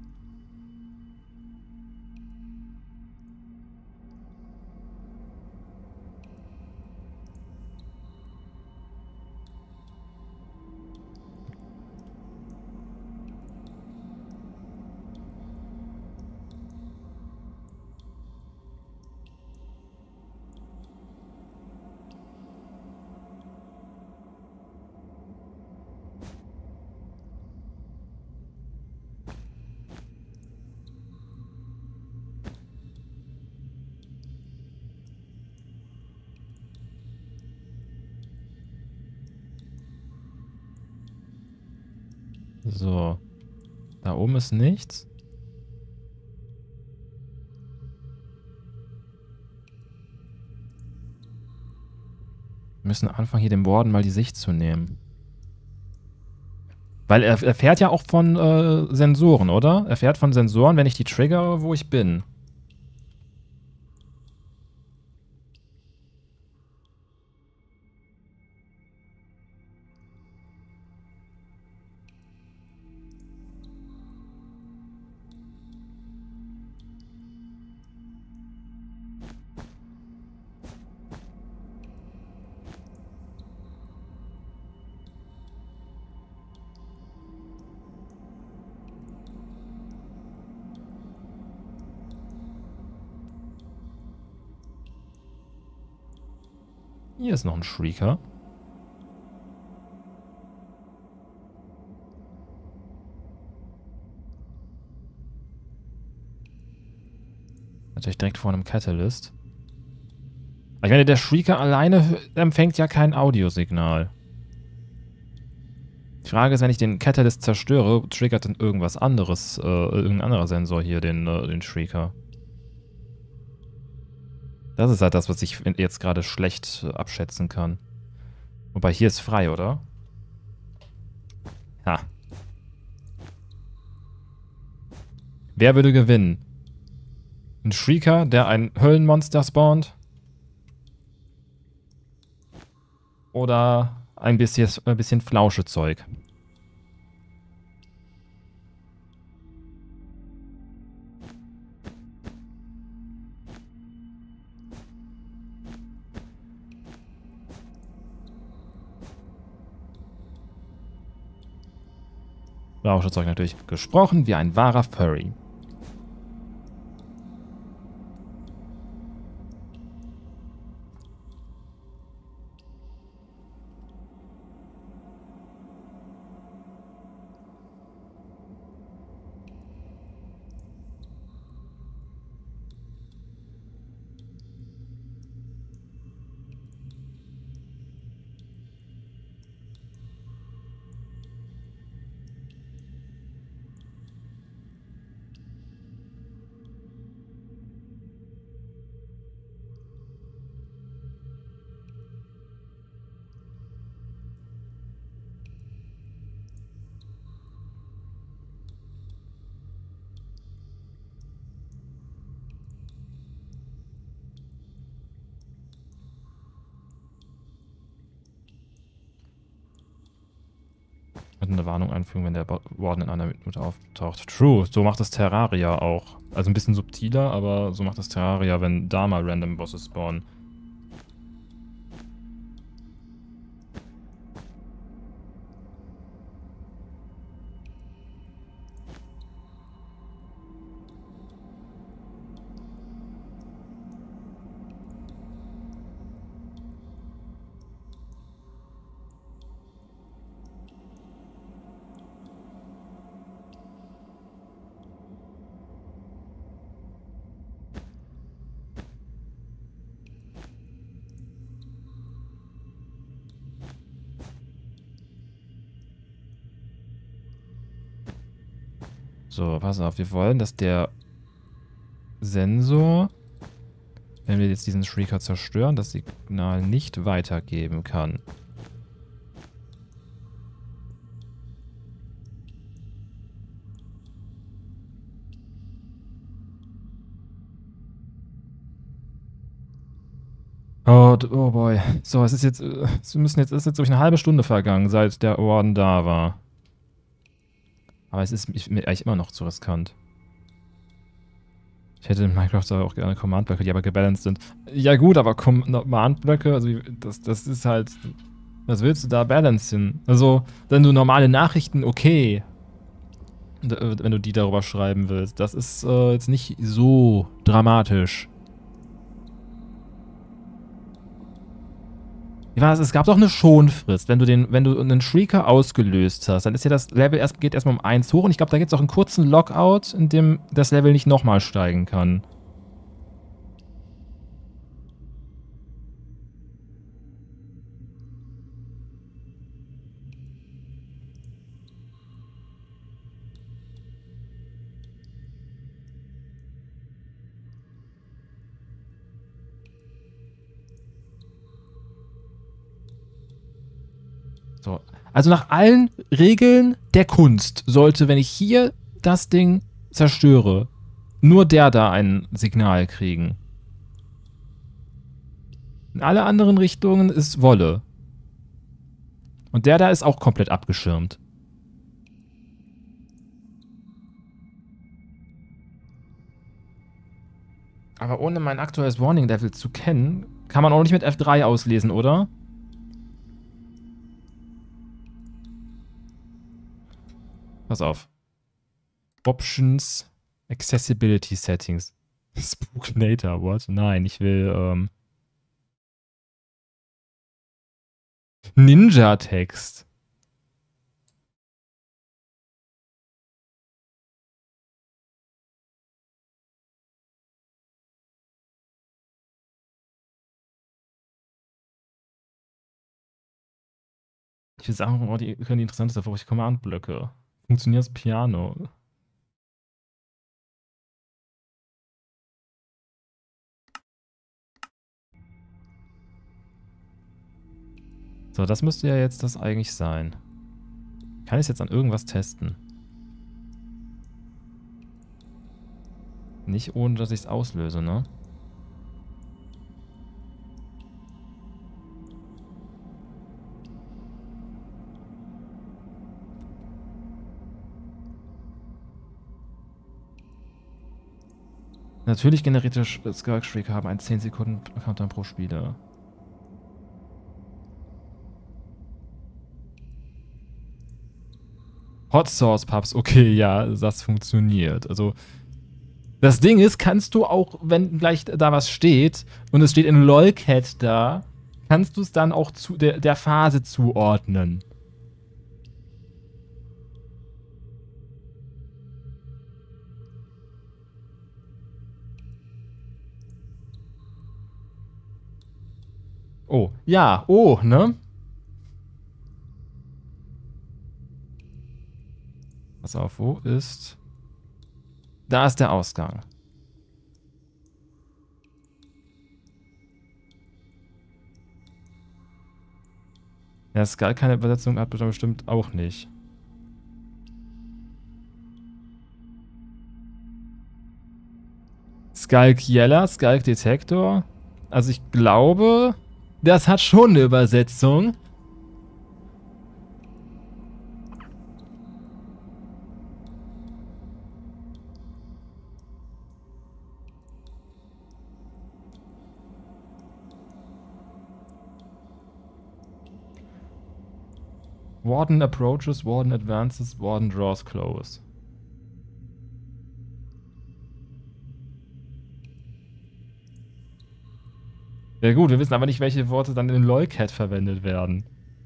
So. Da oben ist nichts. Wir müssen anfangen, hier dem Warden mal die Sicht zu nehmen. Weil er, er fährt ja auch von äh, Sensoren, oder? Er fährt von Sensoren, wenn ich die triggere, wo ich bin. Hier ist noch ein Shrieker. Natürlich direkt vor einem Catalyst. Ich meine, der Shrieker alleine empfängt ja kein Audiosignal. Die Frage ist, wenn ich den Catalyst zerstöre, triggert dann irgendwas anderes, äh, irgendein anderer Sensor hier den, äh, den Shrieker. Das ist halt das, was ich jetzt gerade schlecht äh, abschätzen kann. Wobei hier ist frei, oder? Ja. Wer würde gewinnen? Ein Shrieker, der ein Höllenmonster spawnt? Oder ein bisschen, ein bisschen Flauschezeug? Rauschzeug natürlich gesprochen wie ein wahrer Furry. Mit einer Warnung einfügen, wenn der Warden in einer Minute auftaucht. True, so macht das Terraria auch. Also ein bisschen subtiler, aber so macht das Terraria, wenn da mal random Bosse spawnen. So, pass auf, wir wollen, dass der Sensor, wenn wir jetzt diesen Shrieker zerstören, das Signal nicht weitergeben kann. Oh, oh boy. So, es ist jetzt, es müssen jetzt, es ist jetzt durch eine halbe Stunde vergangen, seit der Orden da war. Aber es ist mir eigentlich immer noch zu riskant. Ich hätte in Minecraft aber auch gerne Command-Blöcke, die aber gebalanced sind. Ja gut, aber Command-Blöcke, also das, das ist halt... Was willst du da balancen? Also, wenn du normale Nachrichten, okay. Wenn du die darüber schreiben willst. Das ist äh, jetzt nicht so dramatisch. Wie war das? Es gab doch eine Schonfrist. Wenn du den, wenn du einen Shrieker ausgelöst hast, dann ist ja das Level erst, geht erstmal um eins hoch und ich glaube, da gibt es auch einen kurzen Lockout, in dem das Level nicht nochmal steigen kann. So. Also nach allen Regeln der Kunst sollte, wenn ich hier das Ding zerstöre, nur der da ein Signal kriegen. In alle anderen Richtungen ist Wolle. Und der da ist auch komplett abgeschirmt. Aber ohne mein aktuelles Warning Level zu kennen, kann man auch nicht mit F drei auslesen, oder? Pass auf. Options, Accessibility Settings. Spooknator, what? Nein, ich will, ähm... Ninja-Text. Ich will sagen, oh, die können die interessanteste, bevor ich Command-Blöcke. Funktioniert das Piano? So, das müsste ja jetzt das eigentlich sein. Kann ich es jetzt an irgendwas testen? Nicht ohne, dass ich es auslöse, ne? Natürlich generierte Skirk-Shrieker haben einen zehn Sekunden Countdown pro Spieler. Hot Sauce Pubs, okay, ja, das funktioniert. Also, das Ding ist, kannst du auch, wenn gleich da was steht und es steht in LOLcat da, kannst du es dann auch zu der, der Phase zuordnen. Oh, ja, oh, ne? Pass auf, wo ist... Da ist der Ausgang. Ja, Skull keine Übersetzung hat bestimmt auch nicht. Skulk Yeller, Skulk Detektor. Also ich glaube, das hat schon eine Übersetzung. Warden approaches, Warden advances, Warden draws close. Ja gut, wir wissen aber nicht, welche Worte dann in LOLcat verwendet werden.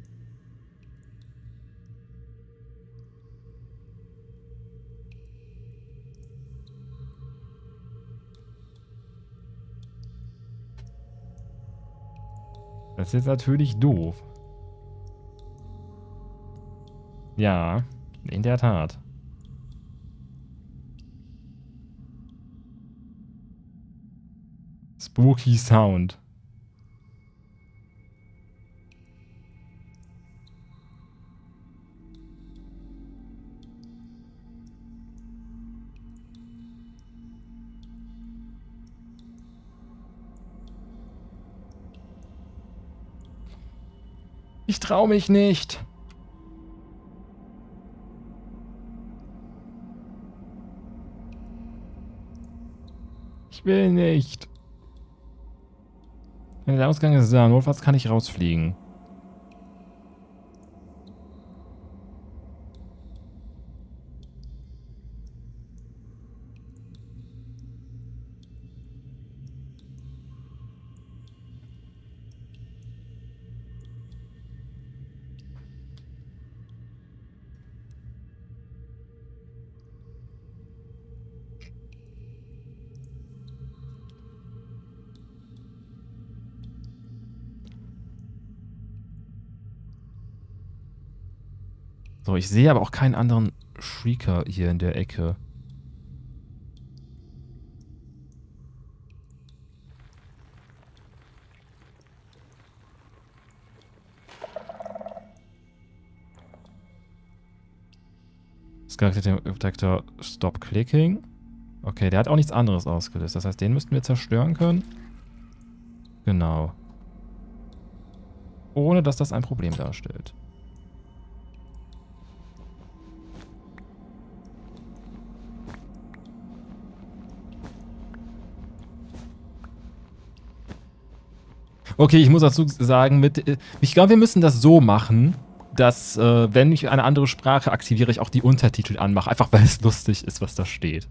Das ist jetzt natürlich doof. Ja, in der Tat. Spooky Sound. Ich trau mich nicht. Ich will nicht. Der Ausgang ist da. Notfalls kann ich rausfliegen. So, ich sehe aber auch keinen anderen Shrieker hier in der Ecke. Detektor Stop Clicking. Okay, der hat auch nichts anderes ausgelöst. Das heißt, den müssten wir zerstören können. Genau. Ohne, dass das ein Problem darstellt. Okay, ich muss dazu sagen, mit, ich glaube, wir müssen das so machen, dass, äh, wenn ich eine andere Sprache aktiviere, ich auch die Untertitel anmache. Einfach, weil es lustig ist, was da steht.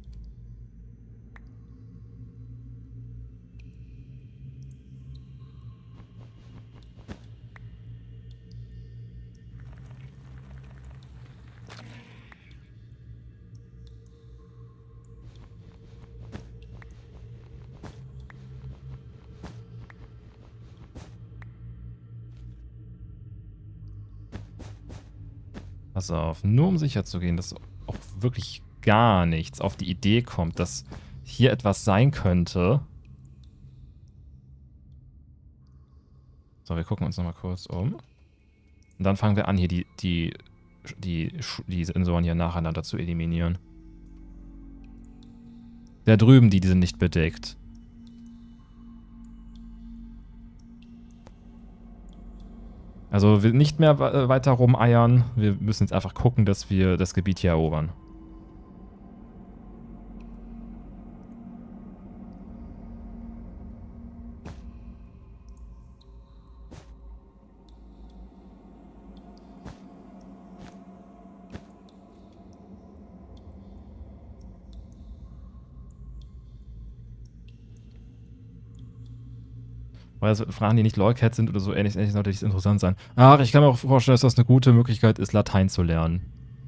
Pass auf, nur um sicher zu gehen, dass auch wirklich gar nichts auf die Idee kommt, dass hier etwas sein könnte. So, wir gucken uns nochmal kurz um. Und dann fangen wir an, hier die, die, die, die Sensoren hier nacheinander zu eliminieren. Da drüben, die, die sind nicht bedeckt. Also wir nicht mehr weiter rumeiern. Wir müssen jetzt einfach gucken, dass wir das Gebiet hier erobern. Weil so Fragen, die nicht Lolcat sind oder so ähnlich, ähnlich sollte das interessant sein. Ach, ich kann mir auch vorstellen, dass das eine gute Möglichkeit ist, Latein zu lernen.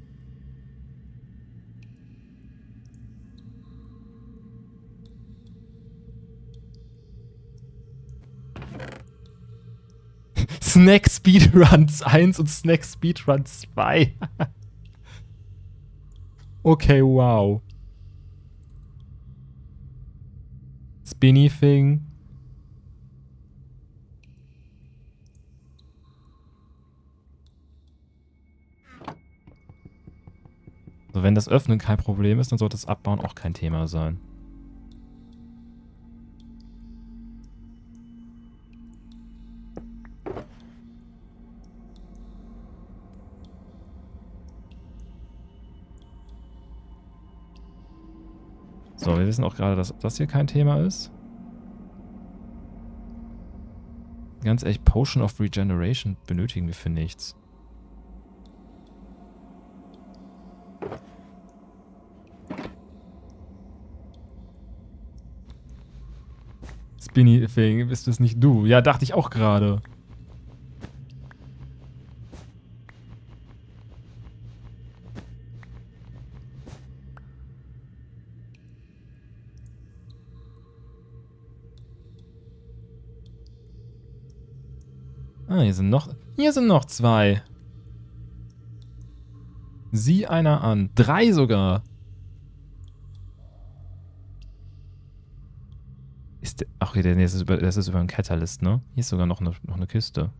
Snack Speedruns eins und Snack Speedrun zwei. Okay, wow. Spinny Thing. So, wenn das Öffnen kein Problem ist, dann sollte das Abbauen auch kein Thema sein. So, wir wissen auch gerade, dass das hier kein Thema ist. Ganz ehrlich, Potion of Regeneration benötigen wir für nichts. Spinny Thing, bist es nicht du? Ja, dachte ich auch gerade. Ah, hier sind noch... Hier sind noch zwei. Sieh einer an. Drei sogar. Ist der... Ach, okay, das ist über, das ist über einen Catalyst, ne? Hier ist sogar noch eine, noch eine Kiste.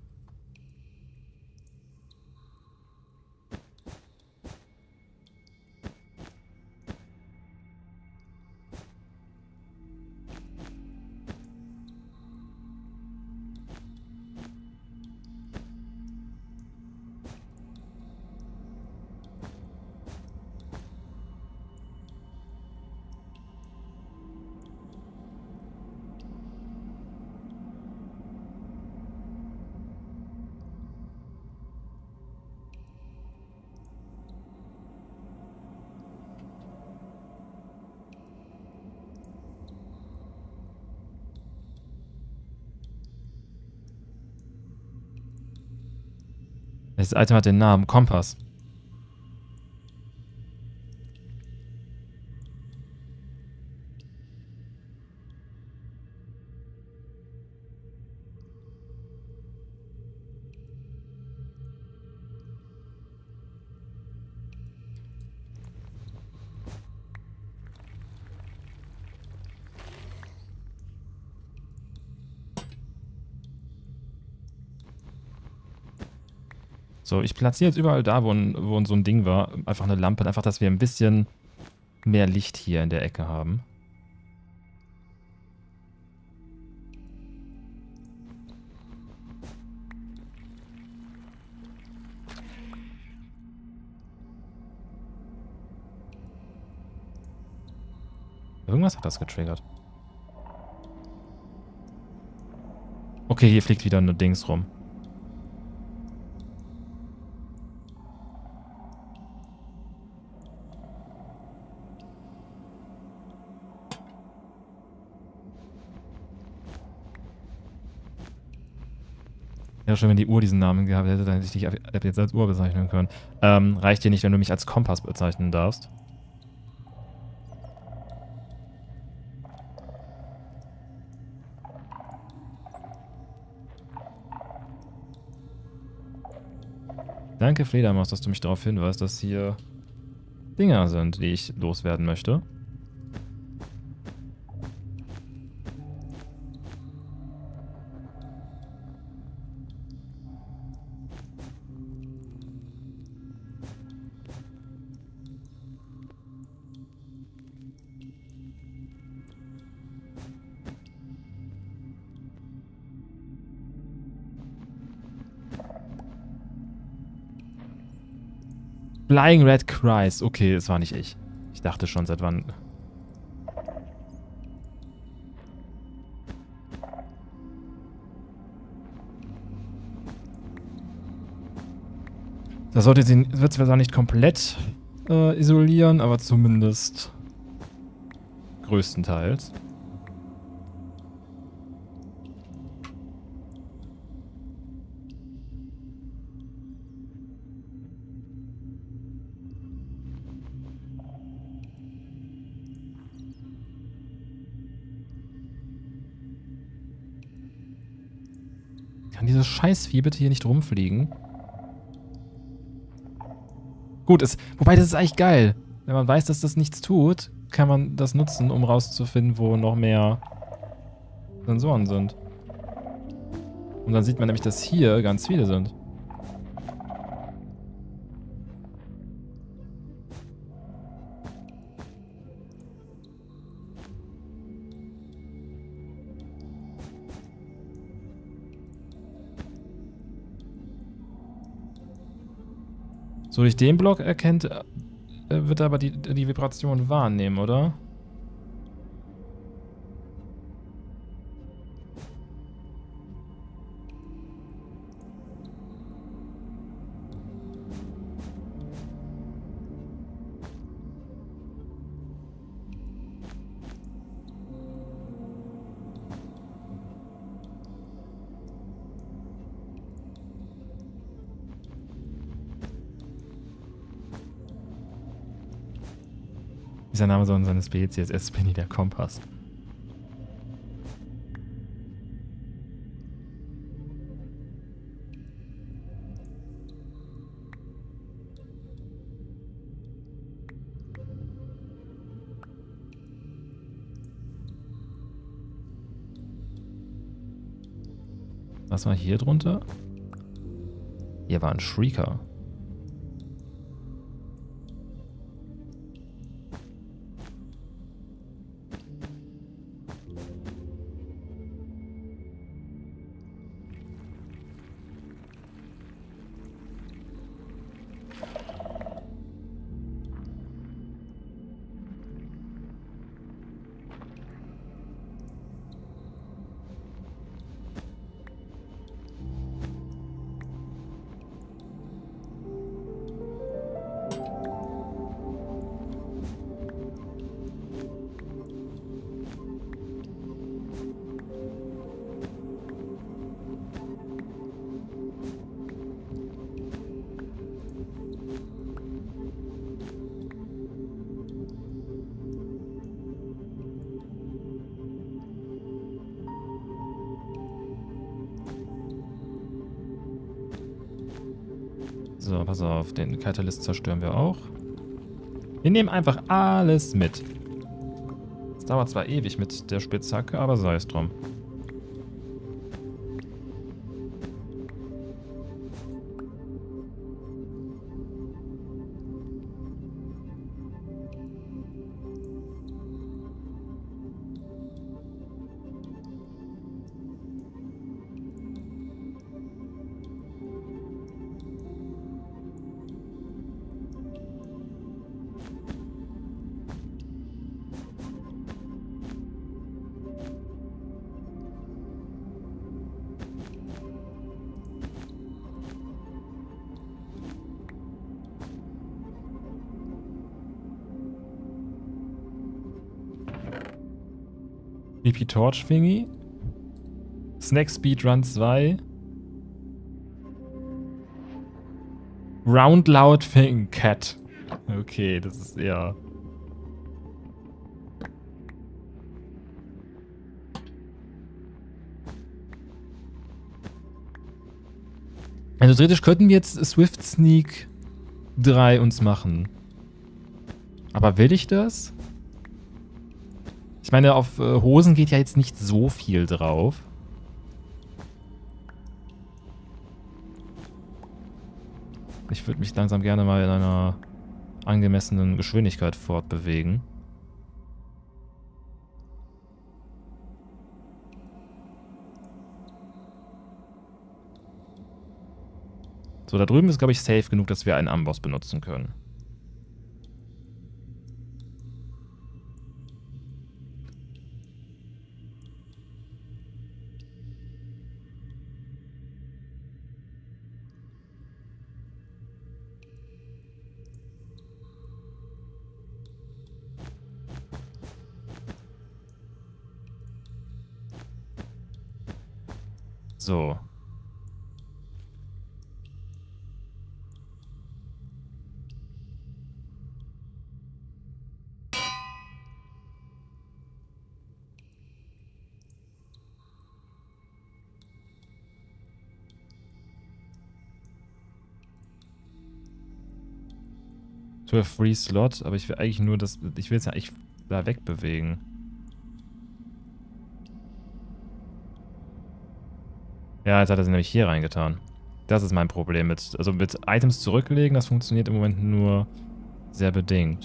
Das Item hat den Namen Kompass. So, ich platziere jetzt überall da, wo, ein, wo so ein Ding war, einfach eine Lampe. Einfach, dass wir ein bisschen mehr Licht hier in der Ecke haben. Irgendwas hat das getriggert. Okay, hier fliegt wieder ein Dings rum. Ja, schon wenn die Uhr diesen Namen gehabt hätte, dann hätte ich dich ab jetzt als Uhr bezeichnen können. Ähm, reicht dir nicht, wenn du mich als Kompass bezeichnen darfst. Danke, Fledermaus, dass du mich darauf hinweist, dass hier Dinger sind, die ich loswerden möchte. Flying Red Cries. Okay, es war nicht ich. Ich dachte schon, seit wann... Das sollte sie, wird zwar nicht komplett äh, isolieren, aber zumindest größtenteils. Kann dieses Scheißvieh bitte hier nicht rumfliegen? Gut, es, wobei das ist eigentlich geil. Wenn man weiß, dass das nichts tut, kann man das nutzen, um rauszufinden, wo noch mehr Sensoren sind. Und dann sieht man nämlich, dass hier ganz viele sind. So, durch den Block erkennt, äh, wird er aber die, die Vibration wahrnehmen, oder? Dieser Name so in seiner Spezies ist Spinny der Kompass. Was war hier drunter? Hier war ein Shrieker. So, pass auf, den Catalyst zerstören wir auch. Wir nehmen einfach alles mit. Es dauert zwar ewig mit der Spitzhacke, aber sei es drum. B P Torch Thingy. Snack Speed Run zwei. Round Loud Thing Cat. Okay, das ist eher... Also theoretisch könnten wir jetzt Swift Sneak drei uns machen. Aber will ich das? Ich meine, auf äh, Hosen geht ja jetzt nicht so viel drauf. Ich würde mich langsam gerne mal in einer angemessenen Geschwindigkeit fortbewegen. So, da drüben ist, glaube ich, safe genug, dass wir einen Amboss benutzen können. So. Für Free Slot, aber ich will eigentlich nur das. Ich will es ja eigentlich da wegbewegen. Ja, jetzt hat er sie nämlich hier reingetan. Das ist mein Problem mit. Also mit Items zurücklegen, das funktioniert im Moment nur sehr bedingt.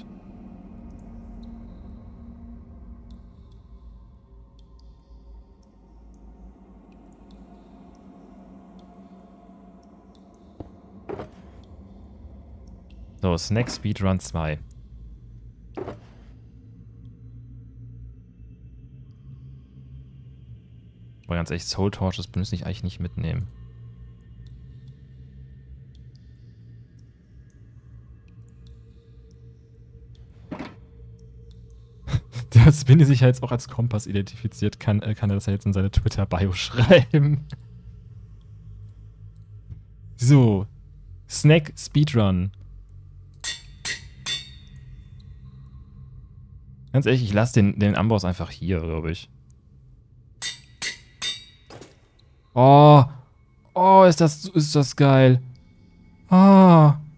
So, Snack Speedrun zwei. Aber ganz ehrlich, Soul Torches müsste ich eigentlich nicht mitnehmen. Dass Spinny sich ja jetzt auch als Kompass identifiziert, kann, kann er das ja jetzt in seine Twitter-Bio schreiben. So. Snack Speedrun. Ganz ehrlich, ich lasse den, den Amboss einfach hier, glaube ich. Oh. Oh, ist das, ist das geil. Ah. Oh.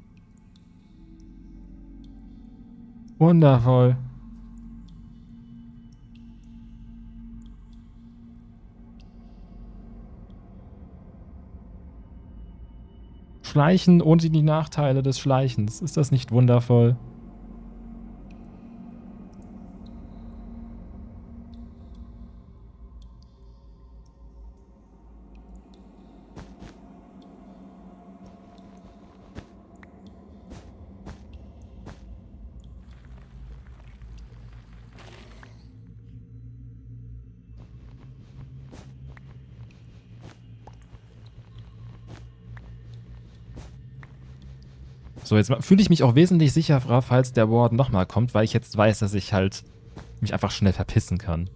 Wundervoll. Schleichen ohne die Nachteile des Schleichens. Ist das nicht wundervoll? So, jetzt fühle ich mich auch wesentlich sicherer, falls der Warden nochmal kommt, weil ich jetzt weiß, dass ich halt mich einfach schnell verpissen kann.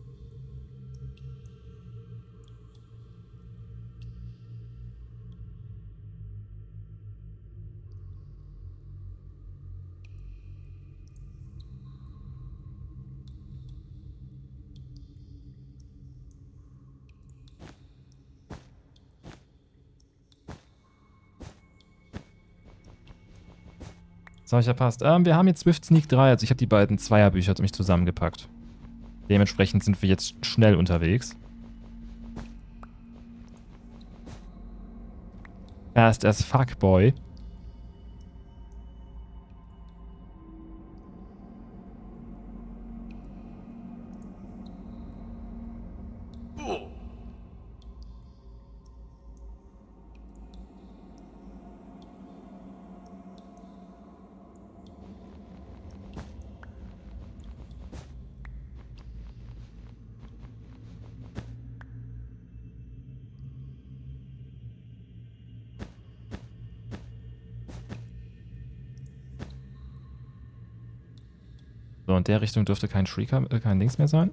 Das habe ich verpasst. Ähm, wir haben jetzt Swift Sneak drei, also ich habe die beiden Zweierbücher mich zusammengepackt. Dementsprechend sind wir jetzt schnell unterwegs. Fast as fuck, boy. So, in der Richtung dürfte kein Shrieker, äh, kein Dings mehr sein.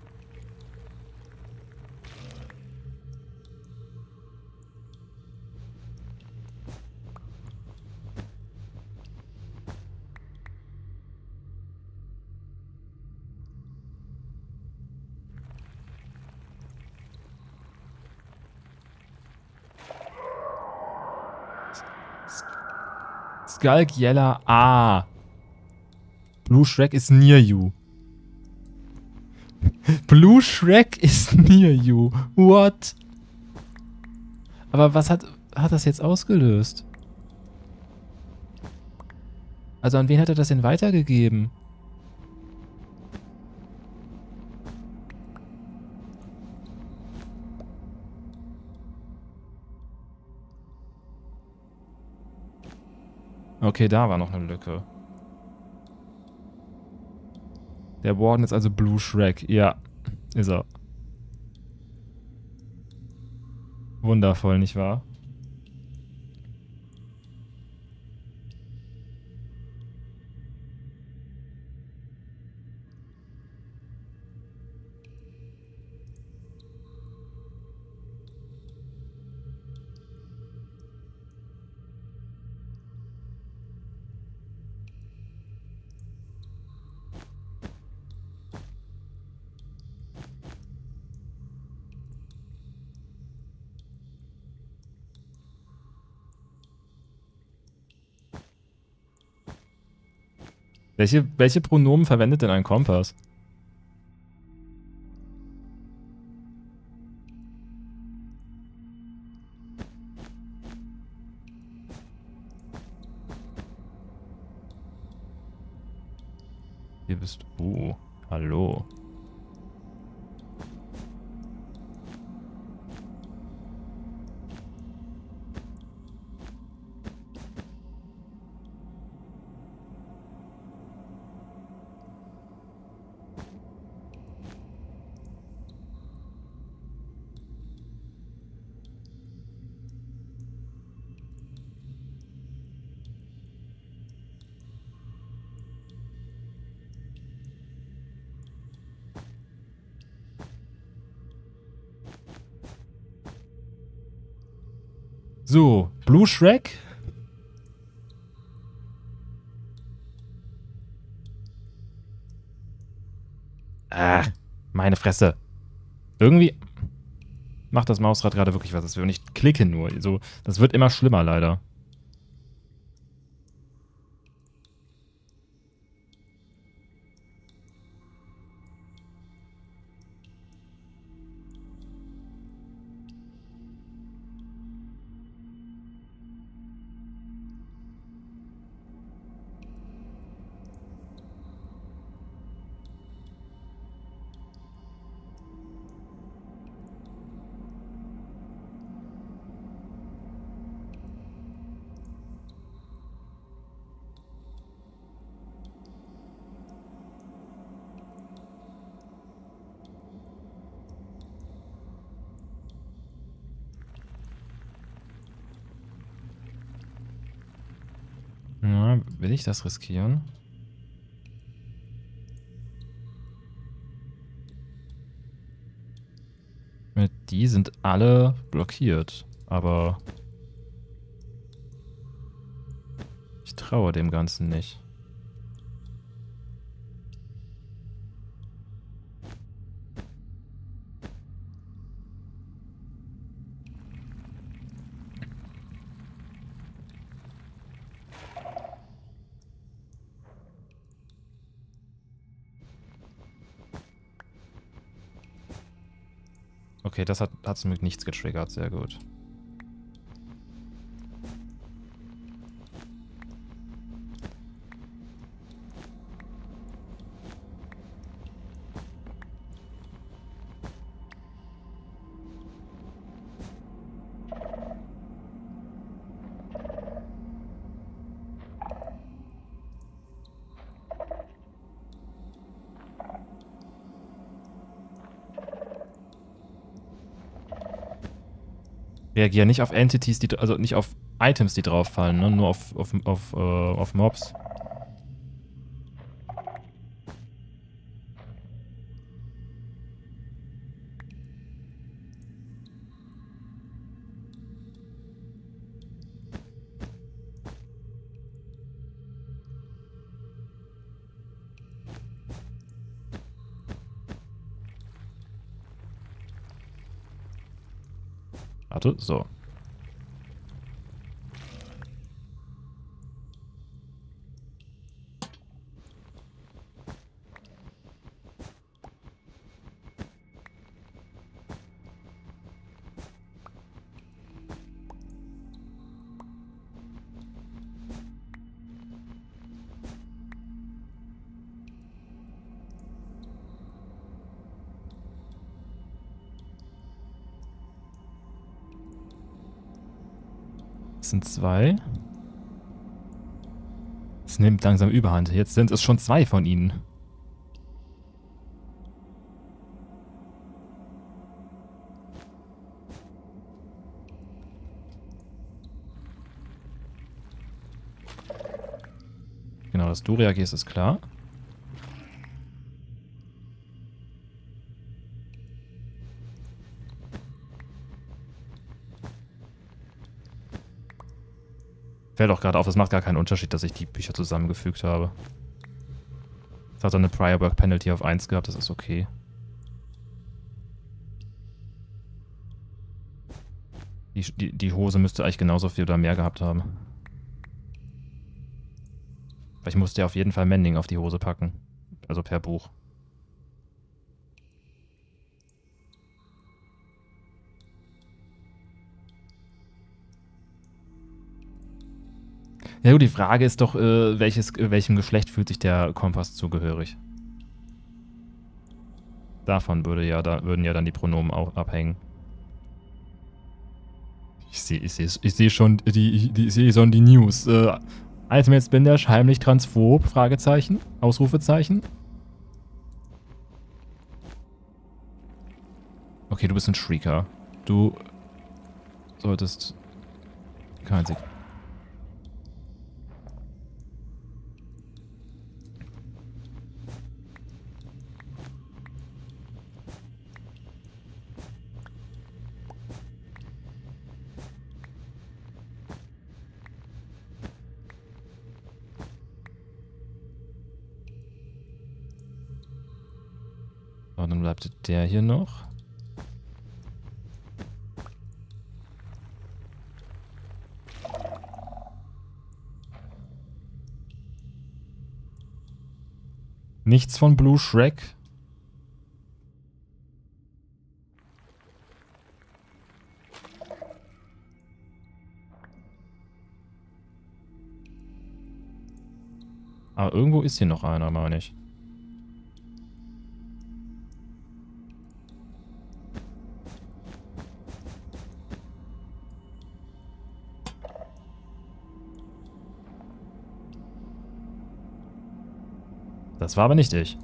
Skulk Yeller. Ah. Blue Shrek is near you. Blue Shrek is near you. What? Aber was hat, hat das jetzt ausgelöst? Also an wen hat er das denn weitergegeben? Okay, da war noch eine Lücke. Der Warden ist also Blue Shrek. Ja, ist er. Wundervoll, nicht wahr? Welche, welche Pronomen verwendet denn ein Kompass? Hier bist du. Hallo. So, Blue Shrek. Ah, meine Fresse. Irgendwie macht das Mausrad gerade wirklich was. Das will nicht klicken nur. So, das wird immer schlimmer leider. Ja, will ich das riskieren? Die sind alle blockiert, aber ich traue dem Ganzen nicht. Okay, das hat, hat zum Glück nichts getriggert, sehr gut. Reagieren nicht auf Entities, die, also nicht auf Items, die drauf fallen, ne? Nur auf, auf, auf, äh, auf Mobs. Warte, so. Das sind zwei. Es nimmt langsam Überhand. Jetzt sind es schon zwei von ihnen. Genau, dass du reagierst, ist klar. Fällt auch gerade auf, es macht gar keinen Unterschied, dass ich die Bücher zusammengefügt habe. Es hat dann eine Prior Work Penalty auf eins gehabt, das ist okay. Die, die, die Hose müsste eigentlich genauso viel oder mehr gehabt haben. Weil ich musste ja auf jeden Fall Mending auf die Hose packen. Also per Buch. Ja gut, die Frage ist doch, äh, welches, welchem Geschlecht fühlt sich der Kompass zugehörig? Davon würde ja, da würden ja dann die Pronomen auch abhängen. Ich sehe ich seh, ich seh schon die, die, ich seh schon die News. Äh, Ultimate Spindash, heimlich transphob? Fragezeichen? Ausrufezeichen? Okay, du bist ein Shrieker. Du solltest kein Sieg. So, dann bleibt der hier noch. Nichts von Blue Shrek. Aber irgendwo ist hier noch einer, meine ich. Das war aber nicht ich.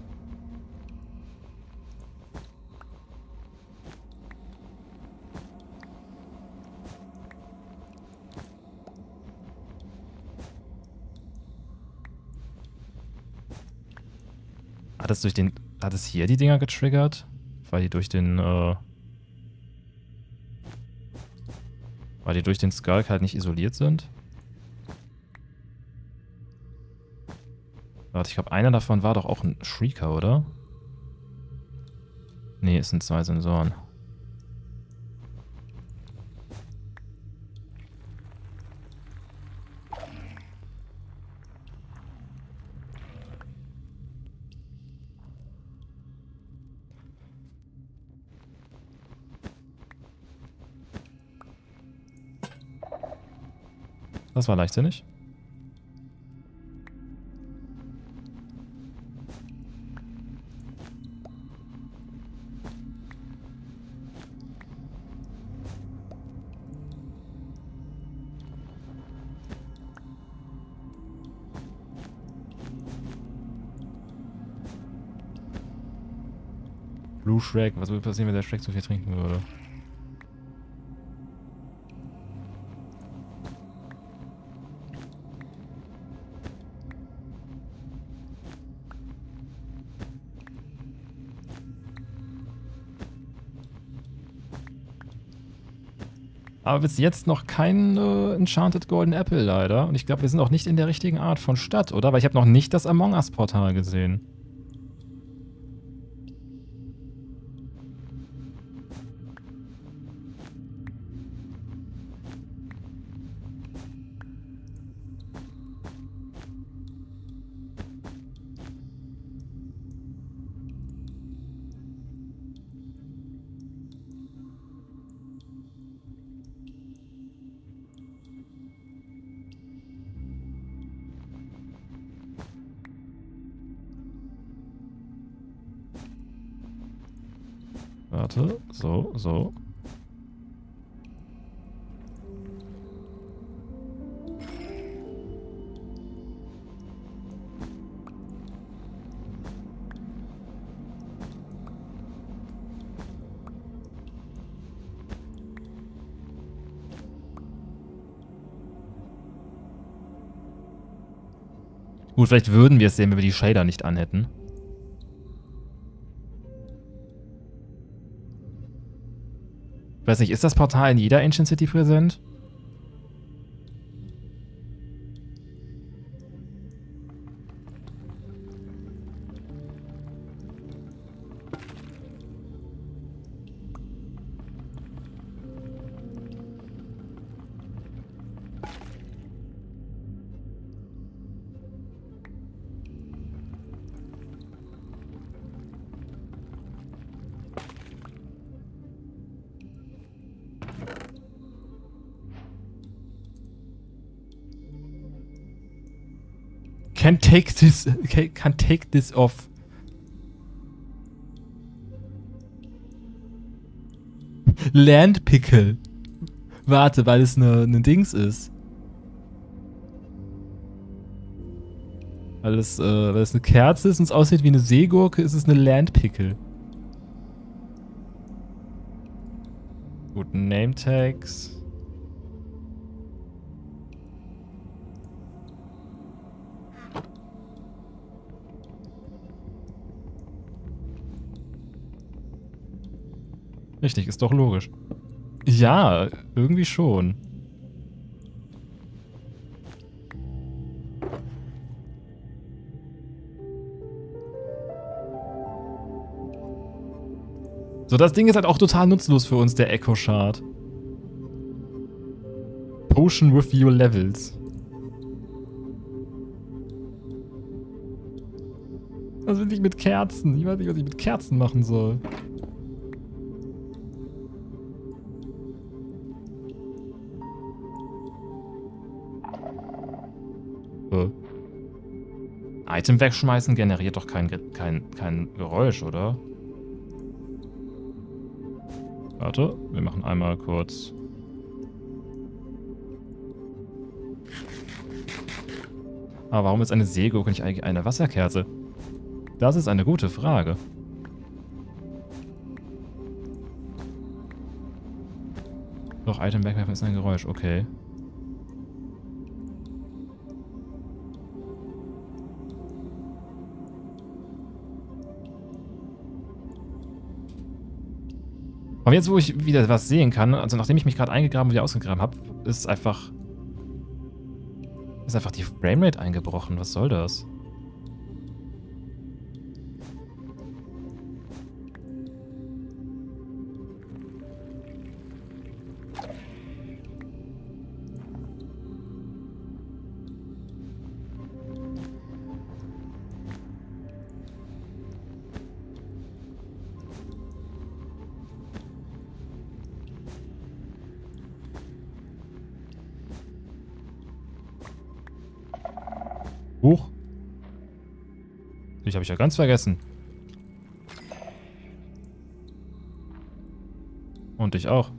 Hat es durch den. Hat es hier die Dinger getriggert? Weil die durch den, äh. Weil die durch den Skulk halt nicht isoliert sind? Warte, ich glaube, einer davon war doch auch ein Shrieker, oder? Nee, es sind zwei Sensoren. Das war leichtsinnig. Blue Shrek. Was würde passieren, wenn der Shrek zu viel trinken würde? Aber bis jetzt noch kein äh, Enchanted Golden Apple leider. Und ich glaube, wir sind auch nicht in der richtigen Art von Stadt, oder? Weil ich habe noch nicht das Among Us Portal gesehen. Warte, so, so. Gut, vielleicht würden wir es sehen, wenn wir die Shader nicht anhätten. Ich weiß nicht, ist das Portal in jeder Ancient City präsent? Can't take this, can't take this off. Landpickle. Warte, weil es eine, eine Dings ist. Weil es, äh, weil es eine Kerze ist und es aussieht wie eine Seegurke, ist es eine Landpickle. Gut, Name-Tags. Richtig, ist doch logisch. Ja, irgendwie schon. So, das Ding ist halt auch total nutzlos für uns, der Echo Shard. Potion with your levels. Was will ich mit Kerzen? Ich weiß nicht, was ich mit Kerzen machen soll. Äh. Item wegschmeißen generiert doch kein, kein, kein Geräusch, oder? Warte, wir machen einmal kurz. Aber warum ist eine Seegurke nicht eigentlich eine Wasserkerze? Das ist eine gute Frage. Doch, Item wegwerfen ist ein Geräusch, okay. Aber jetzt, wo ich wieder was sehen kann, also nachdem ich mich gerade eingegraben und wieder ausgegraben habe, ist einfach... Ist einfach die Framerate eingebrochen. Was soll das? Huch. Ich habe ich ja ganz vergessen. Und ich auch.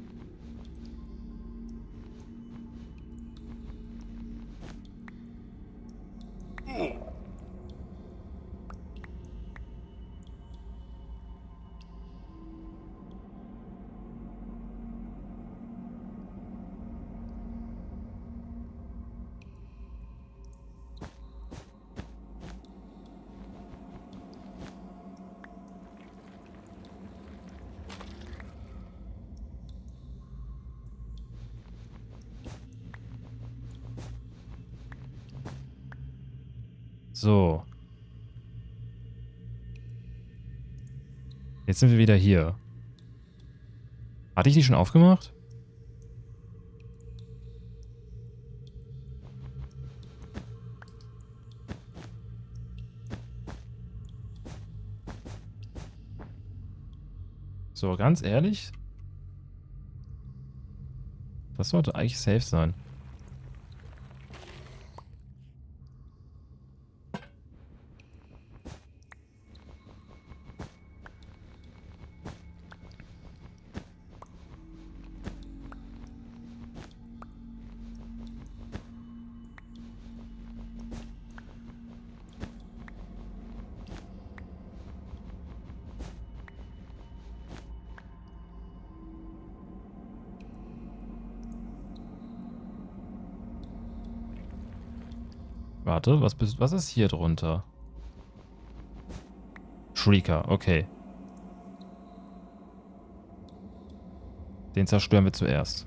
So. Jetzt sind wir wieder hier. Hatte ich die schon aufgemacht? So, ganz ehrlich? Das sollte eigentlich safe sein. Warte, was, bist, was ist hier drunter? Shrieker, okay. Den zerstören wir zuerst.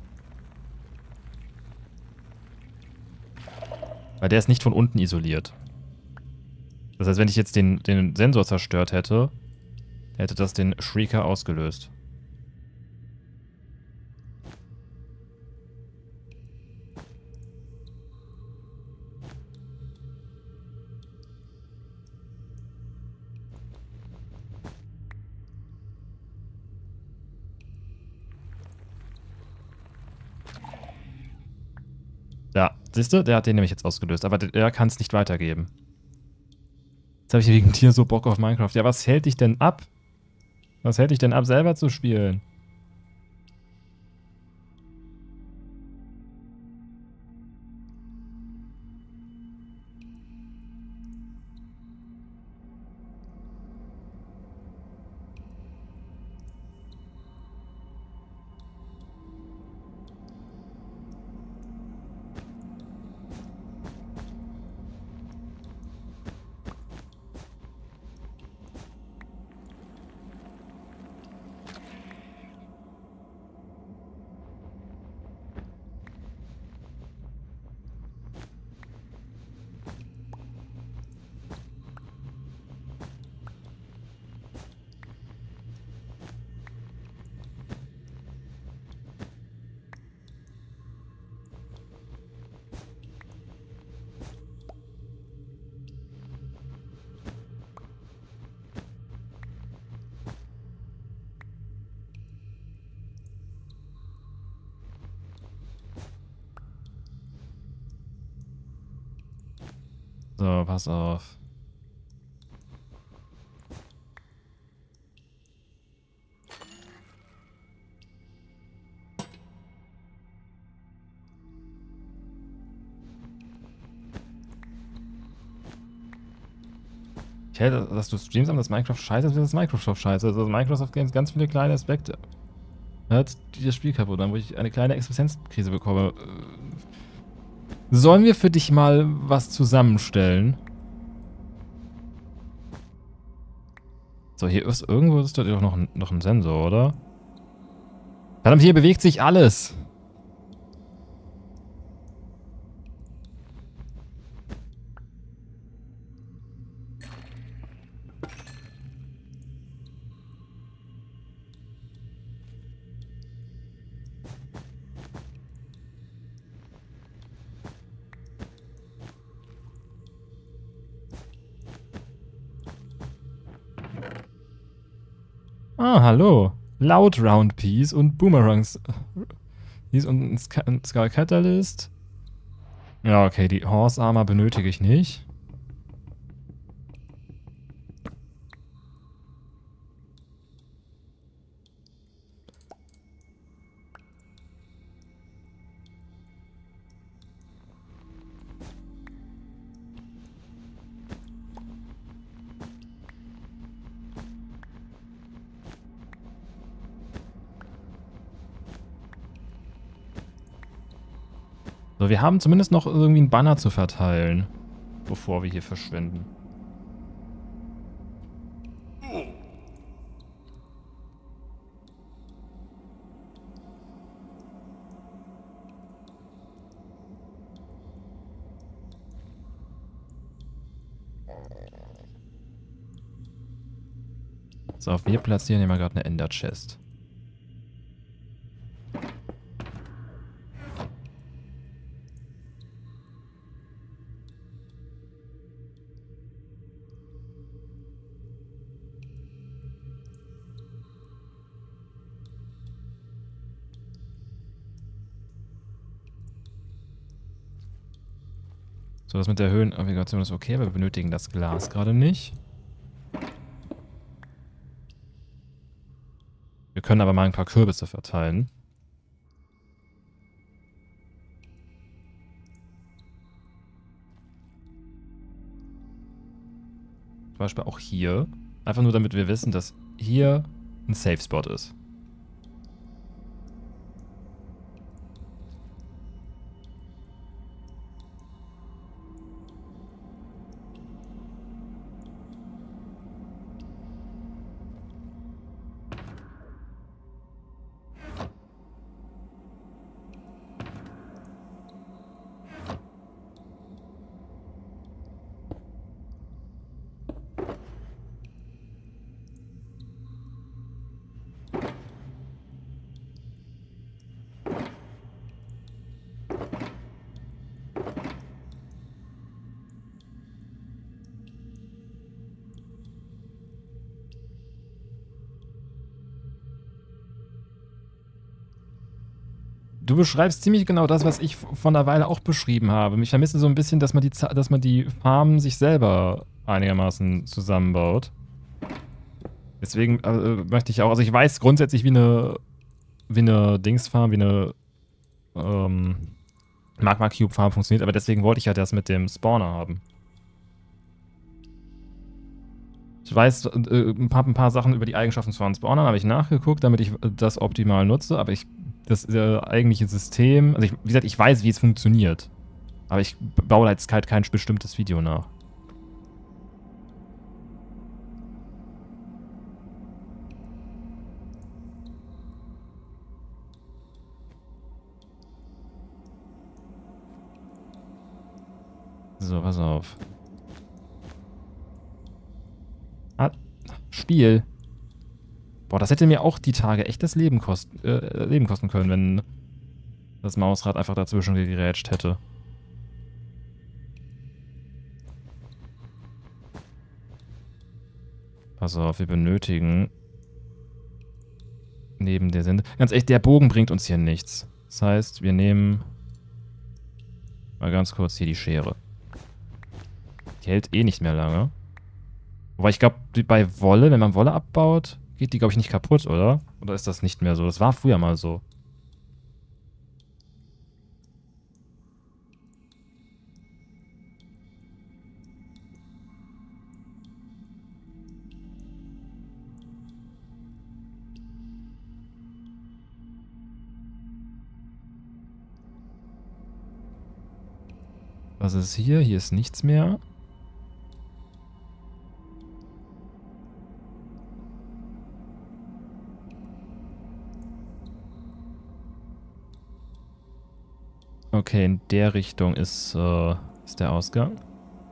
Weil der ist nicht von unten isoliert. Das heißt, wenn ich jetzt den, den Sensor zerstört hätte, hätte das den Shrieker ausgelöst. Ja, Siehst du? Der hat den nämlich jetzt ausgelöst. Aber der kann es nicht weitergeben. Jetzt habe ich wegen dir so Bock auf Minecraft. Ja, was hält dich denn ab? Was hält dich denn ab, selber zu spielen? So, pass auf. Ich hätte, dass du streamst, aber das Minecraft scheiße ist, das Microsoft scheiße. Also Microsoft Games ganz viele kleine Aspekte. Hat das Spiel kaputt, dann wo ich eine kleine Existenzkrise bekomme. Sollen wir für dich mal was zusammenstellen? So, hier ist irgendwo ist doch noch ein, noch ein Sensor, oder? Verdammt, hier bewegt sich alles. Ah, hallo. Loud Round Piece und Boomerangs. Dies und ein Skull Catalyst. Ja, okay, die Horse Armor benötige ich nicht. So, wir haben zumindest noch irgendwie einen Banner zu verteilen, bevor wir hier verschwinden. So, wir platzieren hier mal gerade eine Ender Chest. So, das mit der Höhennavigation ist okay, aber wir benötigen das Glas gerade nicht. Wir können aber mal ein paar Kürbisse verteilen. Zum Beispiel auch hier. Einfach nur, damit wir wissen, dass hier ein Safe Spot ist. Du beschreibst ziemlich genau das, was ich vor einer Weile auch beschrieben habe. Ich vermisse so ein bisschen, dass man die, dass man die Farmen sich selber einigermaßen zusammenbaut. Deswegen äh, möchte ich auch, also ich weiß grundsätzlich, wie eine, wie eine Dingsfarm, wie eine ähm, Magma Cube Farm funktioniert, aber deswegen wollte ich ja das mit dem Spawner haben. Ich weiß äh, ein, paar, ein paar Sachen über die Eigenschaften von Spawnern, habe ich nachgeguckt, damit ich das optimal nutze, aber ich, das äh, eigentliche System, also ich, wie gesagt, ich weiß, wie es funktioniert, aber ich baue jetzt halt kein bestimmtes Video nach. So, pass auf. Ah, Spiel. Boah, das hätte mir auch die Tage echt das Leben, kost äh, Leben kosten können, wenn das Mausrad einfach dazwischen gegrätscht hätte. Pass auf, wir benötigen neben der Sende... Ganz echt, der Bogen bringt uns hier nichts. Das heißt, wir nehmen mal ganz kurz hier die Schere. Die hält eh nicht mehr lange. Wobei ich glaube, bei Wolle, wenn man Wolle abbaut, geht die, glaube ich, nicht kaputt, oder? Oder ist das nicht mehr so? Das war früher mal so. Was ist hier? Hier ist nichts mehr. Okay, in der Richtung ist, äh, ist der Ausgang.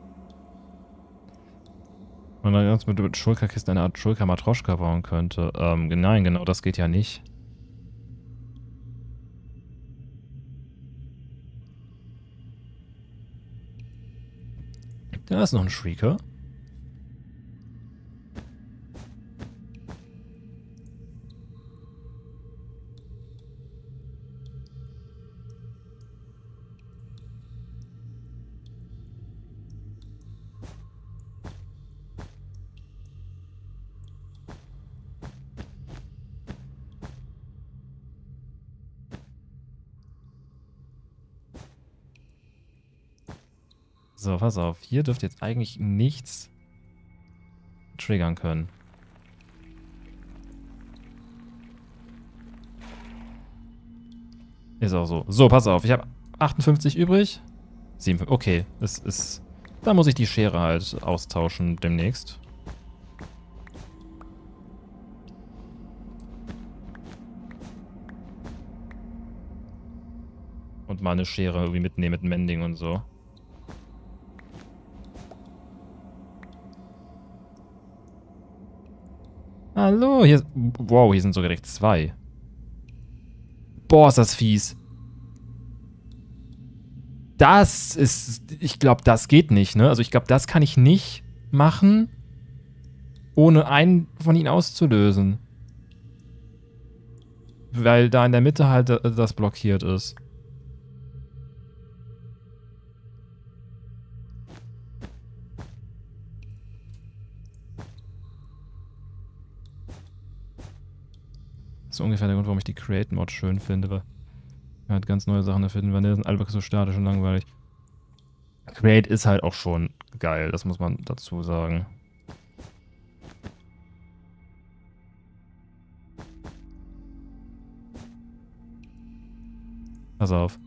Und dann ganz mit, mit Schulterkisten eine Art Schulter-Matroschka bauen könnte. Ähm, nein, genau, das geht ja nicht. Da ist noch ein Shrieker. So, pass auf. Hier dürfte jetzt eigentlich nichts triggern können. Ist auch so. So, pass auf. Ich habe achtundfünfzig übrig. siebenundfünfzig. Okay, das ist... Da muss ich die Schere halt austauschen demnächst. Und mal eine Schere irgendwie mitnehmen mit Mending und so. Hallo, hier... Wow, hier sind sogar direkt zwei. Boah, ist das fies. Das ist... Ich glaube, das geht nicht, ne? Also ich glaube, das kann ich nicht machen, ohne einen von ihnen auszulösen. Weil da in der Mitte halt das blockiert ist. Das ist ungefähr der Grund, warum ich die Create-Mod schön finde, weil man halt ganz neue Sachen erfinden, weil die sind alle so statisch und langweilig. Create ist halt auch schon geil, das muss man dazu sagen. Pass auf.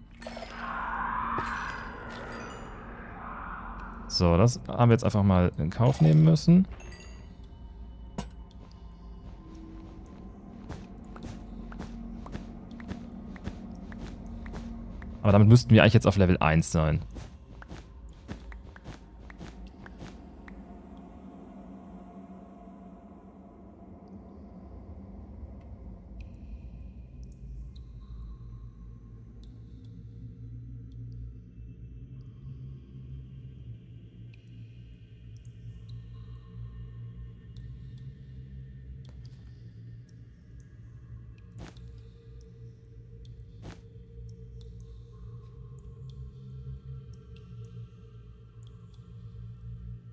So, das haben wir jetzt einfach mal in Kauf nehmen müssen. Aber damit müssten wir eigentlich jetzt auf Level eins sein.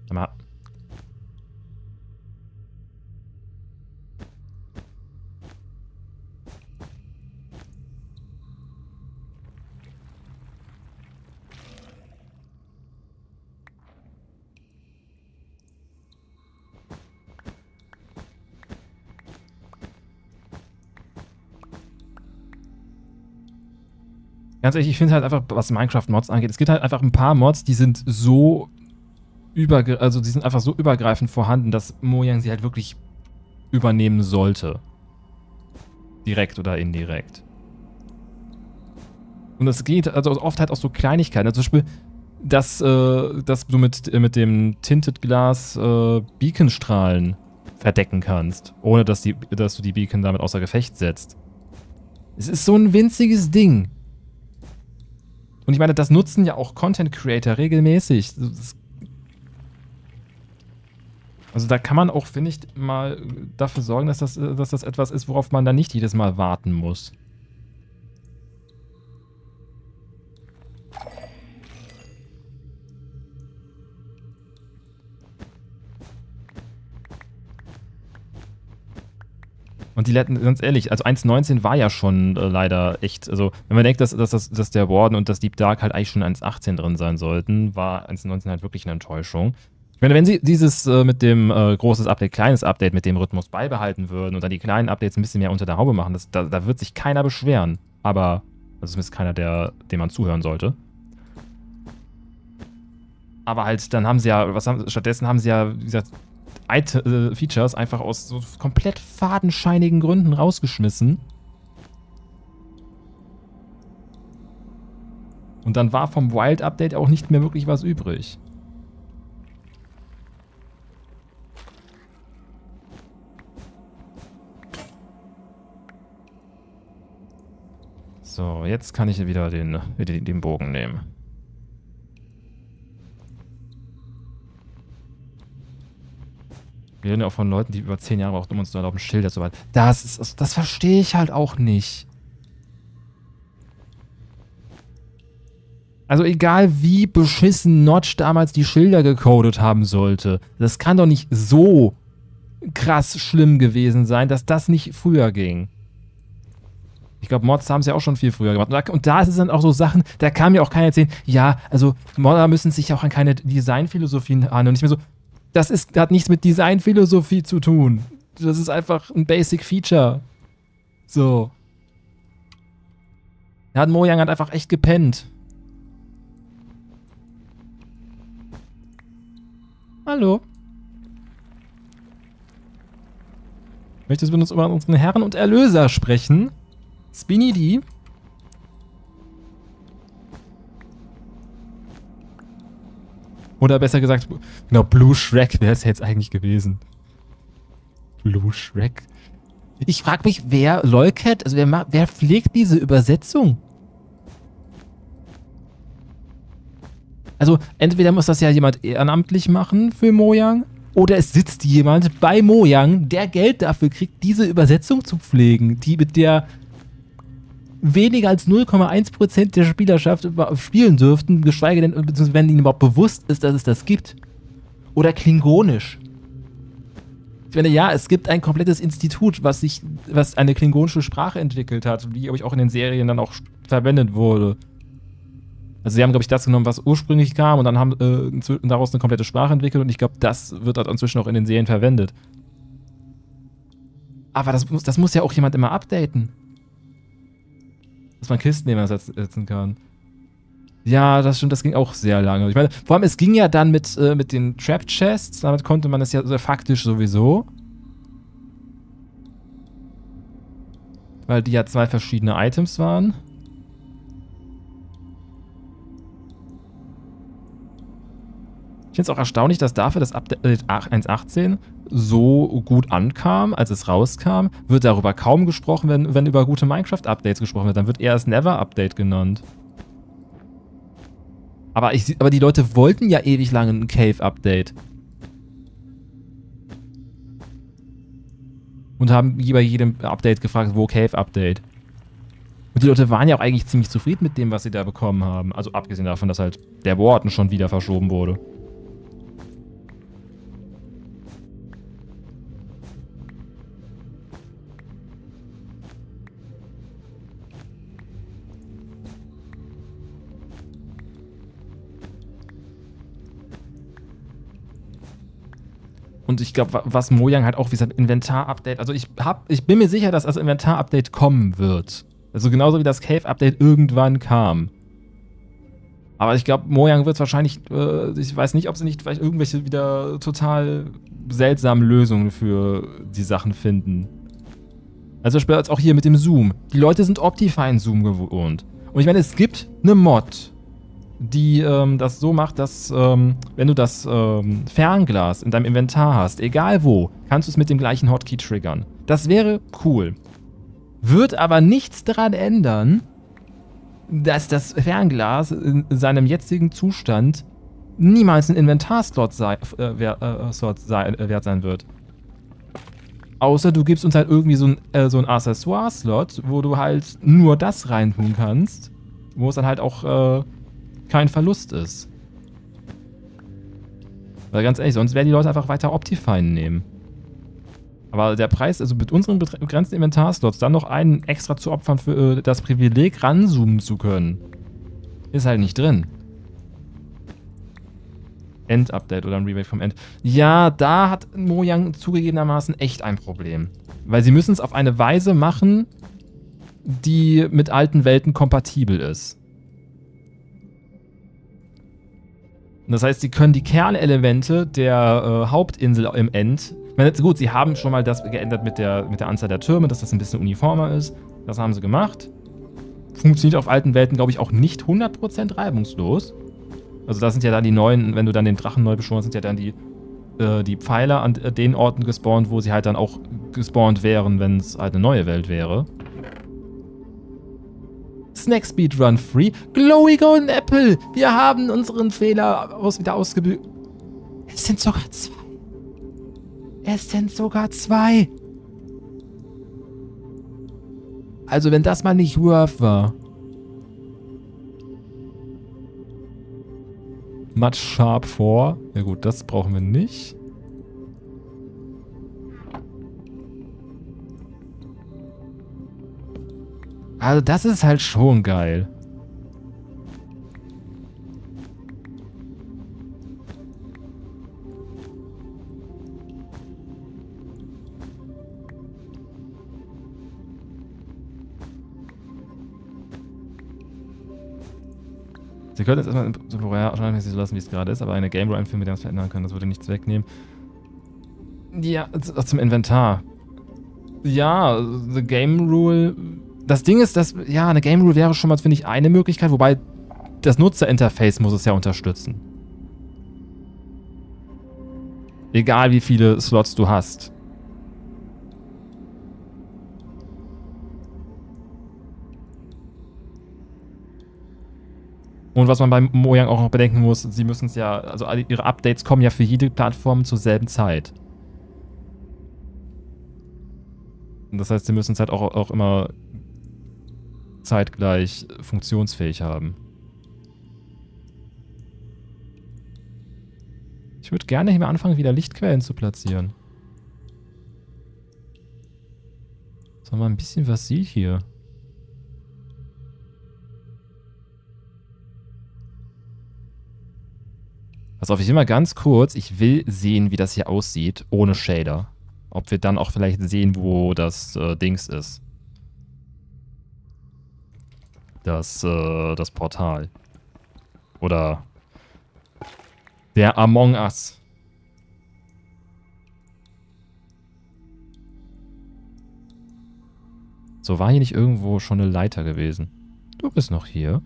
Aber ganz ehrlich, ich finde halt einfach, was Minecraft-Mods angeht, es gibt halt einfach ein paar Mods, die sind so übergre also die sind einfach so übergreifend vorhanden, dass Mojang sie halt wirklich übernehmen sollte. Direkt oder indirekt. Und es geht also oft halt auch so Kleinigkeiten. Also zum Beispiel, dass, äh, dass du mit, äh, mit dem Tinted Glass äh, Beaconstrahlen verdecken kannst, ohne dass, die, dass du die Beacon damit außer Gefecht setzt. Es ist so ein winziges Ding. Und ich meine, das nutzen ja auch Content Creator regelmäßig. Das, also da kann man auch, finde ich, mal dafür sorgen, dass das, dass das etwas ist, worauf man dann nicht jedes Mal warten muss. Und die letzten, ganz ehrlich, also eins Punkt neunzehn war ja schon äh, leider echt, also wenn man denkt, dass, dass, dass, dass der Warden und das Deep Dark halt eigentlich schon eins Punkt achtzehn drin sein sollten, war eins Punkt neunzehn halt wirklich eine Enttäuschung. Ich meine, wenn sie dieses äh, mit dem äh, großes Update, kleines Update mit dem Rhythmus beibehalten würden und dann die kleinen Updates ein bisschen mehr unter der Haube machen, das, da, da wird sich keiner beschweren. Aber, das ist zumindest keiner, der, dem man zuhören sollte. Aber halt, dann haben sie ja, was haben, stattdessen haben sie ja, wie gesagt, Features einfach aus so komplett fadenscheinigen Gründen rausgeschmissen. Und dann war vom Wild Update auch nicht mehr wirklich was übrig. So, jetzt kann ich wieder den, den, den Bogen nehmen. Wir reden ja auch von Leuten, die über zehn Jahre brauchen, um uns zu erlauben, Schilder zu weiter. Das ist, das verstehe ich halt auch nicht. Also egal wie beschissen Notch damals die Schilder gecodet haben sollte, das kann doch nicht so krass schlimm gewesen sein, dass das nicht früher ging. Ich glaube, Mods haben es ja auch schon viel früher gemacht. Und da, und da ist es dann auch so Sachen, da kann mir auch keiner erzählen, ja, also Modder müssen sich auch an keine Designphilosophien an und nicht mehr so. Das ist, hat nichts mit Designphilosophie zu tun. Das ist einfach ein Basic Feature. So. Da hat Mojang halt einfach echt gepennt. Hallo. Möchtest du mit uns über unseren Herren und Erlöser sprechen? Spinny D. Oder besser gesagt, genau, Blue Shrek wäre es jetzt eigentlich gewesen. Blue Shrek. Ich frage mich, wer, Lolcat, also wer, wer pflegt diese Übersetzung? Also, entweder muss das ja jemand ehrenamtlich machen für Mojang, oder es sitzt jemand bei Mojang, der Geld dafür kriegt, diese Übersetzung zu pflegen, die mit der weniger als null Komma eins Prozent der Spielerschaft spielen dürften, geschweige denn, beziehungsweise wenn ihnen überhaupt bewusst ist, dass es das gibt. Oder Klingonisch. Ich meine, ja, es gibt ein komplettes Institut, was sich, was eine klingonische Sprache entwickelt hat, die, glaube ich, auch in den Serien dann auch verwendet wurde. Also sie haben, glaube ich, das genommen, was ursprünglich kam und dann haben äh, daraus eine komplette Sprache entwickelt und ich glaube, das wird halt inzwischen auch in den Serien verwendet. Aber das muss, das muss ja auch jemand immer updaten. Dass man Kisten nehmen setzen kann. Ja, das stimmt, das ging auch sehr lange. Ich meine, vor allem, es ging ja dann mit, äh, mit den Trap Chests, damit konnte man es ja äh, faktisch sowieso. Weil die ja zwei verschiedene Items waren. Ich finde es auch erstaunlich, dass dafür das Update eins Punkt achtzehn so gut ankam, als es rauskam, wird darüber kaum gesprochen, wenn, wenn über gute Minecraft-Updates gesprochen wird. Dann wird eher das Never-Update genannt. Aber, ich, aber die Leute wollten ja ewig lange ein Cave-Update. Und haben bei jedem Update gefragt, wo Cave-Update. Und die Leute waren ja auch eigentlich ziemlich zufrieden mit dem, was sie da bekommen haben. Also abgesehen davon, dass halt der Warden schon wieder verschoben wurde. Und ich glaube, was Mojang halt auch, wie gesagt, Inventar-Update, also ich, hab, ich bin mir sicher, dass das Inventar-Update kommen wird. Also genauso wie das Cave-Update irgendwann kam. Aber ich glaube, Mojang wird wahrscheinlich, äh, ich weiß nicht, ob sie nicht vielleicht irgendwelche wieder total seltsamen Lösungen für die Sachen finden. Also zum Beispiel auch hier mit dem Zoom. Die Leute sind Optifine-Zoom gewohnt. Und ich meine, es gibt eine Mod, die ähm, das so macht, dass ähm, wenn du das ähm, Fernglas in deinem Inventar hast, egal wo, kannst du es mit dem gleichen Hotkey triggern. Das wäre cool. Wird aber nichts daran ändern, dass das Fernglas in seinem jetzigen Zustand niemals ein Inventarslot sei, äh, wert, äh, sei, äh, wert sein wird. Außer du gibst uns halt irgendwie so ein, äh, so ein Accessoire-Slot, wo du halt nur das reintun kannst, wo es dann halt auch äh, kein Verlust ist. Weil ganz ehrlich, sonst werden die Leute einfach weiter Optifine nehmen. Aber der Preis, also mit unseren begrenzten Inventarslots, dann noch einen extra zu opfern für äh, das Privileg ranzoomen zu können, ist halt nicht drin. End-Update oder ein Remake vom End. Ja, da hat Mojang zugegebenermaßen echt ein Problem. Weil sie müssen es auf eine Weise machen, die mit alten Welten kompatibel ist. Das heißt, sie können die Kernelemente der äh, Hauptinsel im End. Ich meine, gut, sie haben schon mal das geändert mit der, mit der Anzahl der Türme, dass das ein bisschen uniformer ist. Das haben sie gemacht. Funktioniert auf alten Welten, glaube ich, auch nicht hundert Prozent reibungslos. Also da sind ja dann die neuen, wenn du dann den Drachen neu beschwörst, sind ja dann die, äh, die Pfeiler an den Orten gespawnt, wo sie halt dann auch gespawnt wären, wenn es halt eine neue Welt wäre. Snack Speedrun Free. Glowy Golden Apple. Wir haben unseren Fehler aus, wieder ausgebügelt. Es sind sogar zwei. Es sind sogar zwei. Also wenn das mal nicht worth war. Much Sharp vier. Ja gut, das brauchen wir nicht. Also das ist halt schon geil. Sie können jetzt erstmal temporär wahrscheinlich so lassen, wie es gerade ist, aber eine Game Rule einführen, mit der wir es verändern können, das würde nichts wegnehmen. Ja, zum Inventar. Ja, the Game Rule. Das Ding ist, dass, ja, eine Game Rule wäre schon mal, finde ich, eine Möglichkeit, wobei das Nutzerinterface muss es ja unterstützen. Egal wie viele Slots du hast. Und was man bei Mojang auch noch bedenken muss, sie müssen es ja, also ihre Updates kommen ja für jede Plattform zur selben Zeit. Und das heißt, sie müssen es halt auch, auch immer zeitgleich funktionsfähig haben. Ich würde gerne hier mal anfangen, wieder Lichtquellen zu platzieren. Sag mal, ein bisschen was sieht hier. Pass auf, ich will mal ganz kurz, ich will sehen, wie das hier aussieht, ohne Shader. Ob wir dann auch vielleicht sehen, wo das äh, Dings ist. Das, äh, das Portal. Oder der Among Us. So, war hier nicht irgendwo schon eine Leiter gewesen? Du bist noch hier.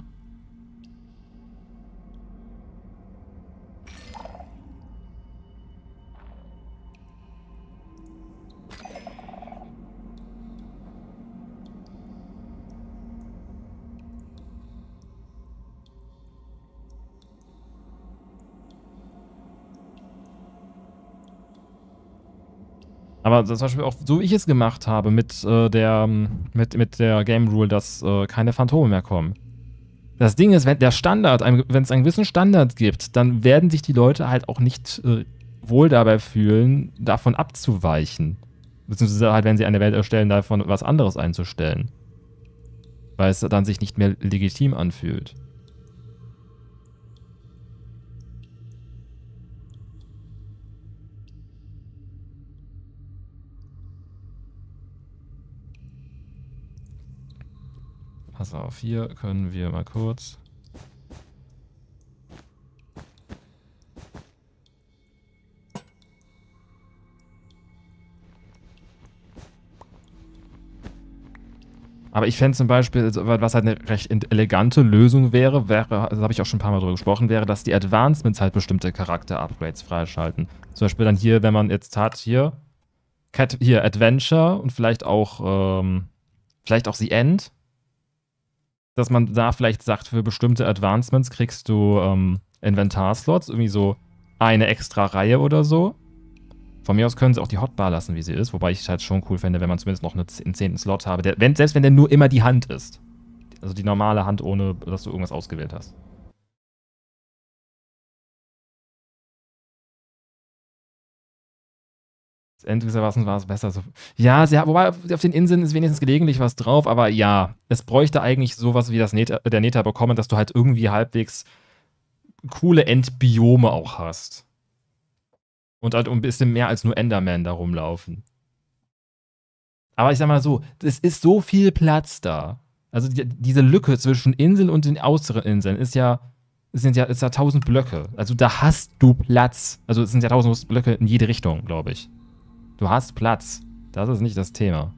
Aber zum Beispiel auch, so wie ich es gemacht habe, mit, äh, der, mit, mit der Game Rule, dass äh, keine Phantome mehr kommen. Das Ding ist, wenn der Standard, wenn es einen gewissen Standard gibt, dann werden sich die Leute halt auch nicht äh, wohl dabei fühlen, davon abzuweichen. Beziehungsweise halt, wenn sie eine Welt erstellen, davon was anderes einzustellen. Weil es dann sich nicht mehr legitim anfühlt. Pass auf, hier können wir mal kurz... Aber ich fände zum Beispiel, was halt eine recht elegante Lösung wäre, wäre, das habe ich auch schon ein paar Mal drüber gesprochen, wäre, dass die Advancements halt bestimmte Charakter-Upgrades freischalten. Zum Beispiel dann hier, wenn man jetzt hat, hier, Cat, hier Adventure und vielleicht auch, ähm, vielleicht auch The End, dass man da vielleicht sagt, für bestimmte Advancements kriegst du ähm, Inventar-Slots, irgendwie so eine extra Reihe oder so. Von mir aus können sie auch die Hotbar lassen, wie sie ist, wobei ich es halt schon cool fände, wenn man zumindest noch einen zehnten Slot habe, der, wenn, selbst wenn der nur immer die Hand ist. Also die normale Hand, ohne dass du irgendwas ausgewählt hast. Das Ende gewissermaßen war es besser. So. Ja, sie, wobei auf den Inseln ist wenigstens gelegentlich was drauf, aber ja, es bräuchte eigentlich sowas wie das Neta, der Neta bekommen, dass du halt irgendwie halbwegs coole Endbiome auch hast. Und halt ein bisschen mehr als nur Enderman da rumlaufen. Aber ich sag mal so, es ist so viel Platz da. Also die, diese Lücke zwischen Inseln und den äußeren Inseln ist ja, sind ja, ist ja tausend Blöcke. Also da hast du Platz. Also es sind ja tausend Blöcke in jede Richtung, glaube ich. Du hast Platz. Das ist nicht das Thema.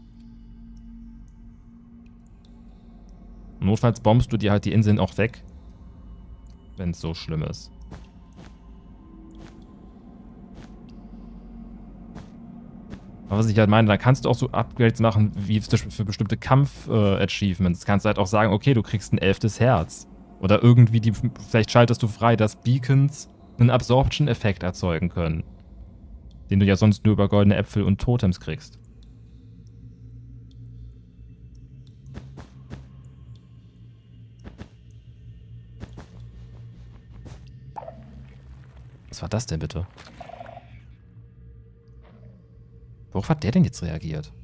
Notfalls bombst du dir halt die Inseln auch weg. Wenn es so schlimm ist. Aber was ich halt meine, da kannst du auch so Upgrades machen, wie für bestimmte Kampf-Achievements. Äh, kannst du halt auch sagen, okay, du kriegst ein elftes Herz. Oder irgendwie, die, vielleicht schaltest du frei, dass Beacons einen Absorption-Effekt erzeugen können. Den du ja sonst nur über goldene Äpfel und Totems kriegst. Was war das denn bitte? Worauf hat der denn jetzt reagiert?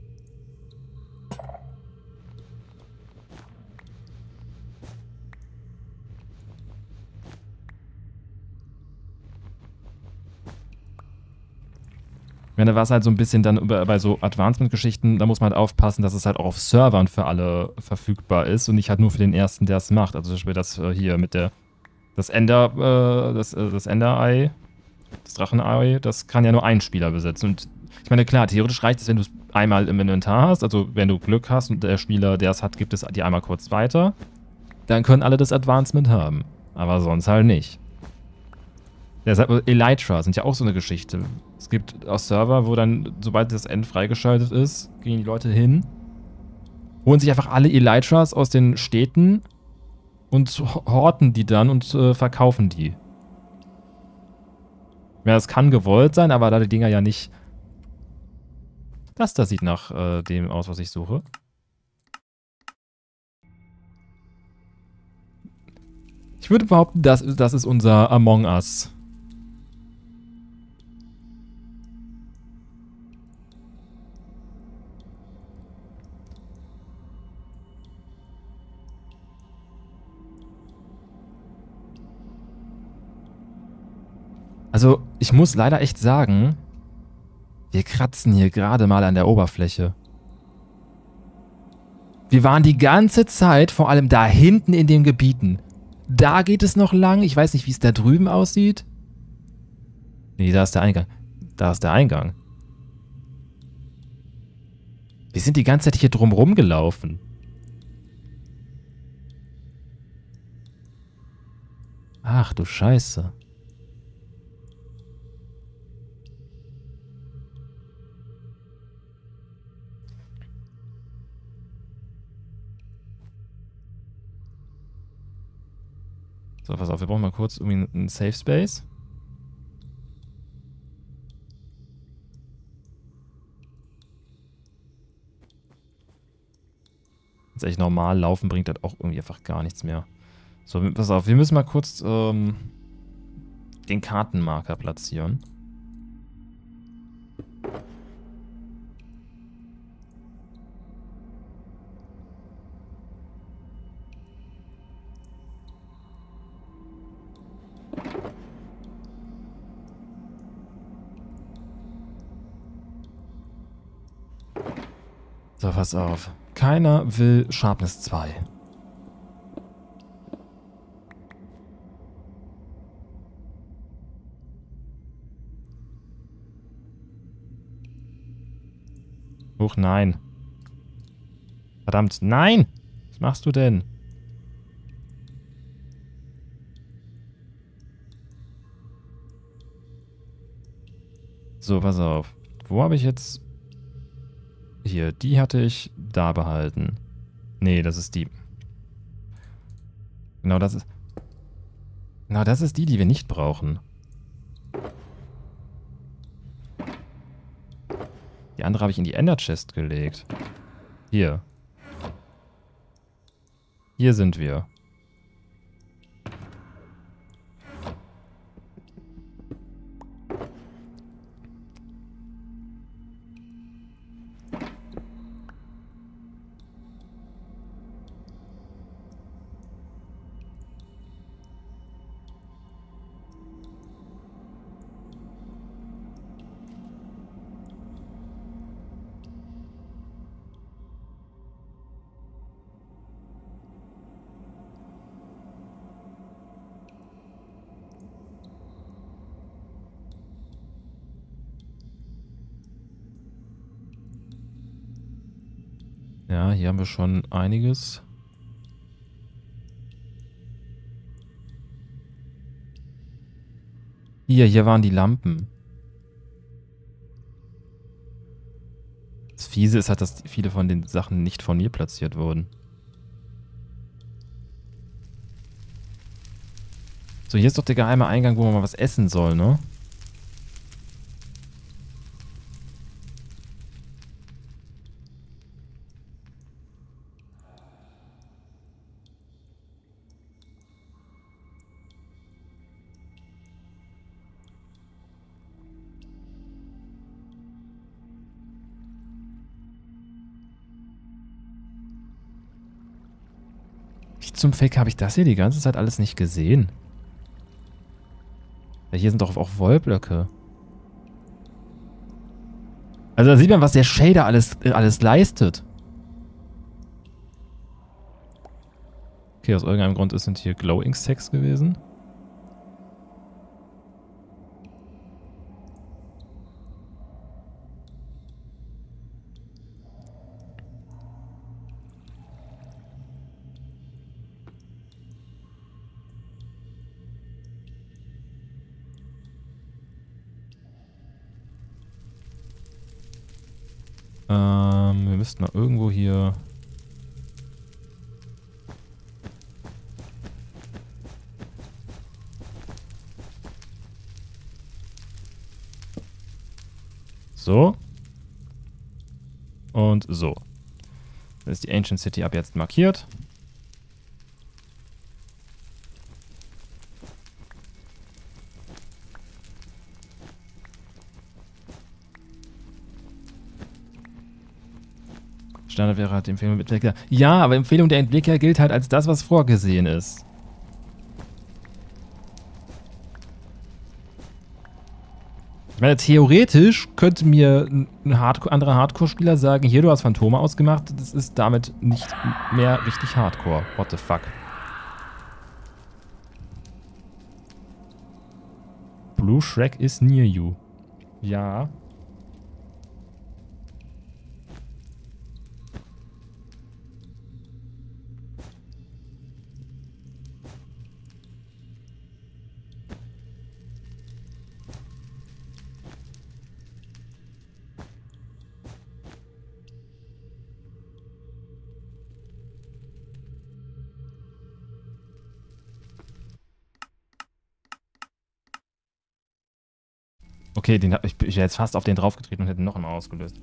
Ja, da war es halt so ein bisschen dann bei so Advancement-Geschichten, da muss man halt aufpassen, dass es halt auch auf Servern für alle verfügbar ist und nicht halt nur für den ersten, der es macht. Also zum Beispiel das äh, hier mit der, das Ender, äh, das, äh, das Ender-Ei, das Drachenei, das kann ja nur ein Spieler besitzen. Und ich meine, klar, theoretisch reicht es, wenn du es einmal im Inventar hast, also wenn du Glück hast und der Spieler, der es hat, gibt es die einmal kurz weiter, dann können alle das Advancement haben. Aber sonst halt nicht. Deshalb, Elytra sind ja auch so eine Geschichte. Es gibt auch Server, wo dann, sobald das End freigeschaltet ist, gehen die Leute hin, holen sich einfach alle Elytras aus den Städten und horten die dann und äh, verkaufen die. Ja, das kann gewollt sein, aber da die Dinger ja nicht... Das da sieht nach äh, dem aus, was ich suche. Ich würde behaupten, das, das ist unser Among Us. Also, ich muss leider echt sagen, wir kratzen hier gerade mal an der Oberfläche. Wir waren die ganze Zeit, vor allem da hinten in den Gebieten. Da geht es noch lang. Ich weiß nicht, wie es da drüben aussieht. Nee, da ist der Eingang. Da ist der Eingang. Wir sind die ganze Zeit hier drumrum gelaufen. Ach du Scheiße. So, pass auf, wir brauchen mal kurz irgendwie einen Safe Space. Tatsächlich normal laufen bringt das auch irgendwie einfach gar nichts mehr. So, pass auf, wir müssen mal kurz ähm, den Kartenmarker platzieren. So, pass auf. Keiner will Sharpness zwei. Huch, nein. Verdammt, nein! Was machst du denn? So, pass auf. Wo habe ich jetzt... Hier, die hatte ich da behalten. Nee, das ist die. Genau, das ist... Genau, das ist die, die wir nicht brauchen. Die andere habe ich in die Ender Chest gelegt. Hier. Hier sind wir. Ja, hier haben wir schon einiges. Hier, hier waren die Lampen. Das Fiese ist halt, dass viele von den Sachen nicht von mir platziert wurden. So, hier ist doch der geheime Eingang, wo man mal was essen soll, ne? Wie zum Fick habe ich das hier die ganze Zeit alles nicht gesehen? Ja, hier sind doch auch Wollblöcke. Also da sieht man, was der Shader alles, alles leistet. Okay, aus irgendeinem Grund sind hier Glow-Ink-Stacks gewesen. Ähm, wir müssten mal irgendwo hier... So. Und so. Dann ist die Ancient City ab jetzt markiert. Standard wäre halt die Empfehlung der Entwickler. Ja, aber Empfehlung der Entwickler gilt halt als das, was vorgesehen ist. Ich meine, theoretisch könnte mir ein Hardcore, anderer Hardcore-Spieler sagen, hier, du hast Phantome ausgemacht, das ist damit nicht mehr richtig Hardcore. What the fuck? Blue Shrek is near you. Ja. Okay, den hab, ich bin jetzt fast auf den draufgetreten und hätte noch einmal ausgelöst.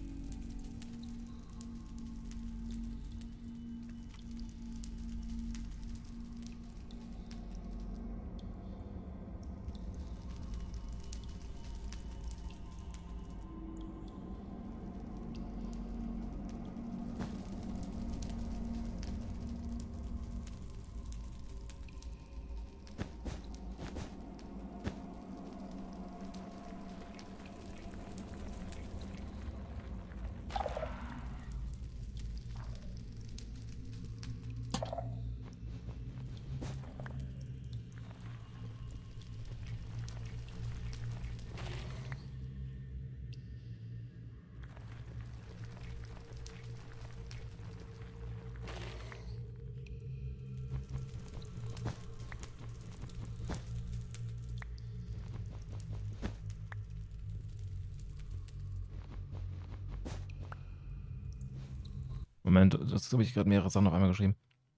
Moment, das habe ich gerade mehrere Sachen auf einmal geschrieben.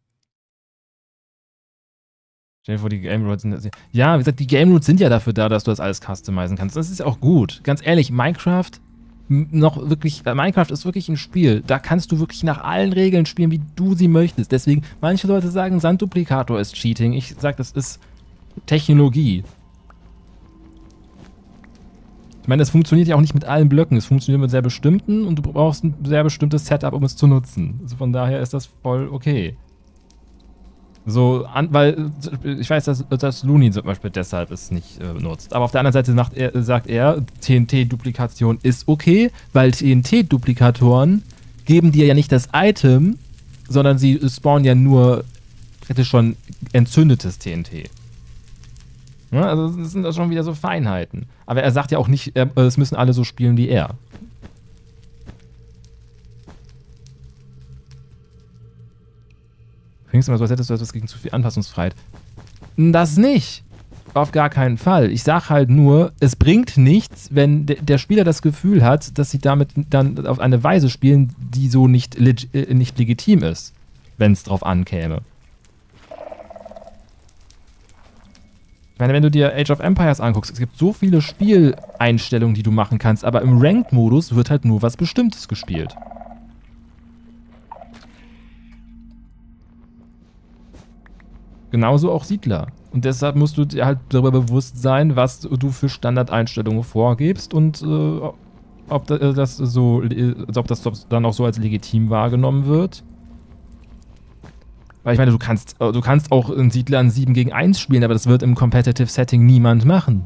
Stell dir vor, die Game Rules sind. Ja, wie gesagt, die Game Rules sind ja dafür da, dass du das alles customizen kannst. Das ist auch gut. Ganz ehrlich, Minecraft noch wirklich. Minecraft ist wirklich ein Spiel. Da kannst du wirklich nach allen Regeln spielen, wie du sie möchtest. Deswegen, manche Leute sagen, Sandduplikator ist Cheating. Ich sag, das ist Technologie. Ich meine, es funktioniert ja auch nicht mit allen Blöcken. Es funktioniert mit sehr bestimmten und du brauchst ein sehr bestimmtes Setup, um es zu nutzen. Also von daher ist das voll okay. So, an, weil ich weiß, dass, dass Looney zum Beispiel deshalb es nicht äh, nutzt. Aber auf der anderen Seite sagt er, sagt er T N T-Duplikation ist okay, weil T N T-Duplikatoren geben dir ja nicht das Item, sondern sie spawnen ja nur praktisch schon entzündetes T N T. Ja, also das sind das schon wieder so Feinheiten. Aber er sagt ja auch nicht, äh, es müssen alle so spielen wie er. Klingst immer so, als hättest du etwas gegen zu viel Anpassungsfreiheit. Das nicht. Auf gar keinen Fall. Ich sag halt nur, es bringt nichts, wenn de der Spieler das Gefühl hat, dass sie damit dann auf eine Weise spielen, die so nicht, leg äh, nicht legitim ist, wenn es drauf ankäme. Ich meine, wenn du dir Age of Empires anguckst, es gibt so viele Spieleinstellungen, die du machen kannst, aber im Ranked-Modus wird halt nur was Bestimmtes gespielt. Genauso auch Siedler. Und deshalb musst du dir halt darüber bewusst sein, was du für Standardeinstellungen vorgibst und äh, ob das so, ob das dann auch so als legitim wahrgenommen wird. Weil ich meine, du kannst, du kannst auch in Siedlern sieben gegen eins spielen, aber das wird im Competitive Setting niemand machen.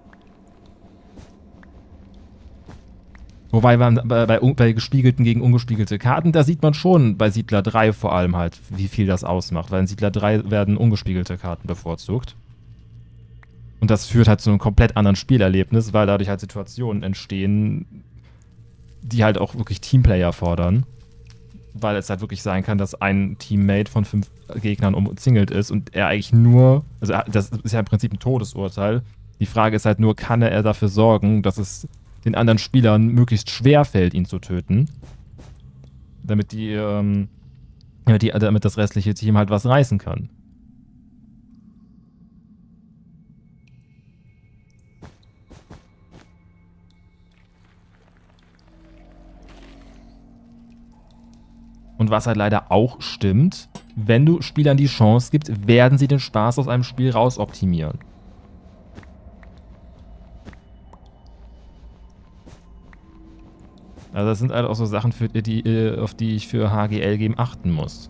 Wobei man bei, bei, bei gespiegelten gegen ungespiegelte Karten, da sieht man schon bei Siedler drei vor allem halt, wie viel das ausmacht. Weil in Siedler drei werden ungespiegelte Karten bevorzugt. Und das führt halt zu einem komplett anderen Spielerlebnis, weil dadurch halt Situationen entstehen, die halt auch wirklich Teamplayer fordern. Weil es halt wirklich sein kann, dass ein Teammate von fünf Gegnern umzingelt ist und er eigentlich nur, also das ist ja im Prinzip ein Todesurteil. Die Frage ist halt nur, kann er dafür sorgen, dass es den anderen Spielern möglichst schwer fällt, ihn zu töten. Damit die, ähm, damit, die, damit das restliche Team halt was reißen kann. Und was halt leider auch stimmt, wenn du Spielern die Chance gibst, werden sie den Spaß aus einem Spiel rausoptimieren. Also das sind halt auch so Sachen, für die, auf die ich für H G L-Game achten muss.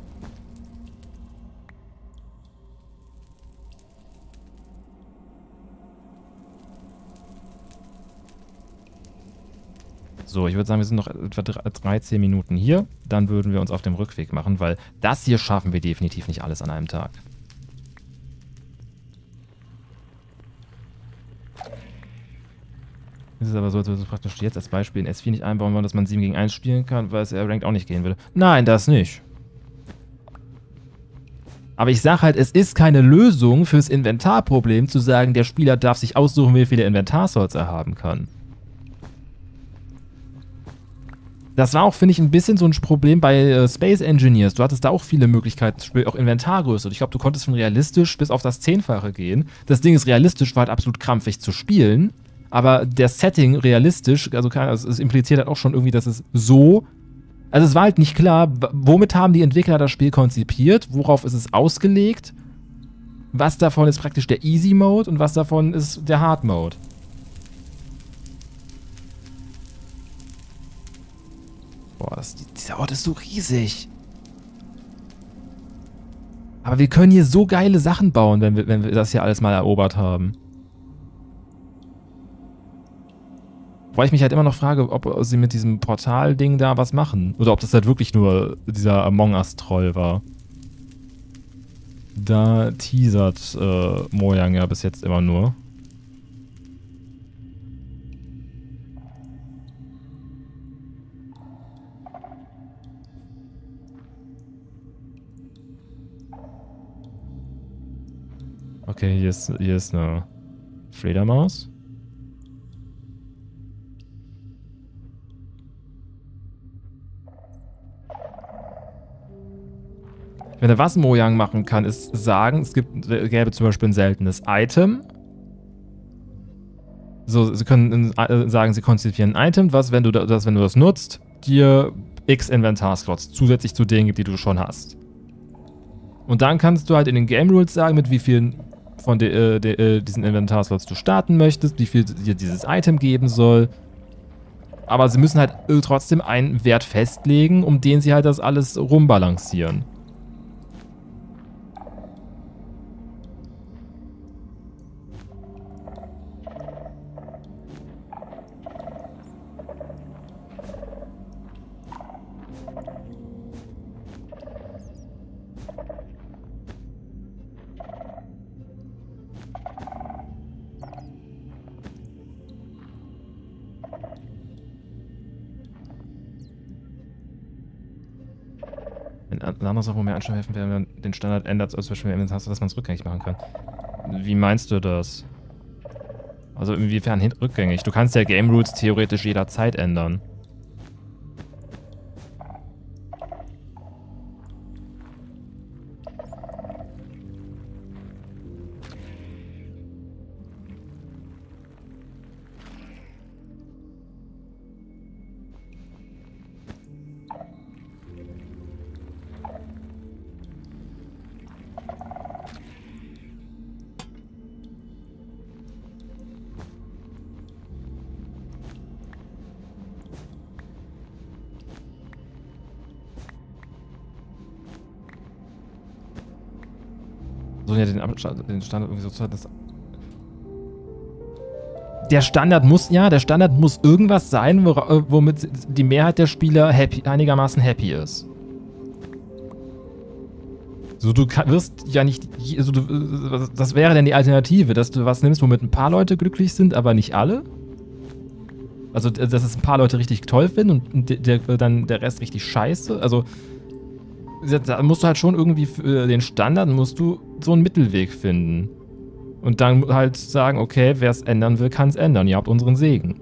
So, ich würde sagen, wir sind noch etwa dreizehn Minuten hier. Dann würden wir uns auf dem Rückweg machen, weil das hier schaffen wir definitiv nicht alles an einem Tag. Es ist aber so, als würde es praktisch jetzt als Beispiel in S vier nicht einbauen wollen, dass man sieben gegen eins spielen kann, weil es ja Ranked auch nicht gehen würde. Nein, das nicht. Aber ich sage halt, es ist keine Lösung fürs Inventarproblem, zu sagen, der Spieler darf sich aussuchen, wie viele Inventarslots er haben kann. Das war auch, finde ich, ein bisschen so ein Problem bei äh, Space Engineers. Du hattest da auch viele Möglichkeiten, zum Beispiel auch Inventargröße. Und ich glaube, du konntest von realistisch bis auf das Zehnfache gehen. Das Ding ist, realistisch war halt absolut krampfig zu spielen. Aber der Setting realistisch, also, also es impliziert halt auch schon irgendwie, dass es so. Also es war halt nicht klar, womit haben die Entwickler das Spiel konzipiert, worauf ist es ausgelegt, was davon ist praktisch der Easy Mode und was davon ist der Hard Mode. Boah, das, dieser Ort ist so riesig. Aber wir können hier so geile Sachen bauen, wenn wir, wenn wir das hier alles mal erobert haben. Wobei ich mich halt immer noch frage, ob sie mit diesem Portal-Ding da was machen. Oder ob das halt wirklich nur dieser Among Us-Troll war. Da teasert äh, Mojang ja bis jetzt immer nur. Okay, hier ist, hier ist eine Fledermaus. Wenn er was Mojang machen kann, ist sagen, es gibt, gäbe zum Beispiel ein seltenes Item. So, sie können äh, sagen, sie konzipieren ein Item, was, wenn du das, wenn du das nutzt, dir x Inventarslots zusätzlich zu denen gibt, die du schon hast. Und dann kannst du halt in den Game Rules sagen, mit wie vielen von de, äh, de, äh, diesen Inventarslots du starten möchtest, wie viel dir dieses Item geben soll. Aber sie müssen halt äh, trotzdem einen Wert festlegen, um den sie halt das alles rumbalancieren. Eine andere Sache, wo mir anschauen helfen, wenn man den Standard ändert, als zum Beispiel im hast, dass man es rückgängig machen kann. Wie meinst du das? Also inwiefern rückgängig? Du kannst ja Game Rules theoretisch jederzeit ändern. So, ja, den, den Standard irgendwie so zu das Der Standard muss, ja, der Standard muss irgendwas sein, womit die Mehrheit der Spieler happy, einigermaßen happy ist. So, du kann, wirst ja nicht, also du, das wäre dann die Alternative, dass du was nimmst, womit ein paar Leute glücklich sind, aber nicht alle. Also, dass es ein paar Leute richtig toll finden und der, der, dann der Rest richtig scheiße. Also, da musst du halt schon irgendwie für den Standard, musst du so einen Mittelweg finden. Und dann halt sagen, okay, wer es ändern will, kann es ändern. Ihr habt unseren Segen.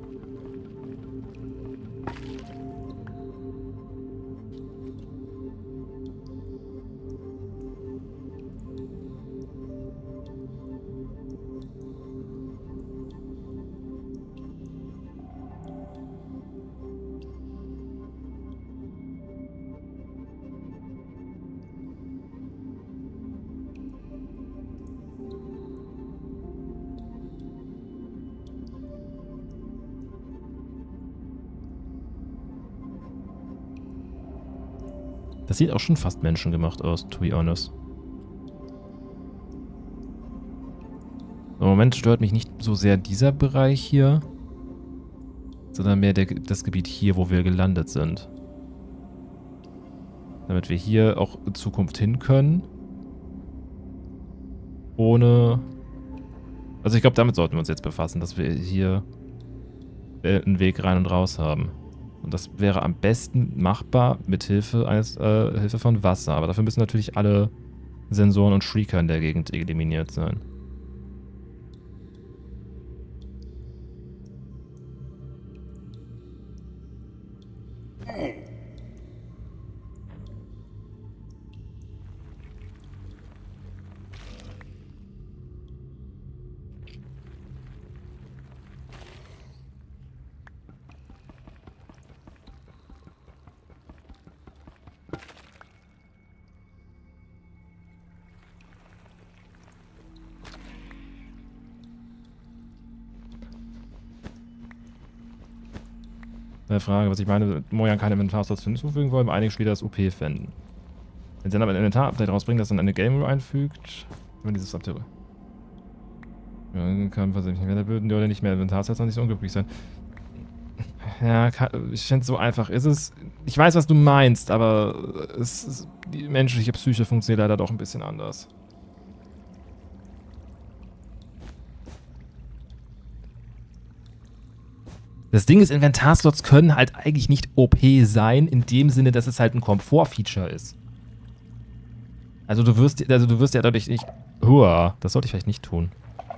Das sieht auch schon fast menschengemacht aus, to be honest. Im Moment stört mich nicht so sehr dieser Bereich hier, sondern mehr der, das Gebiet hier, wo wir gelandet sind. Damit wir hier auch in Zukunft hin können. Ohne... Also ich glaube, damit sollten wir uns jetzt befassen, dass wir hier einen Weg rein und raus haben. Und das wäre am besten machbar mit Hilfe eines äh, Hilfe von Wasser. Aber dafür müssen natürlich alle Sensoren und Shrieker in der Gegend eliminiert sein. Frage, was ich meine, Mojang keine Inventarslots hinzufügen wollen, weil einige Spieler das O P fänden. Wenn sie dann aber ein Inventar-Update rausbringen, das dann eine Game Rule einfügt, wenn dieses Update... Ja, kann man nicht mehr bilden, oder nicht mehr Inventarslots und nicht so unglücklich sein. Ja, kann, ich finde, so einfach ist es. Ich weiß, was du meinst, aber es ist, die menschliche Psyche funktioniert leider doch ein bisschen anders. Das Ding ist, Inventarslots können halt eigentlich nicht O P sein, in dem Sinne, dass es halt ein Komfort-Feature ist. Also du wirst, also du wirst ja dadurch nicht... Hua, das sollte ich vielleicht nicht tun.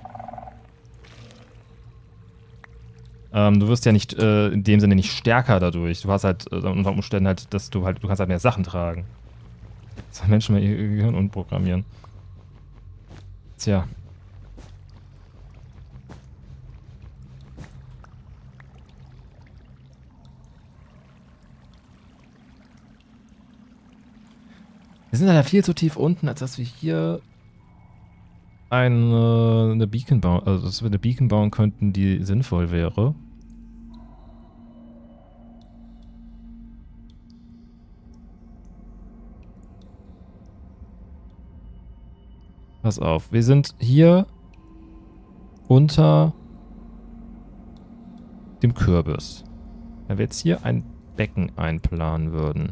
Ähm, du wirst ja nicht, äh, in dem Sinne nicht stärker dadurch. Du hast halt äh, unter Umständen halt, dass du halt, du kannst halt mehr Sachen tragen. Sollen Menschen mal ihr Gehirn umprogrammieren? Tja. Wir sind leider viel zu tief unten, als dass wir hier eine, eine Beacon bauen, also dass wir eine Beacon bauen könnten, die sinnvoll wäre. Pass auf, wir sind hier unter dem Kürbis. Wenn wir jetzt hier ein Becken einplanen würden.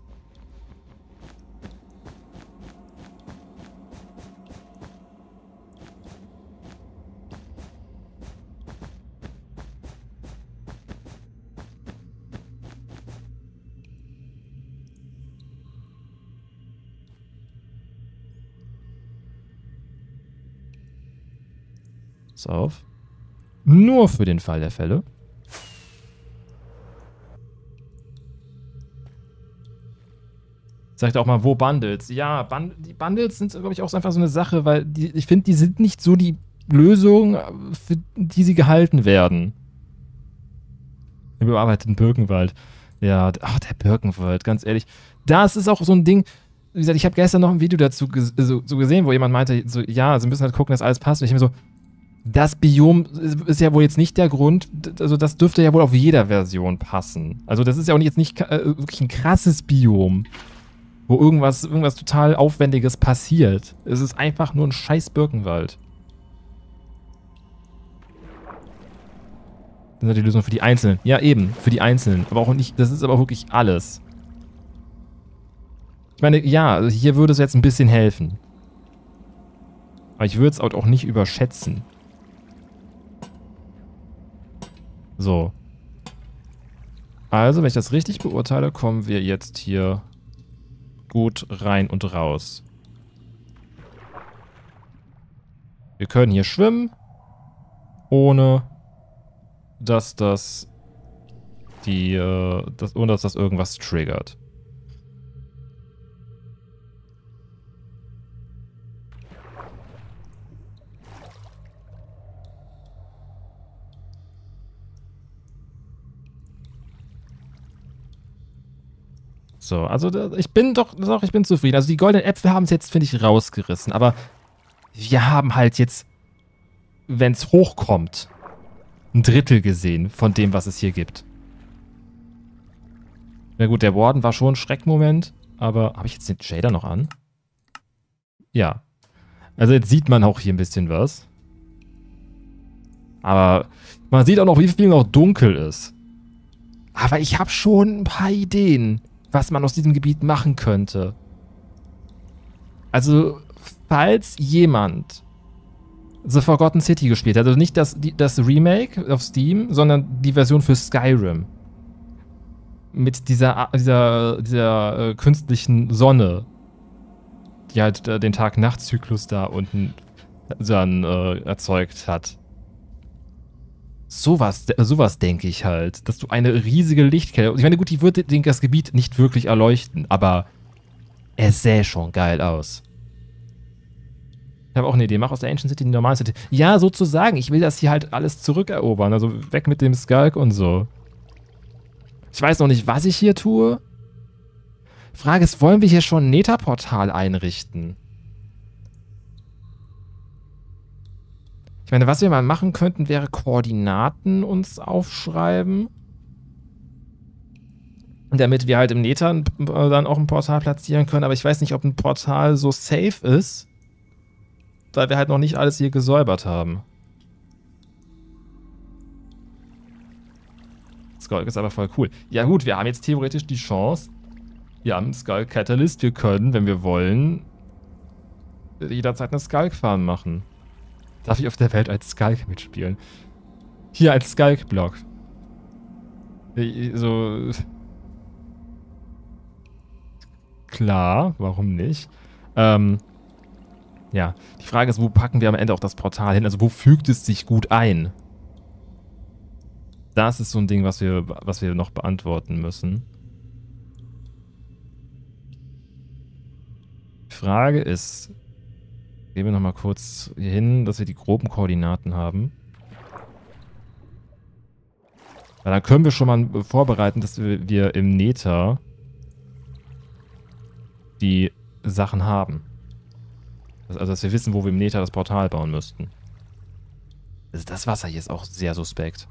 Pass auf. Nur für den Fall der Fälle. Sagt auch mal, wo Bundles? Ja, Bund die Bundles sind, glaube ich, auch einfach so eine Sache, weil die, ich finde, die sind nicht so die Lösung, für die sie gehalten werden. Im überarbeiteten Birkenwald. Ja, ach, der Birkenwald, ganz ehrlich. Das ist auch so ein Ding, wie gesagt, ich habe gestern noch ein Video dazu ges so, so gesehen, wo jemand meinte, so, ja, sie müssen halt gucken, dass alles passt. Und ich mir so, das Biom ist ja wohl jetzt nicht der Grund, also das dürfte ja wohl auf jeder Version passen. Also das ist ja auch jetzt nicht äh, wirklich ein krasses Biom, wo irgendwas, irgendwas total Aufwendiges passiert. Es ist einfach nur ein scheiß Birkenwald. Das ist die Lösung für die Einzelnen. Ja, eben, für die Einzelnen. Aber auch nicht, das ist aber auch wirklich alles. Ich meine, ja, also hier würde es jetzt ein bisschen helfen. Aber ich würde es auch nicht überschätzen. So. Also, wenn ich das richtig beurteile, kommen wir jetzt hier gut rein und raus. Wir können hier schwimmen, ohne dass das die, äh, das, ohne dass das irgendwas triggert. So, also ich bin doch, doch, ich bin zufrieden. Also die goldenen Äpfel haben es jetzt, finde ich, rausgerissen. Aber wir haben halt jetzt, wenn es hochkommt, ein Drittel gesehen von dem, was es hier gibt. Na gut, der Warden war schon ein Schreckmoment. Aber habe ich jetzt den Shader noch an? Ja. Also jetzt sieht man auch hier ein bisschen was. Aber man sieht auch noch, wie viel noch dunkel ist. Aber ich habe schon ein paar Ideen, was man aus diesem Gebiet machen könnte. Also, falls jemand The Forgotten City gespielt hat, also nicht das, die, das Remake auf Steam, sondern die Version für Skyrim. Mit dieser, dieser, dieser äh, künstlichen Sonne, die halt äh, den Tag-Nacht-Zyklus da unten dann äh, erzeugt hat. Sowas, sowas denke ich halt, dass du eine riesige Lichtkette... Ich meine, gut, die würde das Gebiet nicht wirklich erleuchten, aber es sähe schon geil aus. Ich habe auch eine Idee, mach aus der Ancient City die normale City. Ja, sozusagen, ich will das hier halt alles zurückerobern, also weg mit dem Skulk und so. Ich weiß noch nicht, was ich hier tue. Frage ist, wollen wir hier schon ein Nether-Portal einrichten? Ich meine, was wir mal machen könnten, wäre Koordinaten uns aufschreiben. Damit wir halt im Nether dann auch ein Portal platzieren können. Aber ich weiß nicht, ob ein Portal so safe ist. Weil wir halt noch nicht alles hier gesäubert haben. Skulk ist aber voll cool. Ja gut, wir haben jetzt theoretisch die Chance. Wir haben Skulk Catalyst. Wir können, wenn wir wollen, jederzeit eine Skulk-Farm machen. Darf ich auf der Welt als Skulk mitspielen? Hier als Skulk-Block. So. Klar, warum nicht? Ähm. Ja, die Frage ist, wo packen wir am Ende auch das Portal hin? Also, wo fügt es sich gut ein? Das ist so ein Ding, was wir, was wir noch beantworten müssen. Frage ist, gehen wir nochmal kurz hier hin, dass wir die groben Koordinaten haben. Weil dann können wir schon mal vorbereiten, dass wir, wir im Nether die Sachen haben. Also, dass wir wissen, wo wir im Nether das Portal bauen müssten. Also das Wasser hier ist auch sehr suspekt.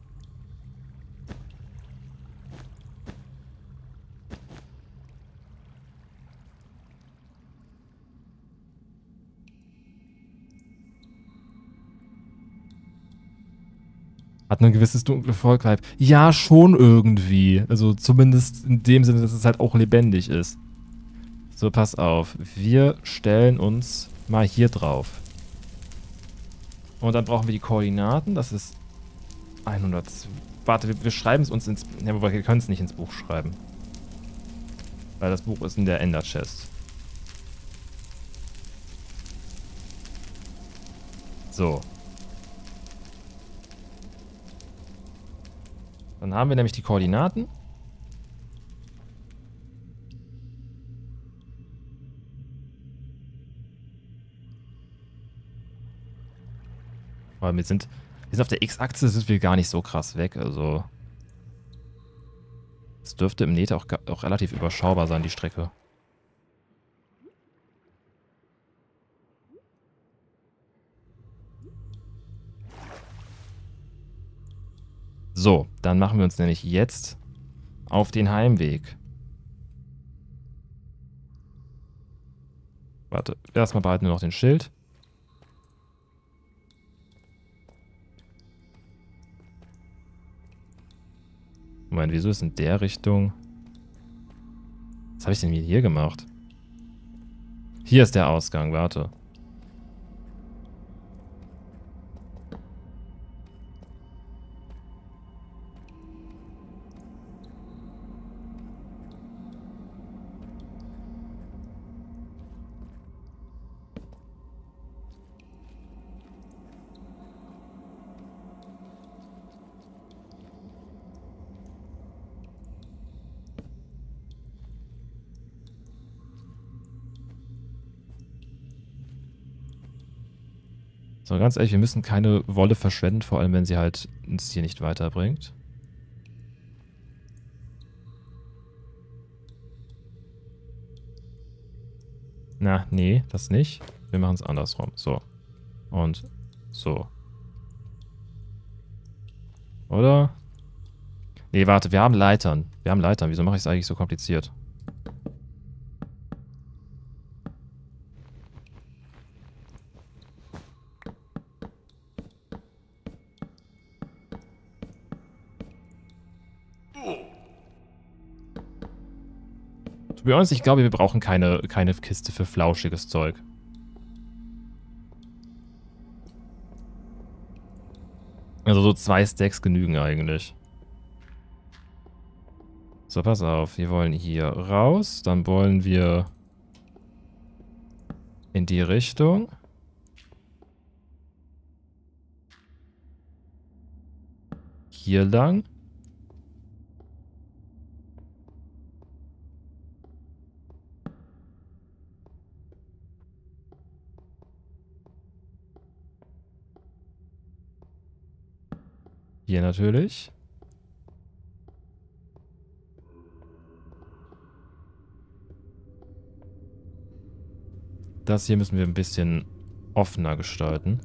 Hat ein gewisses dunkle Volk-Vibe. Ja, schon irgendwie. Also zumindest in dem Sinne, dass es halt auch lebendig ist. So, pass auf. Wir stellen uns mal hier drauf. Und dann brauchen wir die Koordinaten. Das ist hundert. Warte, wir, wir schreiben es uns ins... Ja, wobei wir können es nicht ins Buch schreiben. Weil das Buch ist in der Ender Chest. So. Dann haben wir nämlich die Koordinaten. Aber wir sind, wir sind auf der X-Achse, sind wir gar nicht so krass weg. Also es dürfte im Nether auch, auch relativ überschaubar sein, die Strecke. So, dann machen wir uns nämlich jetzt auf den Heimweg. Warte, erstmal behalten wir noch den Schild. Moment, wieso ist in der Richtung... Was habe ich denn hier gemacht? Hier ist der Ausgang, warte. So, ganz ehrlich, wir müssen keine Wolle verschwenden, vor allem wenn sie halt uns hier nicht weiterbringt. Na, nee, das nicht. Wir machen es andersrum. So. Und so. Oder? Nee, warte, wir haben Leitern. Wir haben Leitern. Wieso mache ich es eigentlich so kompliziert? To be honest, ich glaube, wir brauchen keine, keine Kiste für flauschiges Zeug. Also so zwei Stacks genügen eigentlich. So, pass auf. Wir wollen hier raus. Dann wollen wir in die Richtung. Hier lang. Hier natürlich. Das hier müssen wir ein bisschen offener gestalten.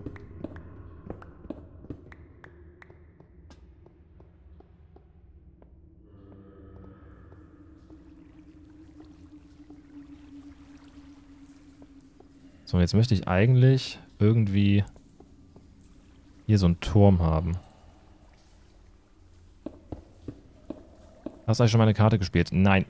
So, und jetzt möchte ich eigentlich irgendwie hier so einen Turm haben. Hast du eigentlich schon mal eine Karte gespielt? Nein.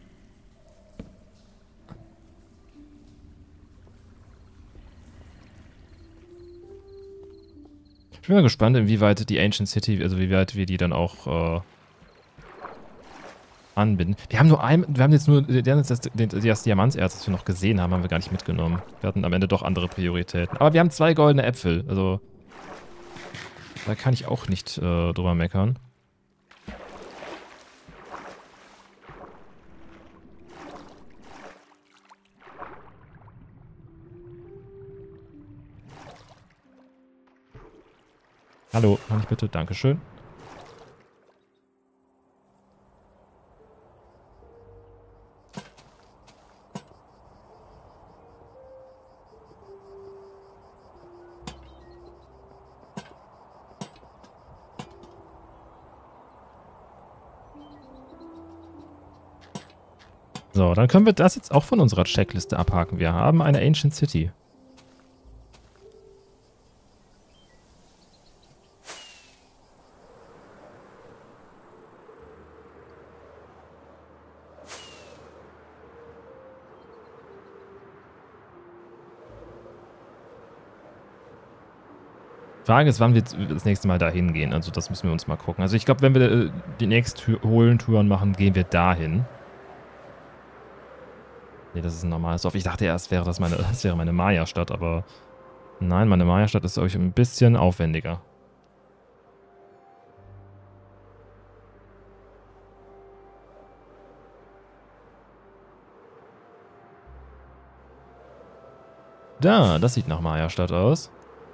Ich bin mal gespannt, inwieweit die Ancient City, also wie weit wir die dann auch äh, anbinden. Wir haben nur ein, wir haben jetzt nur das, das, das Diamantserz, das wir noch gesehen haben, haben wir gar nicht mitgenommen. Wir hatten am Ende doch andere Prioritäten. Aber wir haben zwei goldene Äpfel, also da kann ich auch nicht äh, drüber meckern. Hallo, kann ich bitte? Dankeschön. So, dann können wir das jetzt auch von unserer Checkliste abhaken. Wir haben eine Ancient City. Frage ist, wann wir das nächste Mal dahin gehen. Also das müssen wir uns mal gucken. Also ich glaube, wenn wir äh, die nächsten Höhlentouren machen, gehen wir dahin. Nee, das ist ein normales Dorf. Ich dachte erst, wäre das meine, das wäre meine Maya-Stadt, aber nein, meine Maya-Stadt ist, glaube ich, ein bisschen aufwendiger. Da, das sieht nach Maya-Stadt aus.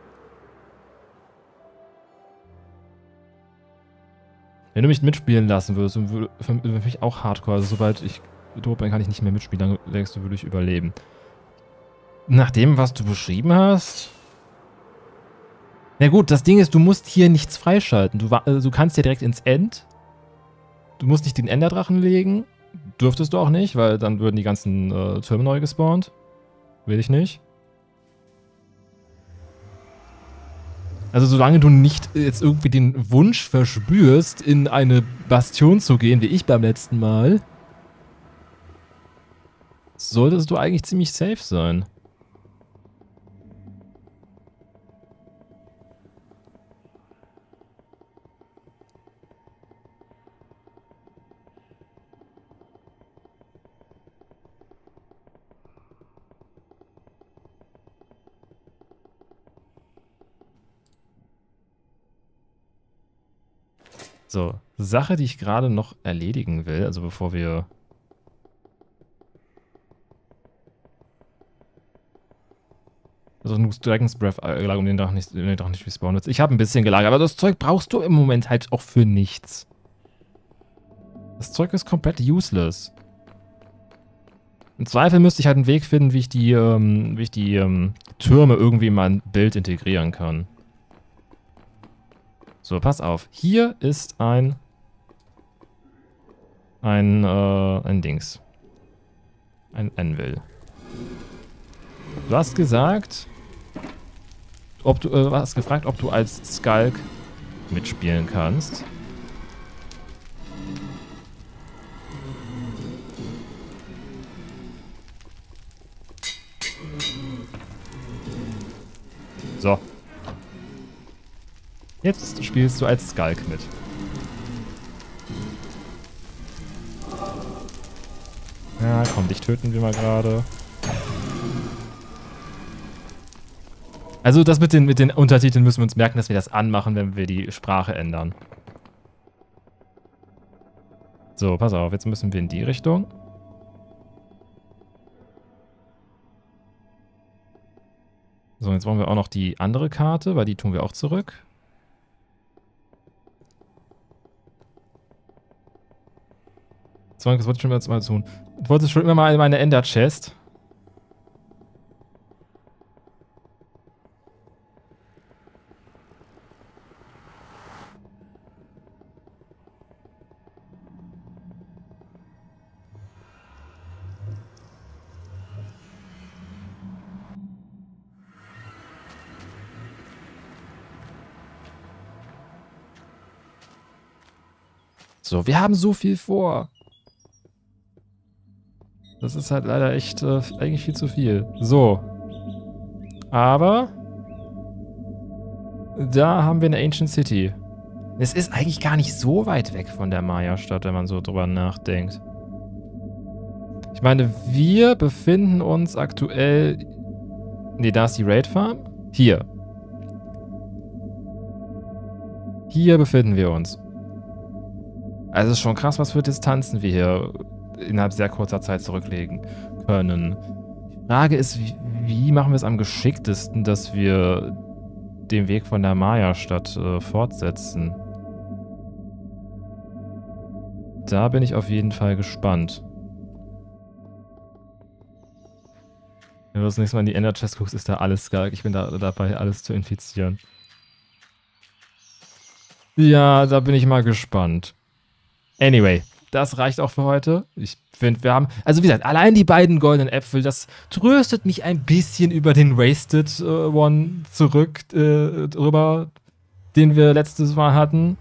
Wenn du mich mitspielen lassen würdest, würde für mich auch Hardcore. Also sobald ich tot bin, kann ich nicht mehr mitspielen. Dann denkst du, würde ich überleben. Nach dem, was du beschrieben hast... Na gut, das Ding ist, du musst hier nichts freischalten. Du, also du kannst ja direkt ins End. Du musst nicht den Enderdrachen legen. Dürftest du auch nicht, weil dann würden die ganzen äh, Türme neu gespawnt. Will ich nicht. Also solange du nicht jetzt irgendwie den Wunsch verspürst, in eine Bastion zu gehen, wie ich beim letzten Mal, solltest du eigentlich ziemlich safe sein. So, Sache, die ich gerade noch erledigen will, also bevor wir... Also nur Dragon's Breath gelagert, um den Drachen nicht, den Drachen nicht respawnen wird. Ich habe ein bisschen gelagert, aber das Zeug brauchst du im Moment halt auch für nichts. Das Zeug ist komplett useless. Im Zweifel müsste ich halt einen Weg finden, wie ich die, ähm, wie ich die ähm, Türme irgendwie in mein Bild integrieren kann. So, pass auf. Hier ist ein... Ein, äh, ein Dings. Ein Anvil. Du hast gesagt... Ob du, äh, hast gefragt, ob du als Skulk mitspielen kannst. So. Jetzt spielst du als Skulk mit. Ja, komm, dich töten wir mal gerade. Also das mit den, mit den Untertiteln müssen wir uns merken, dass wir das anmachen, wenn wir die Sprache ändern. So, pass auf, jetzt müssen wir in die Richtung. So, jetzt brauchen wir auch noch die andere Karte, weil die tun wir auch zurück. So, das wollte ich schon mal tun. Ich wollte schon immer mal in meine Ender-Chest. So, wir haben so viel vor. Das ist halt leider echt äh, eigentlich viel zu viel. So. Aber da haben wir eine Ancient City. Es ist eigentlich gar nicht so weit weg von der Maya-Stadt, wenn man so drüber nachdenkt. Ich meine, wir befinden uns aktuell... Ne, da ist die Raid-Farm. Hier. Hier befinden wir uns. Also es ist schon krass, was für Distanzen wir hier innerhalb sehr kurzer Zeit zurücklegen können. Die Frage ist, wie, wie machen wir es am geschicktesten, dass wir den Weg von der Maya-Stadt äh, fortsetzen. Da bin ich auf jeden Fall gespannt. Wenn du das nächste Mal in die Ender Chest guckst, ist da alles geil. Ich bin da dabei, alles zu infizieren. Ja, da bin ich mal gespannt. Anyway, das reicht auch für heute. Ich finde, wir haben... Also wie gesagt, allein die beiden goldenen Äpfel, das tröstet mich ein bisschen über den Wasted äh, One zurück, äh, drüber, den wir letztes Mal hatten.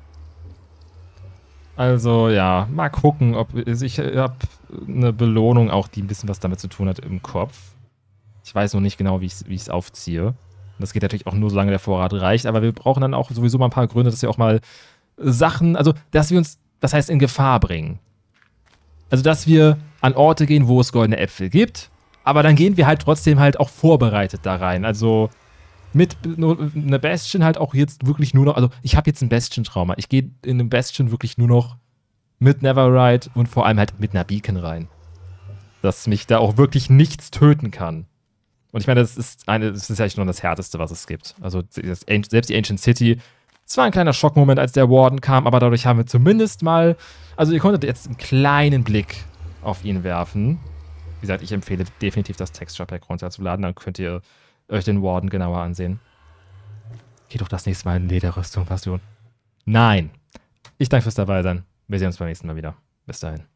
Also ja, mal gucken, ob... Also ich habe eine Belohnung auch, die ein bisschen was damit zu tun hat, im Kopf. Ich weiß noch nicht genau, wie ich es aufziehe. Das geht natürlich auch nur, solange der Vorrat reicht. Aber wir brauchen dann auch sowieso mal ein paar Gründe, dass wir auch mal Sachen, also dass wir uns, das heißt, in Gefahr bringen. Also, dass wir an Orte gehen, wo es goldene Äpfel gibt. Aber dann gehen wir halt trotzdem halt auch vorbereitet da rein. Also mit einer Bastion halt auch jetzt wirklich nur noch, also ich habe jetzt ein Bastion-Trauma. Ich gehe in einem Bastion wirklich nur noch mit Neverride und vor allem halt mit einer Beacon rein. Dass mich da auch wirklich nichts töten kann. Und ich meine, das ist eine, das ist eigentlich nur das Härteste, was es gibt. Also das, selbst die Ancient City, es war ein kleiner Schockmoment, als der Warden kam, aber dadurch haben wir zumindest mal, also ihr konntet jetzt einen kleinen Blick auf ihn werfen. Wie gesagt, ich empfehle definitiv das Texture Pack runterzuladen, dann könnt ihr euch den Warden genauer ansehen. Geht doch das nächste Mal in Lederrüstung, Passion. Nein. Ich danke fürs Dabeisein. Wir sehen uns beim nächsten Mal wieder. Bis dahin.